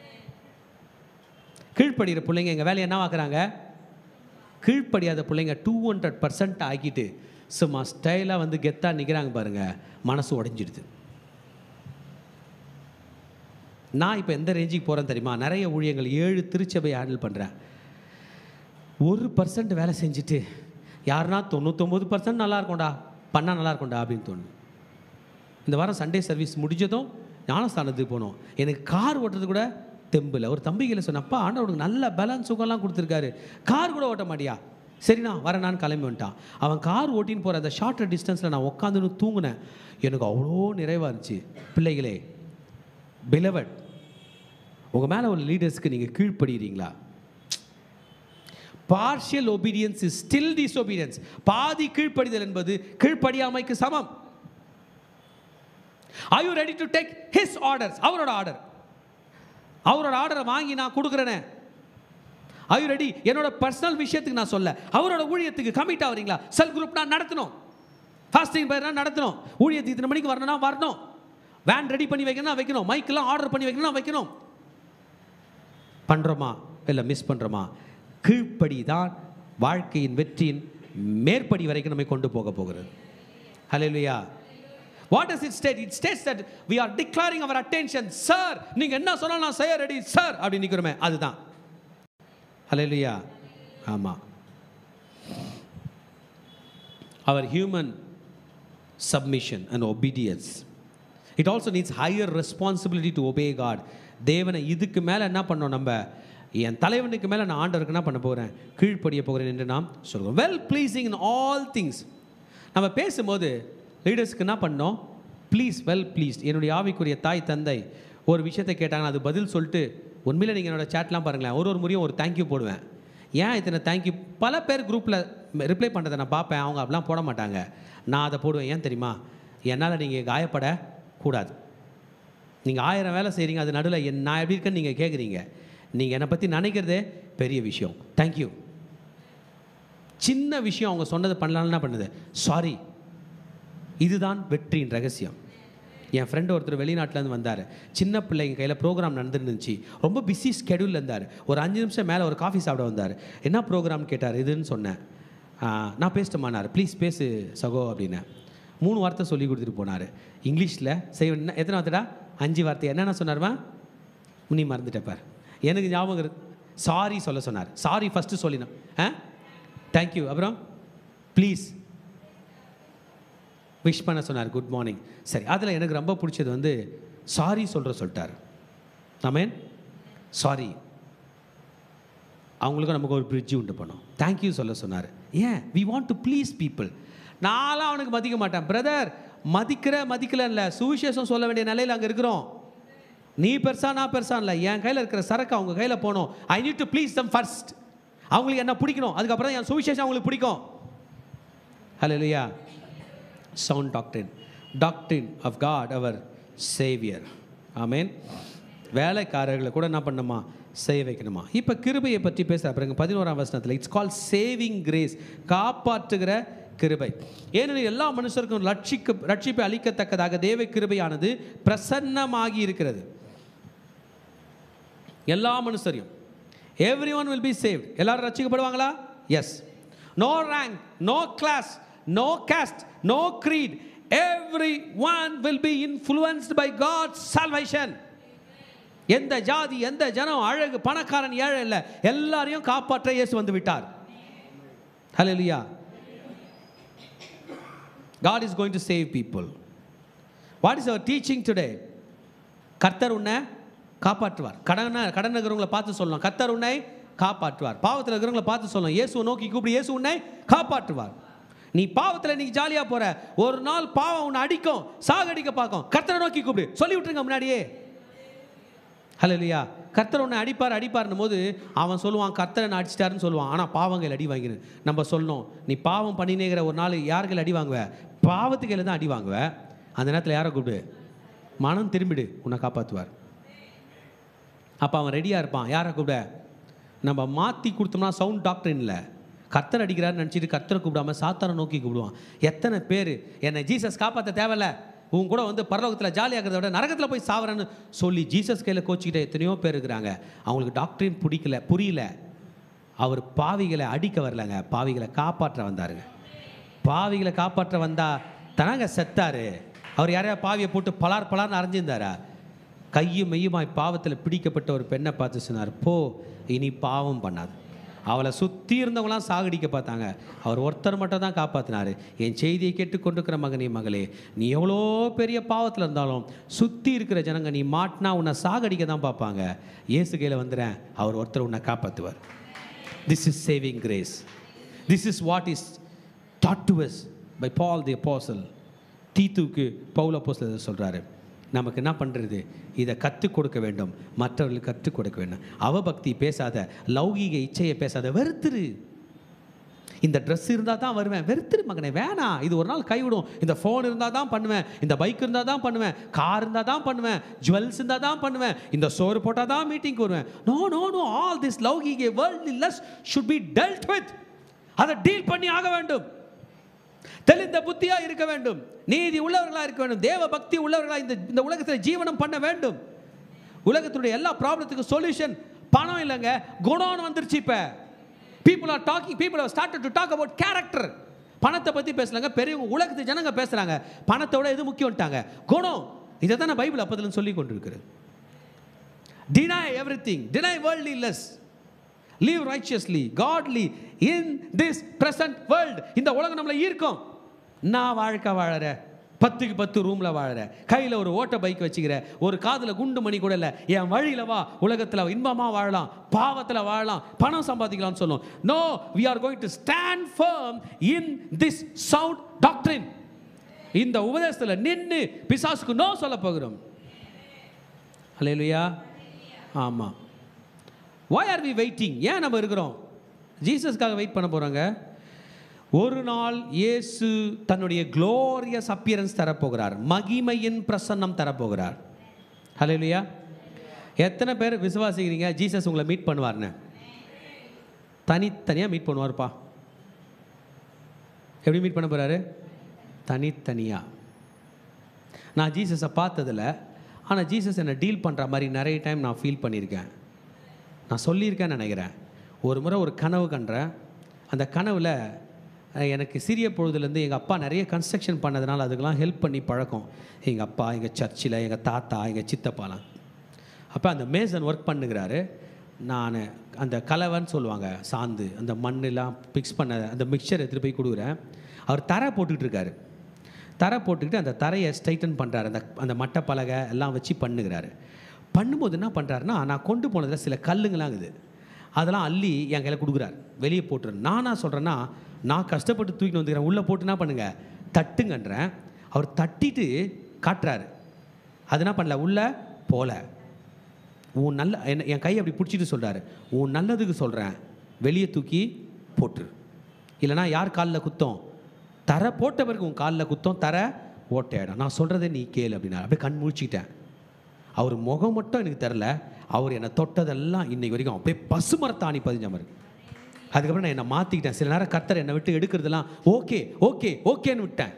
கீழ்ப்படுகிற பிள்ளைங்க எங்கள் வேலையை என்ன ஆக்குறாங்க? கீழ்ப்படியாத பிள்ளைங்க டூ ஹண்ட்ரட் பர்சன்ட் ஆக்கிட்டு சும்மா ஸ்டைலாக வந்து கெத்தாக நிற்கிறாங்க பாருங்க, மனசு உடைஞ்சிடுது. நான் இப்போ எந்த ரேஞ்சுக்கு போகிறேன் தெரியுமா? நிறைய ஊழியங்கள், ஏழு திருச்சபை ஹேண்டில் பண்ணுறேன். ஒரு பர்சன்ட் வேலை செஞ்சுட்டு யாருன்னா தொண்ணூத்தொம்பது பர்சன்ட் நல்லா இருக்கும்டா, பண்ணால் நல்லா இருக்கும்டா அப்படின்னு தோணும். இந்த வாரம் சண்டே சர்வீஸ் முடிஞ்சதும் ஞானஸ்தானத்துக்கு போனோம். எனக்கு கார் ஓட்டுறது கூட தெம்பில். ஒரு தம்பிகளை சொன்னப்பா, ஆனால் அவனுக்கு நல்ல பேலன்ஸ் சுகம்லாம் கொடுத்துருக்காரு, கார் கூட ஓட்ட மாட்டியா? சரிண்ணா வரேன் நான் கிளம்பி வந்துட்டான். அவன் கார் ஓட்டின்னு போகிற அந்த ஷார்ட்டர் டிஸ்டன்ஸில் நான் உட்காந்துன்னு தூங்கினேன். எனக்கு அவ்வளோ நிறைவாக இருந்துச்சு. பிள்ளைகளே, பிலவட், உங்கள் மேலே உள்ள லீடர்ஸ்க்கு நீங்கள் கீழ்ப்படுகிறீங்களா? Partial obedience is still disobedience. பாதி கீழ்ப்படிதல் என்பது கீழ்ப்படியாமைக்கு சமம். Are you ready to take his orders? அவரோட ஆர்டர், அவரோட ஆர்டரை வாங்கி நான் கொடுக்குறேனே. Are you ready? என்னோட பர்சனல் விஷயத்துக்கு நான் சொல்ல, அவரோட ஊழியத்துக்கு கமிட் ஆகிறீங்களா? செல் குரூப் நான் நடத்தணும், ஃபாஸ்டிங் பிரேயர் நான் நடத்தணும், ஊழியத்துக்கு இத்தனை மணிக்கு வரணும்னா வரணும், வேன் ரெடி பண்ணி வைக்கணும்னா வைக்கணும், மைக்கெல்லாம் ஆர்டர் பண்ணி வைக்கணும்னா வைக்கணும். பண்ணுறோமா? இல்லை மிஸ் பண்ணுறோமா? கீழ்ப்படி தான் வாழ்க்கையின் வெற்றியின் மேற்படி வரைக்கும் நம்மை கொண்டு போக போகிறது. ஹல்லேலூயா. What does it state? It states that we are declaring our attention. Sir, நீங்க என்ன சொன்னாலும் நான் செய்ய ரெடி சார் அப்படி நிக்கிறோமே, அதுதான். ஹல்லேலூயா. ஆமா. Our human submission and obedience, it also needs higher responsibility to obey God. தேவனை இதுக்கு மேலே என்ன பண்ணோம்? நம்ம என் தலைவனுக்கு மேலே நான் ஆண்டவருக்கு என்ன பண்ண போகிறேன்? கீழ்ப்படிய போகிறேன் என்று நாம் சொல்கிறோம். Well pleasing in all things. நம்ம பேசும்போது லீடர்ஸ்க்கு என்ன பண்ணோம்? Please, well pleased. என்னுடைய ஆவிக்குரிய தாய் தந்தை ஒரு விஷயத்தை கேட்டாங்கன்னா அது பதில் சொல்லிட்டு, உண்மையில் நீங்கள் என்னோடய சேட்லாம் பாருங்களேன், ஒரு ஒரு முறையும் ஒரு தேங்க்யூ போடுவேன். ஏன் இத்தனை தேங்க்யூ? பல பேர் குரூப்பில் ரிப்ளை பண்ணுறதை நான் பார்ப்பேன், அவங்க அப்படிலாம் போட மாட்டாங்க, நான் அதை போடுவேன். ஏன் தெரியுமா? என்னால் நீங்கள் காயப்படக்கூடாது. நீங்கள் ஆயிரம் வேலை செய்கிறீங்க, அது நடுவில் என் நான் எப்படி இருக்கேன்னு நீங்கள் கேட்குறீங்க. நீங்கள் என்னை பற்றி நினைக்கிறதே பெரிய விஷயம். தேங்க்யூ. சின்ன விஷயம் அவங்க சொன்னது பண்ணலான்னு என்ன பண்ணுது? சாரி. இதுதான் வெற்றியின் ரகசியம். என் ஃப்ரெண்டு ஒருத்தர் வெளிநாட்டிலேருந்து வந்தார். சின்ன பிள்ளைங்க கையில் ப்ரோக்ராம் நடந்துருந்துச்சு. ரொம்ப பிஸி ஸ்கெடியூலில் இருந்தார். ஒரு அஞ்சு நிமிஷம் மேலே ஒரு காஃபி சாப்பிட வந்தார். என்ன ப்ரோக்ராம் கேட்டார். இதுன்னு சொன்னேன். நான் பேசிட்டோமானார். ப்ளீஸ் பேசு சகோ அப்படின்னு மூணு வார்த்தை சொல்லி கொடுத்துட்டு போனார். இங்கிலீஷில் செய்ய எத்தனை வார்த்தைடா? அஞ்சு வார்த்தை. என்னென்ன சொன்னார்மா? நீ மறந்துட்டப்பார். எனக்கு ஞாபகம் இருக்கு. சாரி சொல்ல சொன்னார். சாரி ஃபஸ்ட்டு சொல்லினோம். ஆ தேங்க்யூ, அப்புறம் ப்ளீஸ் விஷ் பண்ண சொன்னார். Good morning. சரி, அதில் எனக்கு ரொம்ப பிடிச்சது வந்து சாரி சொல்கிற சொல்லிட்டார். ஆமென். சாரி. அவங்களுக்கும் நமக்கு ஒரு பிரிட்ஜ் உண்டு பண்ணோம். தேங்க்யூ சொல்ல சொன்னார். ஏன்? We want to please people. நான்லாம் அவனுக்கு மதிக்க மாட்டேன். பிரதர், மதிக்கிற மதிக்கல இல்லை, சுவிசேஷம் சொல்ல வேண்டிய நிலையில் அங்கே இருக்கிறோம். நீ பெருசா நான் பெருசா இல்லை, என் கையில் இருக்கிற சரக்கு அவங்க கையில் போகணும். I need to please them first. அவங்களுக்கு என்ன பிடிக்கணும், அதுக்கப்புறம் என் சுவிசேஷம் அவங்களுக்கு பிடிக்கும். ஹல்லேலூயா. Sound doctrine, doctrine of God our Savior. ஆமென். வேலைக்காரர்களை கூட என்ன பண்ணணுமா? செய்ய வைக்கணுமா? இப்போ கிருபையை பற்றி பேசுகிற பாருங்க பதினோராம் வசனத்தில். It's call saving grace. காப்பாற்றுகிற கிருபை. ஏனெனில் எல்லா மனுஷருக்கும் ரட்சிக்க ரட்சிப்பை அளிக்கத்தக்கதாக தேவ கிருபையானது பிரசன்னமாகி இருக்கிறது. எல்லா மனுஷரையும், every one will be saved. எல்லாரும் ரட்சிக்கப்படுவாங்களா? Yes. No rank, no class, no caste, no creed, everyone will be influenced by God's salvation. எந்த ஜாதி, எந்த ஜனம், அழகு, பணக்காரன், ஏழை இல்லை, எல்லாரையும் காப்பாற்ற இயேசு வந்து விட்டார். Hallelujah. God is going to save people. What is our teaching today? கர்த்தர் உன்னை காப்பாற்றுவார். கடன் கடன் இருக்கிறவங்களை பார்த்து சொல்லலாம், கர்த்தர் உன்னை காப்பாற்றுவார். பாவத்தில் இருக்கிறவங்களை பார்த்து சொல்லலாம், இயேசுவை நோக்கி கூப்பிடு, இயேசு உன்னை காப்பாற்றுவார். நீ பாவத்தில் நீ ஜாலியா போற, ஒரு நாள் பாவம் உன்னை அடிக்கும், சாகடிக்க பார்க்கும், கர்த்தரை நோக்கி கூப்பிடு. சொல்லி விட்டுருங்க முன்னாடியே. ஹல்லேலூயா. கர்த்தர் உன்னை அடிப்பார் அடிப்பார்னும் போது அவன் சொல்லுவான் கர்த்தரை நான் அடிச்சிட்டாருன்னு சொல்லுவான். ஆனால் பாவங்கள் அடி வாங்கினு நம்ம சொல்லணும். நீ பாவம் பண்ணினேங்கிற ஒரு நாள் யார்கள் அடி வாங்குவ? பாவத்துக்கையில் தான் அடி வாங்குவ. அந்த நேரத்தில் யாரை கூப்பிடு? மனம் திரும்பிடு, உன்னை காப்பாற்றுவார். அப்போ அவன் ரெடியாக இருப்பான். யாரை கூப்பிட? நம்ம மாற்றி கொடுத்தோம்னா சவுண்ட் டாக்டரின் இல்லை, கர்த்தர் அடிக்கிறான்னு நினச்சிட்டு கர்த்தரை கூப்பிடாம சாத்தானை நோக்கி கூப்பிடுவான். எத்தனை பேர் என்னை ஜீசஸ் காப்பாற்ற தேவையில்ல, உன் கூட வந்து பரலோகத்தில் ஜாலியாகிறத விட நரகத்தில் போய் சாவரன்னு சொல்லி ஜீசஸ் கையில் கோச்சிக்கிட்ட எத்தனையோ பேர் இருக்கிறாங்க. அவங்களுக்கு டாக்டரின் பிடிக்கல, புரியல. அவர் பாவிகளை அடிக்க வரலங்க, பாவிகளை காப்பாற்ற வந்தாருங்க. பாவிகளை காப்பாற்ற வந்தா தனாங்க செத்தாரு. அவர் யாரையா பாவியை போட்டு பலார் பலார்னு அரைஞ்சிருந்தாரா? கையும் மெய்யுமாய் பாவத்தில் பிடிக்கப்பட்ட ஒரு பெண்ணை பார்த்து சொன்னார், போ இனி பாவம் பண்ணாது. அவளை சுற்றி இருந்தவங்களாம் சாகடிக்க பார்த்தாங்க, அவர் ஒருத்தர் மட்டும் தான் காப்பாற்றினார். என் செய்தியை கேட்டுக்கொண்டிருக்கிற மகனே மகளே, நீ எவ்வளோ பெரிய பாவத்தில் இருந்தாலும் சுற்றி இருக்கிற ஜனங்க நீ மாட்டினா உன்னை சாகடிக்க தான் பார்ப்பாங்க. இயேசு கையில் வந்துடுறேன், அவர் ஒருத்தர் உன்னை காப்பாற்றுவார். This is saving grace. This is what is taught to us by Paul the apostle. தீத்துக்கு பவுல் அப்போஸ்தலர் சொல்கிறாரு, நமக்கு என்ன பண்ணுறது? இதை கற்றுக் கொடுக்க வேண்டும், மற்றவர்களுக்கு கற்றுக் கொடுக்க வேண்டும். அவபக்தி பேசாத, லௌகீக இச்சையை பேசாத, வெறுத்துரு. இந்த ட்ரெஸ் இருந்தால் தான் வருவேன், வெறுத்துரு மகனே, வேணாம். இது ஒரு நாள் கைவிடும். இந்த ஃபோன் இருந்தால் தான் பண்ணுவேன், இந்த பைக் இருந்தால் தான் பண்ணுவேன், கார் இருந்தால் தான் பண்ணுவேன், ஜுவல்ஸ் இருந்தால் தான் பண்ணுவேன், இந்த சோறு போட்டால் தான் மீட்டிங்க்கு வருவேன். No no no all this லௌகீக worldly lust should be dealt with. அதை டீல் பண்ணி ஆக வேண்டும். தெளிந்த புத்தியா இருக்க வேண்டும், நீதி உள்ளவர்களா இருக்க வேண்டும், தேவ பக்தி உள்ளவர்களா இந்த இந்த உலகத்தில் ஜீவனம் பண்ண வேண்டும். உலகத்துடைய எல்லா ப்ராப்ளத்துக்கு சொல்யூஷன் பணம் இல்லைங்க, குணம்னு வந்துருச்சு. இப்போ people are talking, people have started to talk about character. பணத்தை பற்றி பேசலாங்க, பெரியவங்க உலகத்து ஜனங்க பேசுகிறாங்க. பணத்தோட எது முக்கியம்ட்டாங்க? குணம். இதை தான் பைபிள் அப்போதுலேருந்து சொல்லி கொண்டிருக்கிறது. deny everything, deny worldly lust, live righteously, godly in this present world. இந்த உலகம் நம்மளை ஈர்க்கும். நான் வாழ்க்கை வாழற, பத்துக்கு பத்து ரூம்ல வாழற, கையில் ஒரு ஓட்ட பைக் வச்சுக்கிற, ஒரு காதில் குண்டு மணி கூட இல்லை, என் வழியில வா, உலகத்தில் இன்பமாக வாழலாம், பாவத்தில் வாழலாம், பணம் சம்பாதிக்கலாம்னு சொல்லும். No, we are going to stand firm in this sound doctrine. இந்த உபதேசத்தில் நின்று பிசாசுக்கு நோ சொல்ல போகிறோம். ஹல்லேலூயா. ஆமாம். why are we waiting? ஏன் நம்ம இருக்கிறோம்? ஜீசஸ்க்காக வெயிட் பண்ண போகிறாங்க. ஒரு நாள் இயேசு தன்னுடைய க்ளோரியஸ் அப்பியரன்ஸ் தரப்போகிறார், மகிமையின் பிரசன்னம் தரப்போகிறார். ஹல்லேலூயா. எத்தனை பேர் விசுவாசிக்கிறீங்க ஜீசஸ் உங்களை மீட் பண்ணுவார்னு? தனித்தனியாக மீட் பண்ணுவார்ப்பா. எப்படி மீட் பண்ண போகிறாரு? தனித்தனியாக. நான் ஜீசஸை பார்த்ததில்ல, ஆனால் ஜீசஸ் என்னை டீல் பண்ணுற மாதிரி நிறைய டைம் நான் ஃபீல் பண்ணியிருக்கேன். நான் சொல்லியிருக்கேன்னு நினைக்கிறேன். ஒரு முறை ஒரு கனவு கண்டேன். அந்த கனவில் எனக்கு சிறிய பொழுதுலேருந்து எங்கள் அப்பா நிறைய கன்ஸ்ட்ரக்ஷன் பண்ணதுனால அதுக்கெல்லாம் ஹெல்ப் பண்ணி பழக்கம். எங்கள் அப்பா, எங்கள் சர்ச்சில் எங்கள் தாத்தா, எங்கள் சித்தப்பாலாம். அப்போ அந்த மேசன் ஒர்க் பண்ணுகிறாரு. நான் அந்த கலவைன்னு சொல்லுவாங்க, சாந்து, அந்த மண்ணெல்லாம் மிக்ஸ் பண்ண அந்த மிக்சர் எடுத்துகிட்டு போய் கொடுக்குறேன். அவர் தரை போட்டுக்கிட்டு இருக்காரு. தரை போட்டுக்கிட்டு அந்த தரையை ஸ்ட்ரைட்டன் பண்ணுறாரு. அந்த அந்த மட்டை பலகை எல்லாம் வச்சு பண்ணுகிறாரு. பண்ணும்போது என்ன பண்ணுறாருன்னா, நான் கொண்டு போனதில் சில கல்லுங்களாம் இருக்குது, அதெல்லாம் அள்ளி என் கையில் கொடுக்குறாரு, வெளியே போட்டுரு. நானா சொல்கிறேன்னா, நான் கஷ்டப்பட்டு தூக்கிட்டு வந்துக்கிறேன், உள்ளே போட்டு என்ன பண்ணுங்க தட்டுங்கன்றேன். அவர் தட்டிட்டு காட்டுறாரு. அது என்ன பண்ணல, உள்ளே போல. உன் நல்ல என்ன என் கையை அப்படி பிடிச்சிட்டு சொல்கிறாரு, உன் நல்லதுக்கு சொல்கிறேன், வெளியே தூக்கி போட்டுரு, இல்லைனா யார் காலில் குத்தம்? தரை போட்ட பிறகு உன் காலில் குத்தம், தரை ஓட்டையிடும். நான் சொல்கிறதே நீ கேளு அப்படின்னா. அப்படியே கண் முழிச்சிக்கிட்டேன். அவர் முகம் மட்டும் எனக்கு தெரில, அவர் என்னை தொட்டதெல்லாம் இன்னைக்கு வரைக்கும் அப்படியே பசுமரத்தாணி பதிஞ்ச மாதிரி. அதுக்கப்புறம் நான் என்னை மாற்றிக்கிட்டேன். சில நேரம் கர்த்தர் என்னை விட்டு எடுக்கிறதெல்லாம் ஓகே ஓகே ஓகேன்னு விட்டேன்.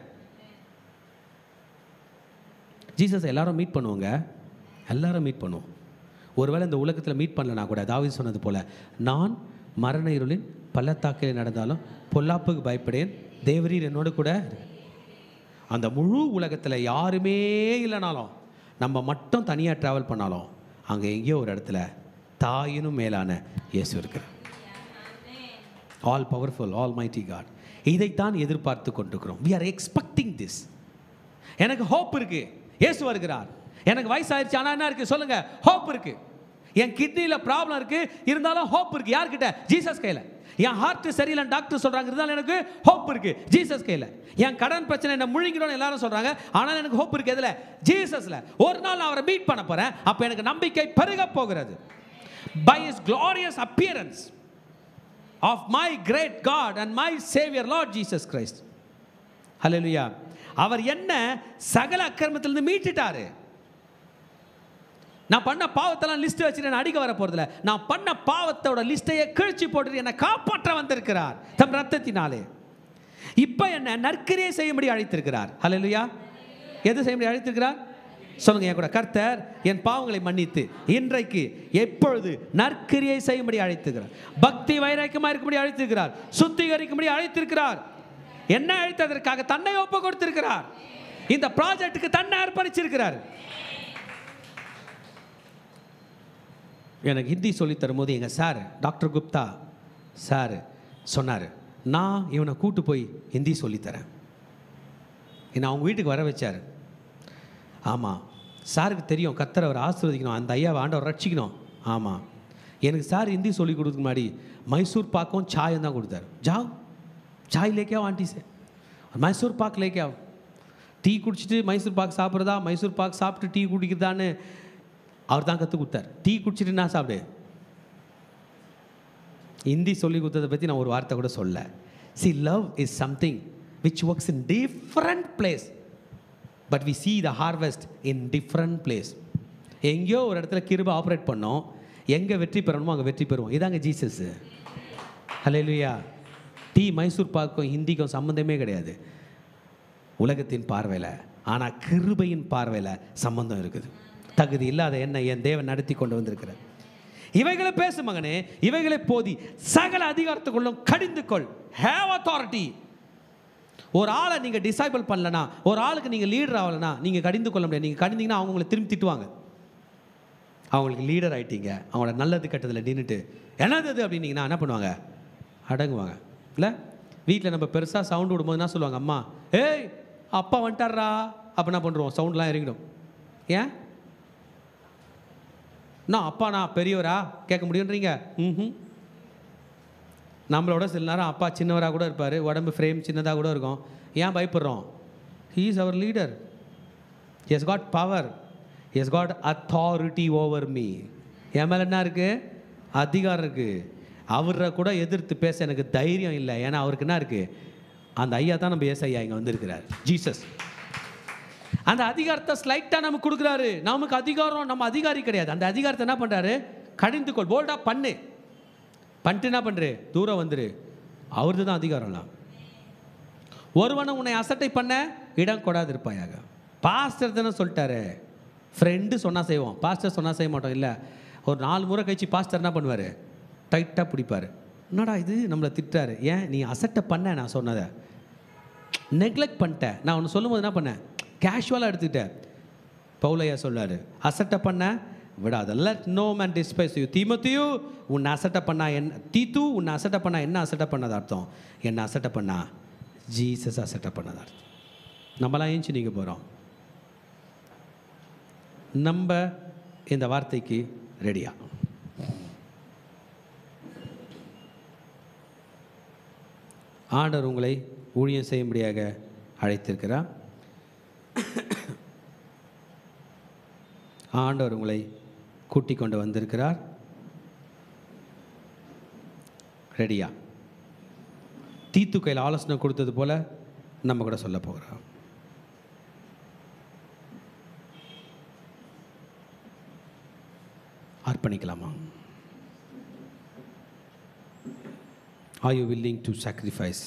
ஜீசஸ் எல்லாரும் மீட் பண்ணுவோங்க, எல்லாரும் மீட் பண்ணுவோம். ஒருவேளை இந்த உலகத்தில் மீட் பண்ணலனா கூட தாவீது சொன்னது போல, நான் மரண இருளின் பள்ளத்தாக்கில் நடந்தாலும் பொல்லாப்புக்கு பயப்படேன், தேவரீர் என்னோடு கூட. அந்த முழு உலகத்தில் யாருமே இல்லைனாலும், நம்ம மட்டும் தனியாக ட்ராவல் பண்ணாலும், அங்கே எங்கேயோ ஒரு இடத்துல தாயினும் மேலான இயேசு இருக்கிறார். All powerful almighty God. இதைத்தான் எதிர்பார்த்து கொண்டிருக்கிறோம். we are expecting this. எனக்கு ஹோப் இருக்கு, இயேசு வருகிறார். எனக்கு வயசாயிருச்சு, ஆனால் என்ன இருக்கு சொல்லுங்க, ஹோப் இருக்கு. என் கிட்னியில் ப்ராப்ளம் இருக்கு, இருந்தாலும் ஹோப் இருக்கு. யார்கிட்ட? ஜீசஸ் கையில். என் ஹார்ட் சரியில்லை டாக்டர் சொல்றாங்க, இருந்தாலும் எனக்கு ஹோப் இருக்கு ஜீசஸ் கையில். என் கடன் பிரச்சனை என்ன முழுங்கிடும் எல்லாரும் சொல்றாங்க, ஆனால் எனக்கு ஹோப் இருக்கு. எதுல? ஜீசஸ்ல. ஒரு நாள் அவரை மீட் பண்ண போறேன், அப்ப எனக்கு நம்பிக்கை பெருக போகிறது. by his glorious appearance of my great God and my Savior Lord Jesus Christ. Hallelujah. அவர் என்ன சகல அக்கிரமத்திலிருந்து மீட்டுட்டாரு. நான் பண்ண பாவத்தெல்லாம் லிஸ்ட் வச்சுட்டு நான் அடிக்க வர போறதில்ல. நான் பண்ண பாவத்தோட லிஸ்டையே கிழிச்சு போட்டு என்னை காப்பாற்ற வந்திருக்கிறார் தம் ரத்தத்தினாலே. இப்ப என்ன நற்கிரியை செய்யும்படி அழைத்திருக்கிறார். ஹல்லேலூயா. எது செய்யும்படி அழைத்திருக்கிறார் சொல்லுங்க என் கூட. கர்த்தர் என் பாவங்களை மன்னித்து இன்றைக்கு எப்பொழுது நற்கிரியை செய்யும்படி அழைத்திருக்கிறார். பக்தி வைராக்கியமாக இருக்கும்படி அழைத்திருக்கிறார். சுத்திகரிக்கும்படி அழைத்திருக்கிறார். என்ன அழைத்ததற்காக தன்னை ஒப்பு கொடுத்திருக்கிறார். இந்த ப்ராஜெக்டுக்கு தன்னை அர்ப்பணிச்சிருக்கிறார். எனக்கு ஹிந்தி சொல்லி தரும்போது எங்கள் சார் டாக்டர் குப்தா சார் சொன்னார், நான் இவனை கூட்டு போய் ஹிந்தி சொல்லித்தரேன். என்னை அவங்க வீட்டுக்கு வர வச்சார். ஆமாம், சாருக்கு தெரியும் கர்த்தர் அவர் ஆசீர்வதிக்கணும், அந்த ஐயாவை ஆண்டவர் ரட்சிக்கணும். ஆமாம், எனக்கு சார் ஹிந்தி சொல்லி கொடுத்துக்கு முன்னாடி மைசூர் பாக்கும் சாயம் தான் கொடுத்தாரு. ஜாவ் சாய் லேக்கே ஆண்டி சார், மைசூர் பாக் லேக்கே ஆகும். டீ குடிச்சிட்டு மைசூர் பாக் சாப்பிட்றதா, மைசூர் பாக் சாப்பிட்டு டீ குடிக்கிறதான்னு அவர் தான் கற்றுக் கொடுத்தார். டீ குடிச்சிட்டு நான் சாப்பிடு. ஹிந்தி சொல்லி கொடுத்ததை பற்றி நான் ஒரு வார்த்தை கூட சொல்ல. See, love is something which works in different place, but we see the harvest in different place. எங்கேயோ ஒரு இடத்துல கிருபை ஆப்ரேட் பண்ணோம், எங்கே வெற்றி பெறணுமோ அங்கே வெற்றி பெறுவோம். இதாங்க ஜீசஸ். ஹல்லேலூயா. டீ மைசூர் பாக்கும் ஹிந்திக்கும் சம்மந்தமே கிடையாது உலகத்தின் பார்வையில், ஆனால் கிருபையின் பார்வையில் சம்பந்தம் இருக்குது. தகுதி இல்லாத என்ன என் தேவன் நடத்தி கொண்டு வந்திருக்கிறார். இவைகளை பேசு மகனே, இவைகளை போதி, சகல அதிகாரத்துக்குள்ளும் கடிந்து கொள். Have authority. ஒரு ஆளை நீங்கள் டிசைபிள் பண்ணலனா, ஒரு ஆளுக்கு நீங்கள் லீடர் ஆகலைன்னா நீங்கள் கடிந்து கொள்ள முடியாது. நீங்கள் கடிந்தீங்கன்னா அவங்க உங்களை திரும்பி திட்டுவாங்க. அவங்களுக்கு லீடர் ஆகிட்டீங்க, அவங்களோட நல்லது கெட்டதில் நின்றுட்டு என்னது அது அப்படின்னீங்கன்னா என்ன பண்ணுவாங்க? அடங்குவாங்க. இல்லை, வீட்டில் நம்ம பெருசாக சவுண்டு விடும்போது என்ன சொல்லுவாங்க? அம்மா, ஏய் அப்பா வந்துட்டாரா, அப்போ என்ன பண்ணுறோம்? சவுண்ட்லாம் இறங்கிடும். ஏன்? நான் அப்பா நான் பெரியவரா கேட்க முடியுன்றீங்க? ம் நம்மளோட சில நேரம் அப்பா சின்னவராக கூட இருப்பார், உடம்பு ஃப்ரேம் சின்னதாக கூட இருக்கும். ஏன் பயப்படுறோம்? He is our leader. He has got power. He has got authority over me. என் மேலே என்ன இருக்குது? அதிகாரம் இருக்குது. அவரை கூட எதிர்த்து பேச எனக்கு தைரியம் இல்லை. ஏன்னா அவருக்கு என்ன இருக்குது? அந்த ஐயா தான் நம்ம ஏசு ஐயா இங்கே வந்திருக்கிறார், ஜீசஸ். அந்த அதிகாரத்தை ஸ்லைட்டாக நமக்கு கொடுக்குறாரு. நமக்கு அதிகாரம், நம்ம அதிகாரி கிடையாது. அந்த அதிகாரத்தை என்ன பண்ணுறாரு? கடிந்துக்கொள், போல்டாக பண்ணு. பண்ணிட்டு என்ன பண்ணுற? தூரம் வந்துரு. அவரது தான் அதிகாரம்லாம். ஒருவனை உன்னை அசட்டை பண்ண இடம் கொடாது இருப்பாயாக. பாஸ்டர் தானே சொல்லிட்டாரு. ஃப்ரெண்டு சொன்னால் செய்வோம், பாஸ்டர் சொன்னால் செய்ய மாட்டோம். இல்லை, ஒரு நாலு முறை கழிச்சு பாஸ்டர் என்ன பண்ணுவார்? டைட்டாக பிடிப்பார். என்னடா இது நம்மளை திட்டாரு, ஏன் நீ அசட்டை பண்ண? நான் சொன்னதை நெக்லெக்ட் பண்ணிட்டேன். நான் ஒன்று சொல்லும்போது என்ன பண்ணேன்? கேஷுவலாக எடுத்துக்கிட்டேன். பவுலையா சொல்லாரு, அசட்டை பண்ண விடாத. Let no man despise you. தீமோத்தேயு, உன்னை அசட்டை பண்ணா என்ன? தீத்து, உன்னை அசட்டை பண்ணா என்ன அசட்டை பண்ணது அர்த்தம்? என்ன அசட்டை பண்ணா? ஜீசஸ் அசட்டை பண்ணது அர்த்தம். நம்மளாம் ஏஞ்சி நீங்கள் போகிறோம். நம்ம இந்த வார்த்தைக்கு ரெடியா? ஆண்டவர் உங்களை ஊழியம் செய்யும்படியாக அழைத்திருக்கிறார். ஆண்டவர் உங்களை கூட்டிக் கொண்டு வந்திருக்கிறார். ரெடியா? தீத்து கையில் ஆலோசனை கொடுத்தது போல நம்ம கூட சொல்ல போகிறோம். அர்ப்பணிக்கலாமா? Are you willing to sacrifice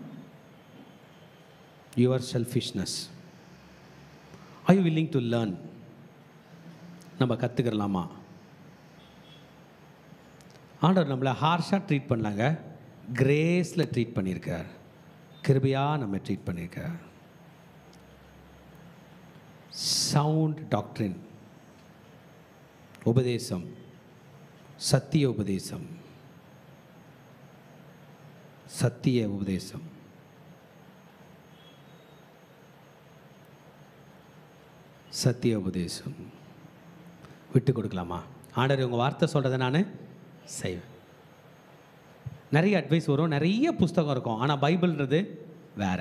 your selfishness? Are you willing to learn? நம்ம கற்றுக்கலாமா? ஆண்டவர் நம்மளை ஹார்ஷாக ட்ரீட் பண்ணலாங்க, கிரேஸில் ட்ரீட் பண்ணியிருக்கார். கிருபையாக நம்ம ட்ரீட் பண்ணியிருக்கார். சவுண்ட் டாக்ட்ரின், உபதேசம், சத்திய உபதேசம், சத்திய உபதேசம், சத்திய உபதேசம் விட்டு கொடுக்கலாமா? ஆண்டவர் உங்கள் வார்த்தை சொல்கிறத நான் செய்வேன். நிறைய அட்வைஸ் வரும், நிறைய புஸ்தகம் இருக்கும், ஆனால் பைபிள்ன்றது வேற.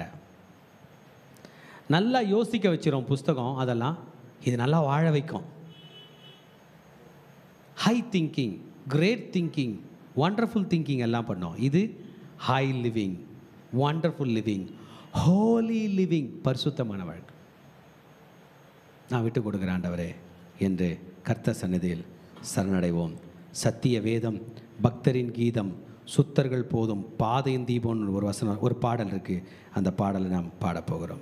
நல்லா யோசிக்க வச்சிரும் புஸ்தகம். அதெல்லாம் இது நல்லா வாழ வைக்கும். High thinking, great thinking, wonderful thinking எல்லாம் பண்ணோம். இது high living, wonderful living, holy living, பரிசுத்தமான வாழ்க்கை. நான் விட்டு கொடுக்குறேன் ஆண்டவரே என்று கர்த்தர் சந்நிதியில் சரணடைவோம். சத்திய வேதம், பக்தரின் கீதம், சுத்தர்கள் போதும், பாதையின் தீபம்னு ஒரு வசனம், ஒரு பாடல் இருக்குது. அந்த பாடலை நாம் பாடப்போகிறோம்.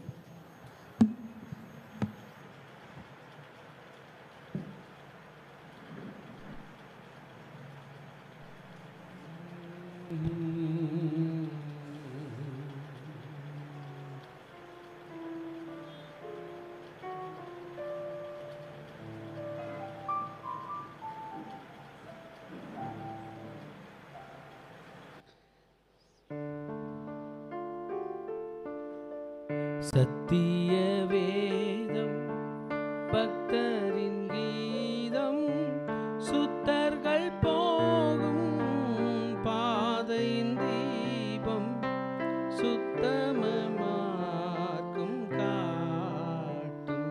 சத்திய வேதம், பக்தரின் கீதம், சுத்தர்கள் போகும் பாதையின் தீபம், சுத்தம மார்க்கும் காட்டும்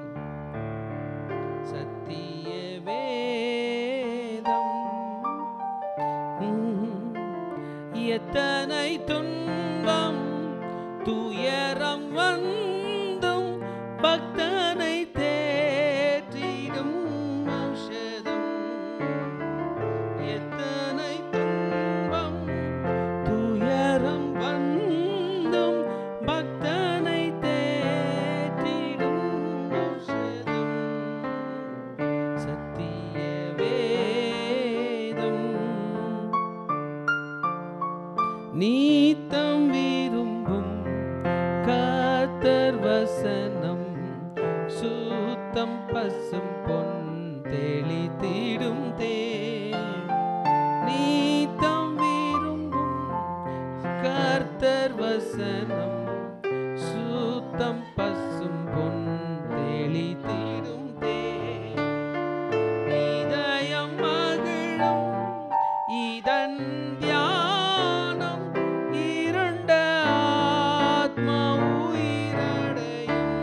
சத்திய வேதம். எத்தனை துன்பம் துயரம் வந்தும் பக்தனை தேற்றிடும் ஔஷதம். எத்தனை துன்பம் துயரம் வந்தும் பக்தனை தேற்றிடும் ஔஷதம் சத்திய வேதம். தெளித்திடும் தே நீத்தம் விரும்பும் கர்த்தர் வசனம் சுத்தம் பசும் பொன் தெளித்திடும் தே இதயம் மகிழும் இதன் தியானம் இருண்ட ஆத்மா உயிரடையும்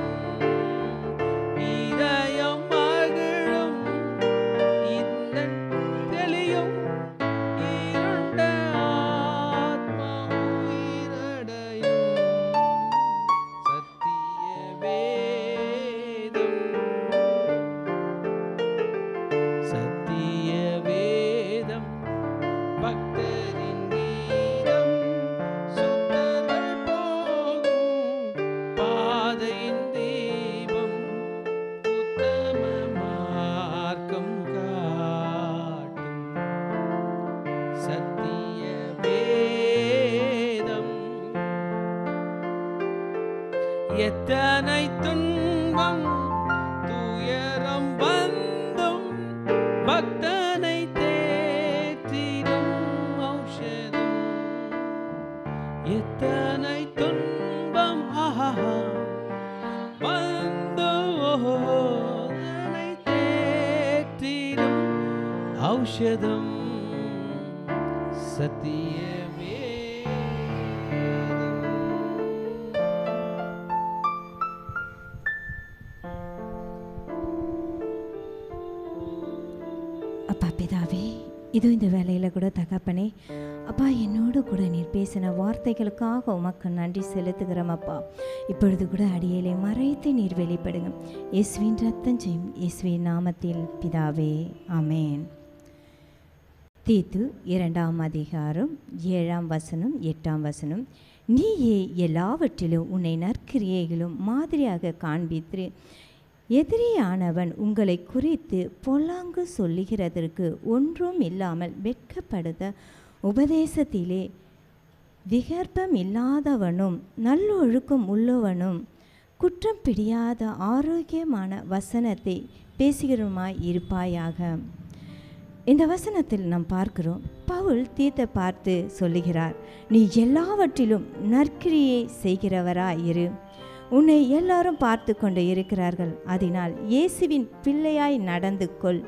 இதயம் மகிழும் இதன் தெளியும் இருண்ட ஆத்மா உயிரடையும் சத்திய வேதம் சத்திய வேதம் பக்தரின் கீதம் சுத்தர்கள் போகும் பாதையின் தீபம் உத்தம மார்க்கம் காட்டும் சத்திய வேதம் எத்தனை துன்பம் துயரம் வந்தும் பக்தனை தேற்றிடும் ஔஷதம் எத்தனை துன்பம் ஆஹா வந்து ஓனை தேற்றிடும் ஔஷதம் சத்தியமே அப்பா பிதாவே, இதோ இந்த வேலையில் கூட தகப்பனே அப்பா, என்னோடு கூட நீர் பேசின வார்த்தைகளுக்காக உமக்கு நன்றி செலுத்துகிறோம் அப்பா. இப்பொழுது கூட அடியலை மறைத்து நீர் வெளிப்படுங்க. இயேசுவின் ரத்தம் செய்யும் இயேசுவின் நாமத்தில் பிதாவே, ஆமேன். தீத்து இரண்டாம் அதிகாரம் ஏழாம் வசனம் எட்டாம் வசனம். நீயே எல்லாவற்றிலும் உன்னை நற்கிரியைகளும் மாதிரியாக காண்பித்து எதிரியானவன் உங்களை குறித்து பொல்லாங்கு சொல்லுகிறதற்கு ஒன்றும் இல்லாமல் வெட்கப்படுத்த உபதேசத்திலே விகற்பம் இல்லாதவனும் நல்லொழுக்கம் உள்ளவனும் குற்றம் பிடியாத ஆரோக்கியமான வசனத்தை பேசுகிறவனுமாய் இருப்பாயாக. இந்த வசனத்தில் நாம் பார்க்கிறோம், பவுல் தீத்தை பார்த்து சொல்லுகிறார், நீ எல்லாவற்றிலும் நற்கிரியை செய்கிறவராய் இரு. உன்னை எல்லாரும் பார்த்து கொண்டு இருக்கிறார்கள், அதனால் இயேசுவின் பிள்ளையாய் நடந்து கொள்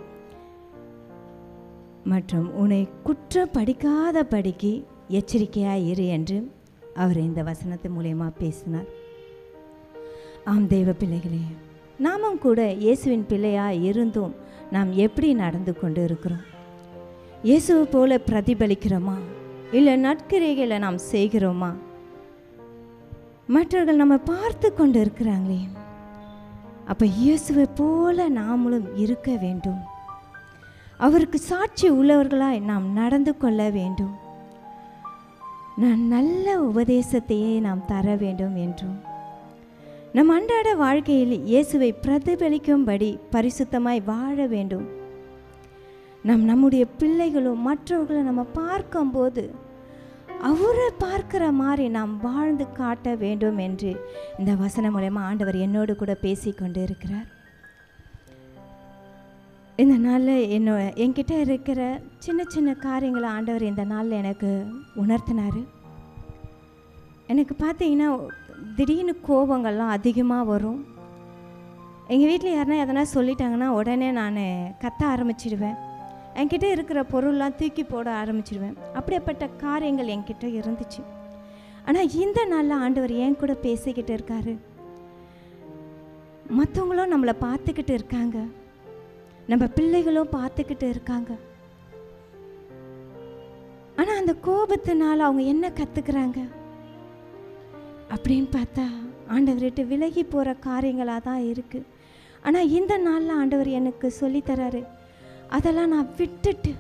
மற்றும் உன்னை குற்றம் படிக்காதபடிக்கு எச்சரிக்கையாய் இரு என்று அவர் இந்த வசனத்து மூலமா பேசினார். ஆம் தேவ பிள்ளைகளே, நாமும் கூட இயேசுவின் பிள்ளையாய் இருந்தும் நாம் எப்படி நடந்து கொண்டு இருக்கிறோம்? இயேசுவை போல பிரதிபலிக்கிறோமா, இல்லை நற்கிரைகளை நாம் செய்கிறோமா? மற்றவர்கள் நம்ம பார்த்து கொண்டு இருக்கிறாங்களே, அப்போ இயேசுவை போல நாமளும் இருக்க வேண்டும். அவருக்கு சாட்சி உள்ளவர்களாய் நாம் நடந்து கொள்ள வேண்டும். நான் நல்ல உபதேசத்தையே நாம் தர வேண்டும் என்றும் நம் அன்றாட வாழ்க்கையில் இயேசுவை பிரதிபலிக்கும்படி பரிசுத்தமாய் வாழ வேண்டும். நம் நம்முடைய பிள்ளைகளும் மற்றவர்களும் நம்ம பார்க்கும்போது அவரை பார்க்கிற மாதிரி நாம் வாழ்ந்து காட்ட வேண்டும் என்று இந்த வசனம் மூலமாக ஆண்டவர் என்னோடு கூட பேசி கொண்டு இருக்கிறார். இந்த நாளில் என்னோ என்கிட்ட இருக்கிற சின்ன சின்ன காரியங்களை ஆண்டவர் இந்த நாளில் எனக்கு உணர்த்தினார். எனக்கு பார்த்தீங்கன்னா திடீர்னு கோபங்கள்லாம் அதிகமாக வரும். எங்கள் வீட்டில் யாருன்னா எதனா சொல்லிட்டாங்கன்னா உடனே நான் கத்த ஆரம்பிச்சிடுவேன். என்கிட்ட இருக்கிற பொருள்லாம் தூக்கி போட ஆரம்பிச்சிடுவேன். அப்படிப்பட்ட காரியங்கள் என்கிட்ட இருந்துச்சு. ஆனால் இந்த நாளில் ஆண்டவர் என் கூட பேசிக்கிட்டு இருக்காரு. மற்றவங்களும் நம்மளை பார்த்துக்கிட்டு இருக்காங்க, நம்ம பிள்ளைகளும் பார்த்துக்கிட்டு இருக்காங்க. ஆனால் அந்த கோபத்தினால அவங்க என்ன கற்றுக்குறாங்க அப்படின்னு பார்த்தா ஆண்டவர்கிட்ட விலகி போகிற காரியங்களாக தான் இருக்குது. ஆனால் இந்த நாளில் ஆண்டவர் எனக்கு சொல்லித்தராரு, அதெல்லாம் நான் விட்டுட்டு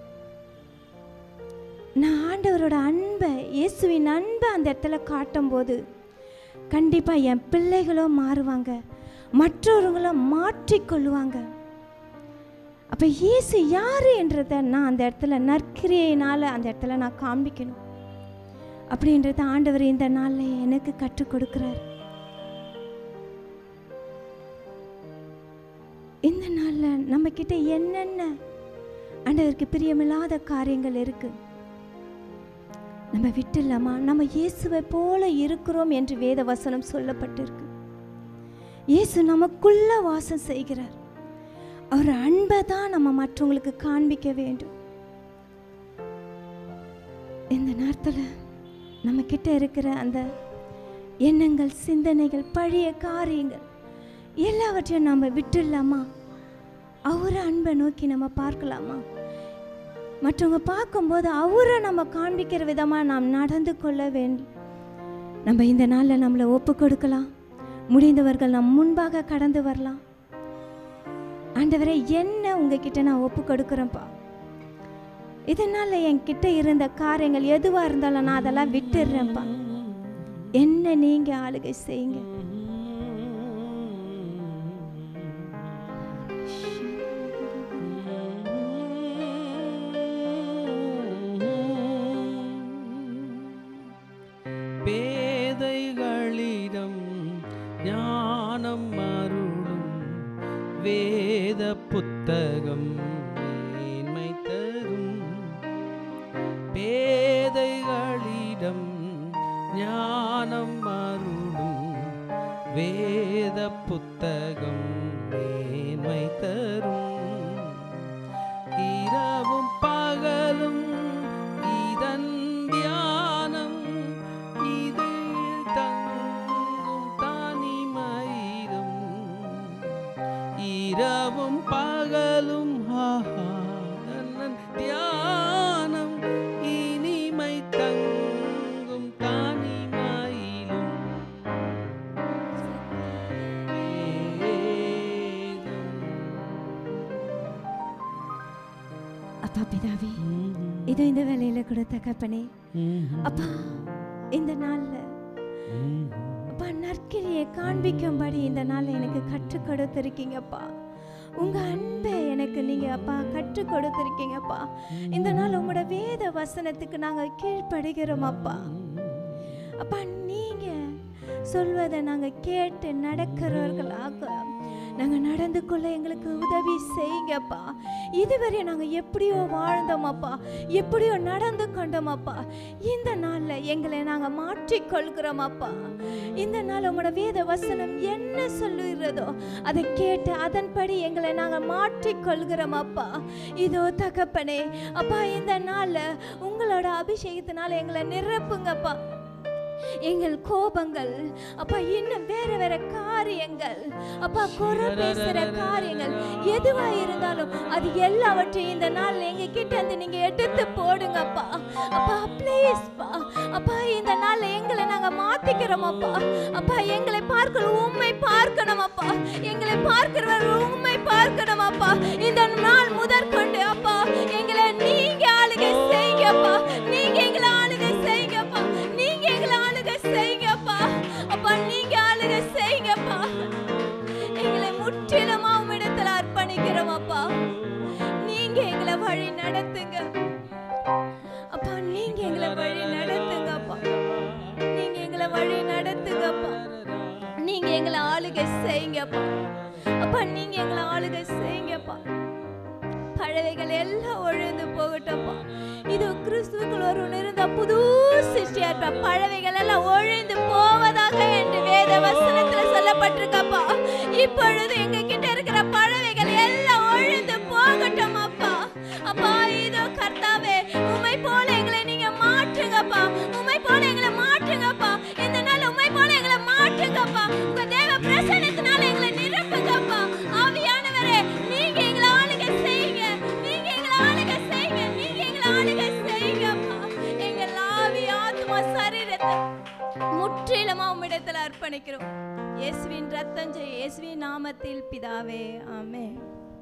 நான் ஆண்டவரோட அன்பை, இயேசுவின் அன்பை அந்த இடத்துல காட்டும்போது கண்டிப்பாக என் பிள்ளைகளும் மாறுவாங்க, மற்றவர்களும் மாற்றிக்கொள்ளுவாங்க. அப்போ இயேசு யார் என்றதை நான் அந்த இடத்துல நற்கிரியினால் அந்த இடத்துல நான் காண்பிக்கணும் அப்படின்றத ஆண்டவர் இந்த நாளில் எனக்கு கற்றுக் கொடுக்கிறார். இந்த நாளில் நாளில் நம்மக்கிட்ட என்னென்ன ஆண்டவருக்கு பிரியமில்லாத காரியங்கள் இருக்கு, நம்ம விட்டுலாமா? நம்ம இயேசுவை போல இருக்கிறோம் என்று வேத வசனம் சொல்லப்பட்டிருக்கு. இயேசு நமக்குள்ள வாசம் செய்கிறார். அவர் அன்பை தான் நம்ம மற்றவங்களுக்கு காண்பிக்க வேண்டும். இந்த நேரத்தில் நம்ம கிட்ட இருக்கிற அந்த எண்ணங்கள், சிந்தனைகள், பழைய காரியங்கள் எல்லாவற்றையும் நம்ம விட்டுடலாமா? அவரை அன்பை நோக்கி நம்ம பார்க்கலாமா? மற்றவங்க பார்க்கும்போது அவரை நம்ம காண்பிக்கிற விதமாக நாம் நடந்து கொள்ள வேண்டும். நம்ம இந்த நாளில் நம்மளை ஒப்பு கொடுக்கலாம். முடிந்தவர்கள் நம் முன்பாக கடந்து வரலாம். ஆண்டவரே, என்ன உங்ககிட்ட நான் ஒப்பு கொடுக்குறேன்ப்பா. இதனால் என்கிட்ட இருந்த காரியங்கள் எதுவாக இருந்தாலும் நான் அதெல்லாம் விட்டுடுறேன்ப்பா. என்ன நீங்கள் ஆளுகை செய்யுங்க. பேதைகளிடம் ஞானம் அருளும் வேத புத்தகம் மேன்மை தரும். பேதைகளிடம் ஞானம் அருளும் வேத புத்தகம் மேன்மை தரும். இரவும் பகலும் இதன் தியானம், இது தங்கும் தனிமையிலும். இரவும் பகலும் தியானம், இனிமை தங்கும் தனிமையிலும். அப்பா பிதாவே, இது இந்த வேலையில கூட தகப்பனே, அப்பா இந்த நாள்ல அப்பா நற்கிரியை காண்பிக்கும்படி இந்த நாள் எனக்கு கற்றுக் கொடுத்திருக்கீங்கப்பா. உங்க அன்பை எனக்கு நீங்க அப்பா கற்றுக் கொடுத்திருக்கீங்கப்பா. இந்த நாள் உங்களோட வேத வசனத்துக்கு நாங்க கீழ்ப்படுகிறோம் அப்பா. அப்பா நீங்க சொல்வதை நாங்க கேட்டு நடக்கிறவர்களாக நாங்கள் நடந்து கொள்ள எங்களுக்கு உதவி செய்யுங்கப்பா. இதுவரை நாங்கள் எப்படியோ வாழ்ந்தோமப்பா, எப்படியோ நடந்து கொண்டோமப்பா. இந்த நாளில் எங்களை நாங்கள் மாற்றிக்கொள்கிறோமப்பா. இந்த நாள் உங்களோட வேத வசனம் என்ன சொல்லுகிறதோ அதை கேட்டு அதன்படி எங்களை நாங்கள் மாற்றிக்கொள்கிறோமப்பா. இதோ தகப்பனே அப்பா, இந்த நாளில் உங்களோட அபிஷேகத்தினால எங்களை நிரப்புங்கப்பா. எங்கள் கோபங்கள் அப்பா, இன்னும் வேற வேற காரியங்கள் அப்பா, குறை பேசுற காரியங்கள் எதுவா இருந்தாலும் அது எல்லாவற்றையும் இந்த நாள் எங்க கிட்ட இருந்து நீங்க எடுத்து போடுங்கப்பா. அப்பா ப்ளீஸ் பா அப்பா, இந்த நாள் எங்களை நாங்க மாத்திக்கிறோம் அப்பா. அப்பா எங்களை பார்க்கணும், உண்மை பார்க்கணும் அப்பா. எங்களை பார்க்கிறவர்கள் உண்மை பார்க்கணும் அப்பா. இந்த நாள் முதற்கொண்டு அப்பா எங்களை நீங்க ஆளுகை செய்யுங்கப்பா. நீங்க எங்களை ஆளுகை செய்யுங்கப்பா. நீங்க எங்களை ஆளுகை செய்யுங்கப்பா. அப்பா நீங்க ஆளுகை செய்யுங்கப்பா. எங்களை முற்றிலுமா உம்மிடத்தில் அர்ப்பணிக்கிறோம் அப்பா. நீங்க எங்களை வழி நடத்துங்க அப்பா. நீங்க எங்களை வழி நடத்துங்கப்பா. நீங்க எங்களை வழி நடத்துங்கப்பா. நீங்க எங்களை ஆளுகை செய்யுங்கப்பா. அப்பா நீங்க எங்களை ஆளுகை செய்யுங்கப்பா. பழவைகள் எல்லாம் ஒழிந்து போகட்டப்பா. இது கிறிஸ்துவுக்குள் ஒருவன் இருந்த புது சிருஷ்டியா இருப்பா. பழவைகள் எல்லாம் ஒழிந்து போவதாக என்று வேத வசனத்துல சொல்லப்பட்டிருக்கப்பா. இப்பொழுது எங்க கிட்ட இருக்கிற பழவைகள் எல்லாம் ஒழிந்து போகட்டும் அப்பா. அப்பா இதோ கர்த்தாவே, உம்மை போல எங்களை நீங்க மாற்றுங்கப்பா. உம்மை போல எங்களை மாற்றுங்கப்பா. இந்த நாள் உம்மை போல எங்களை மாற்றுங்கப்பா. உங்க தேவ பிரசன்னத்தினால எங்களை நிரப்புங்கப்பா. ஆவியானவரே, நீங்க எங்களை ஆளுகை செய்யுங்க. நீங்க எங்களை ஆளுகை செய்யுங்க. நீங்க எங்களை ஆளுகை செய்யுங்கப்பா. எங்கள் ஆவி, ஆத்மா, சரீரத்தை முற்றிலுமா உம்மிடத்தில் அர்ப்பணிக்கிறோம். இயேசுவின் ரத்தம் ஜெய இயேசுவின் நாமத்தில் பிதாவே, ஆமென்.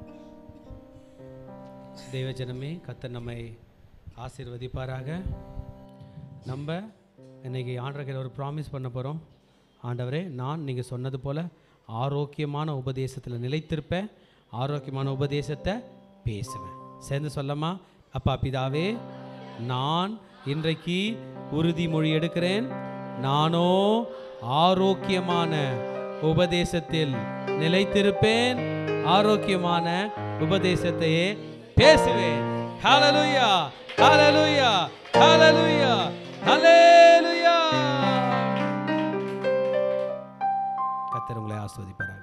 தேவஜனமே, கர்த்தர் நம்மை ஆசீர்வதிப்பாராக. நம்ம இன்னைக்கு ஆண்டவருக்கு ஒரு ப்ராமிஸ் பண்ண போகிறோம். ஆண்டவரே, நான் நீங்கள் சொன்னது போல் ஆரோக்கியமான உபதேசத்தில் நிலைத்திருப்பேன், ஆரோக்கியமான உபதேசத்தை பேசுவேன். சேர்ந்து சொல்லமா? அப்பா பிதாவே, நான் இன்றைக்கு உறுதிமொழி எடுக்கிறேன். நானோ ஆரோக்கியமான உபதேசத்தில் நிலைத்திருப்பேன், ஆரோக்கியமான உபதேசத்தையே பேசுவேன். ஹல்லேலூயா, ஹல்லேலூயா, ஹல்லேலூயா, ஹல்லேலூயா. கர்த்தர் உங்களை ஆசீர்வதிப்பார்.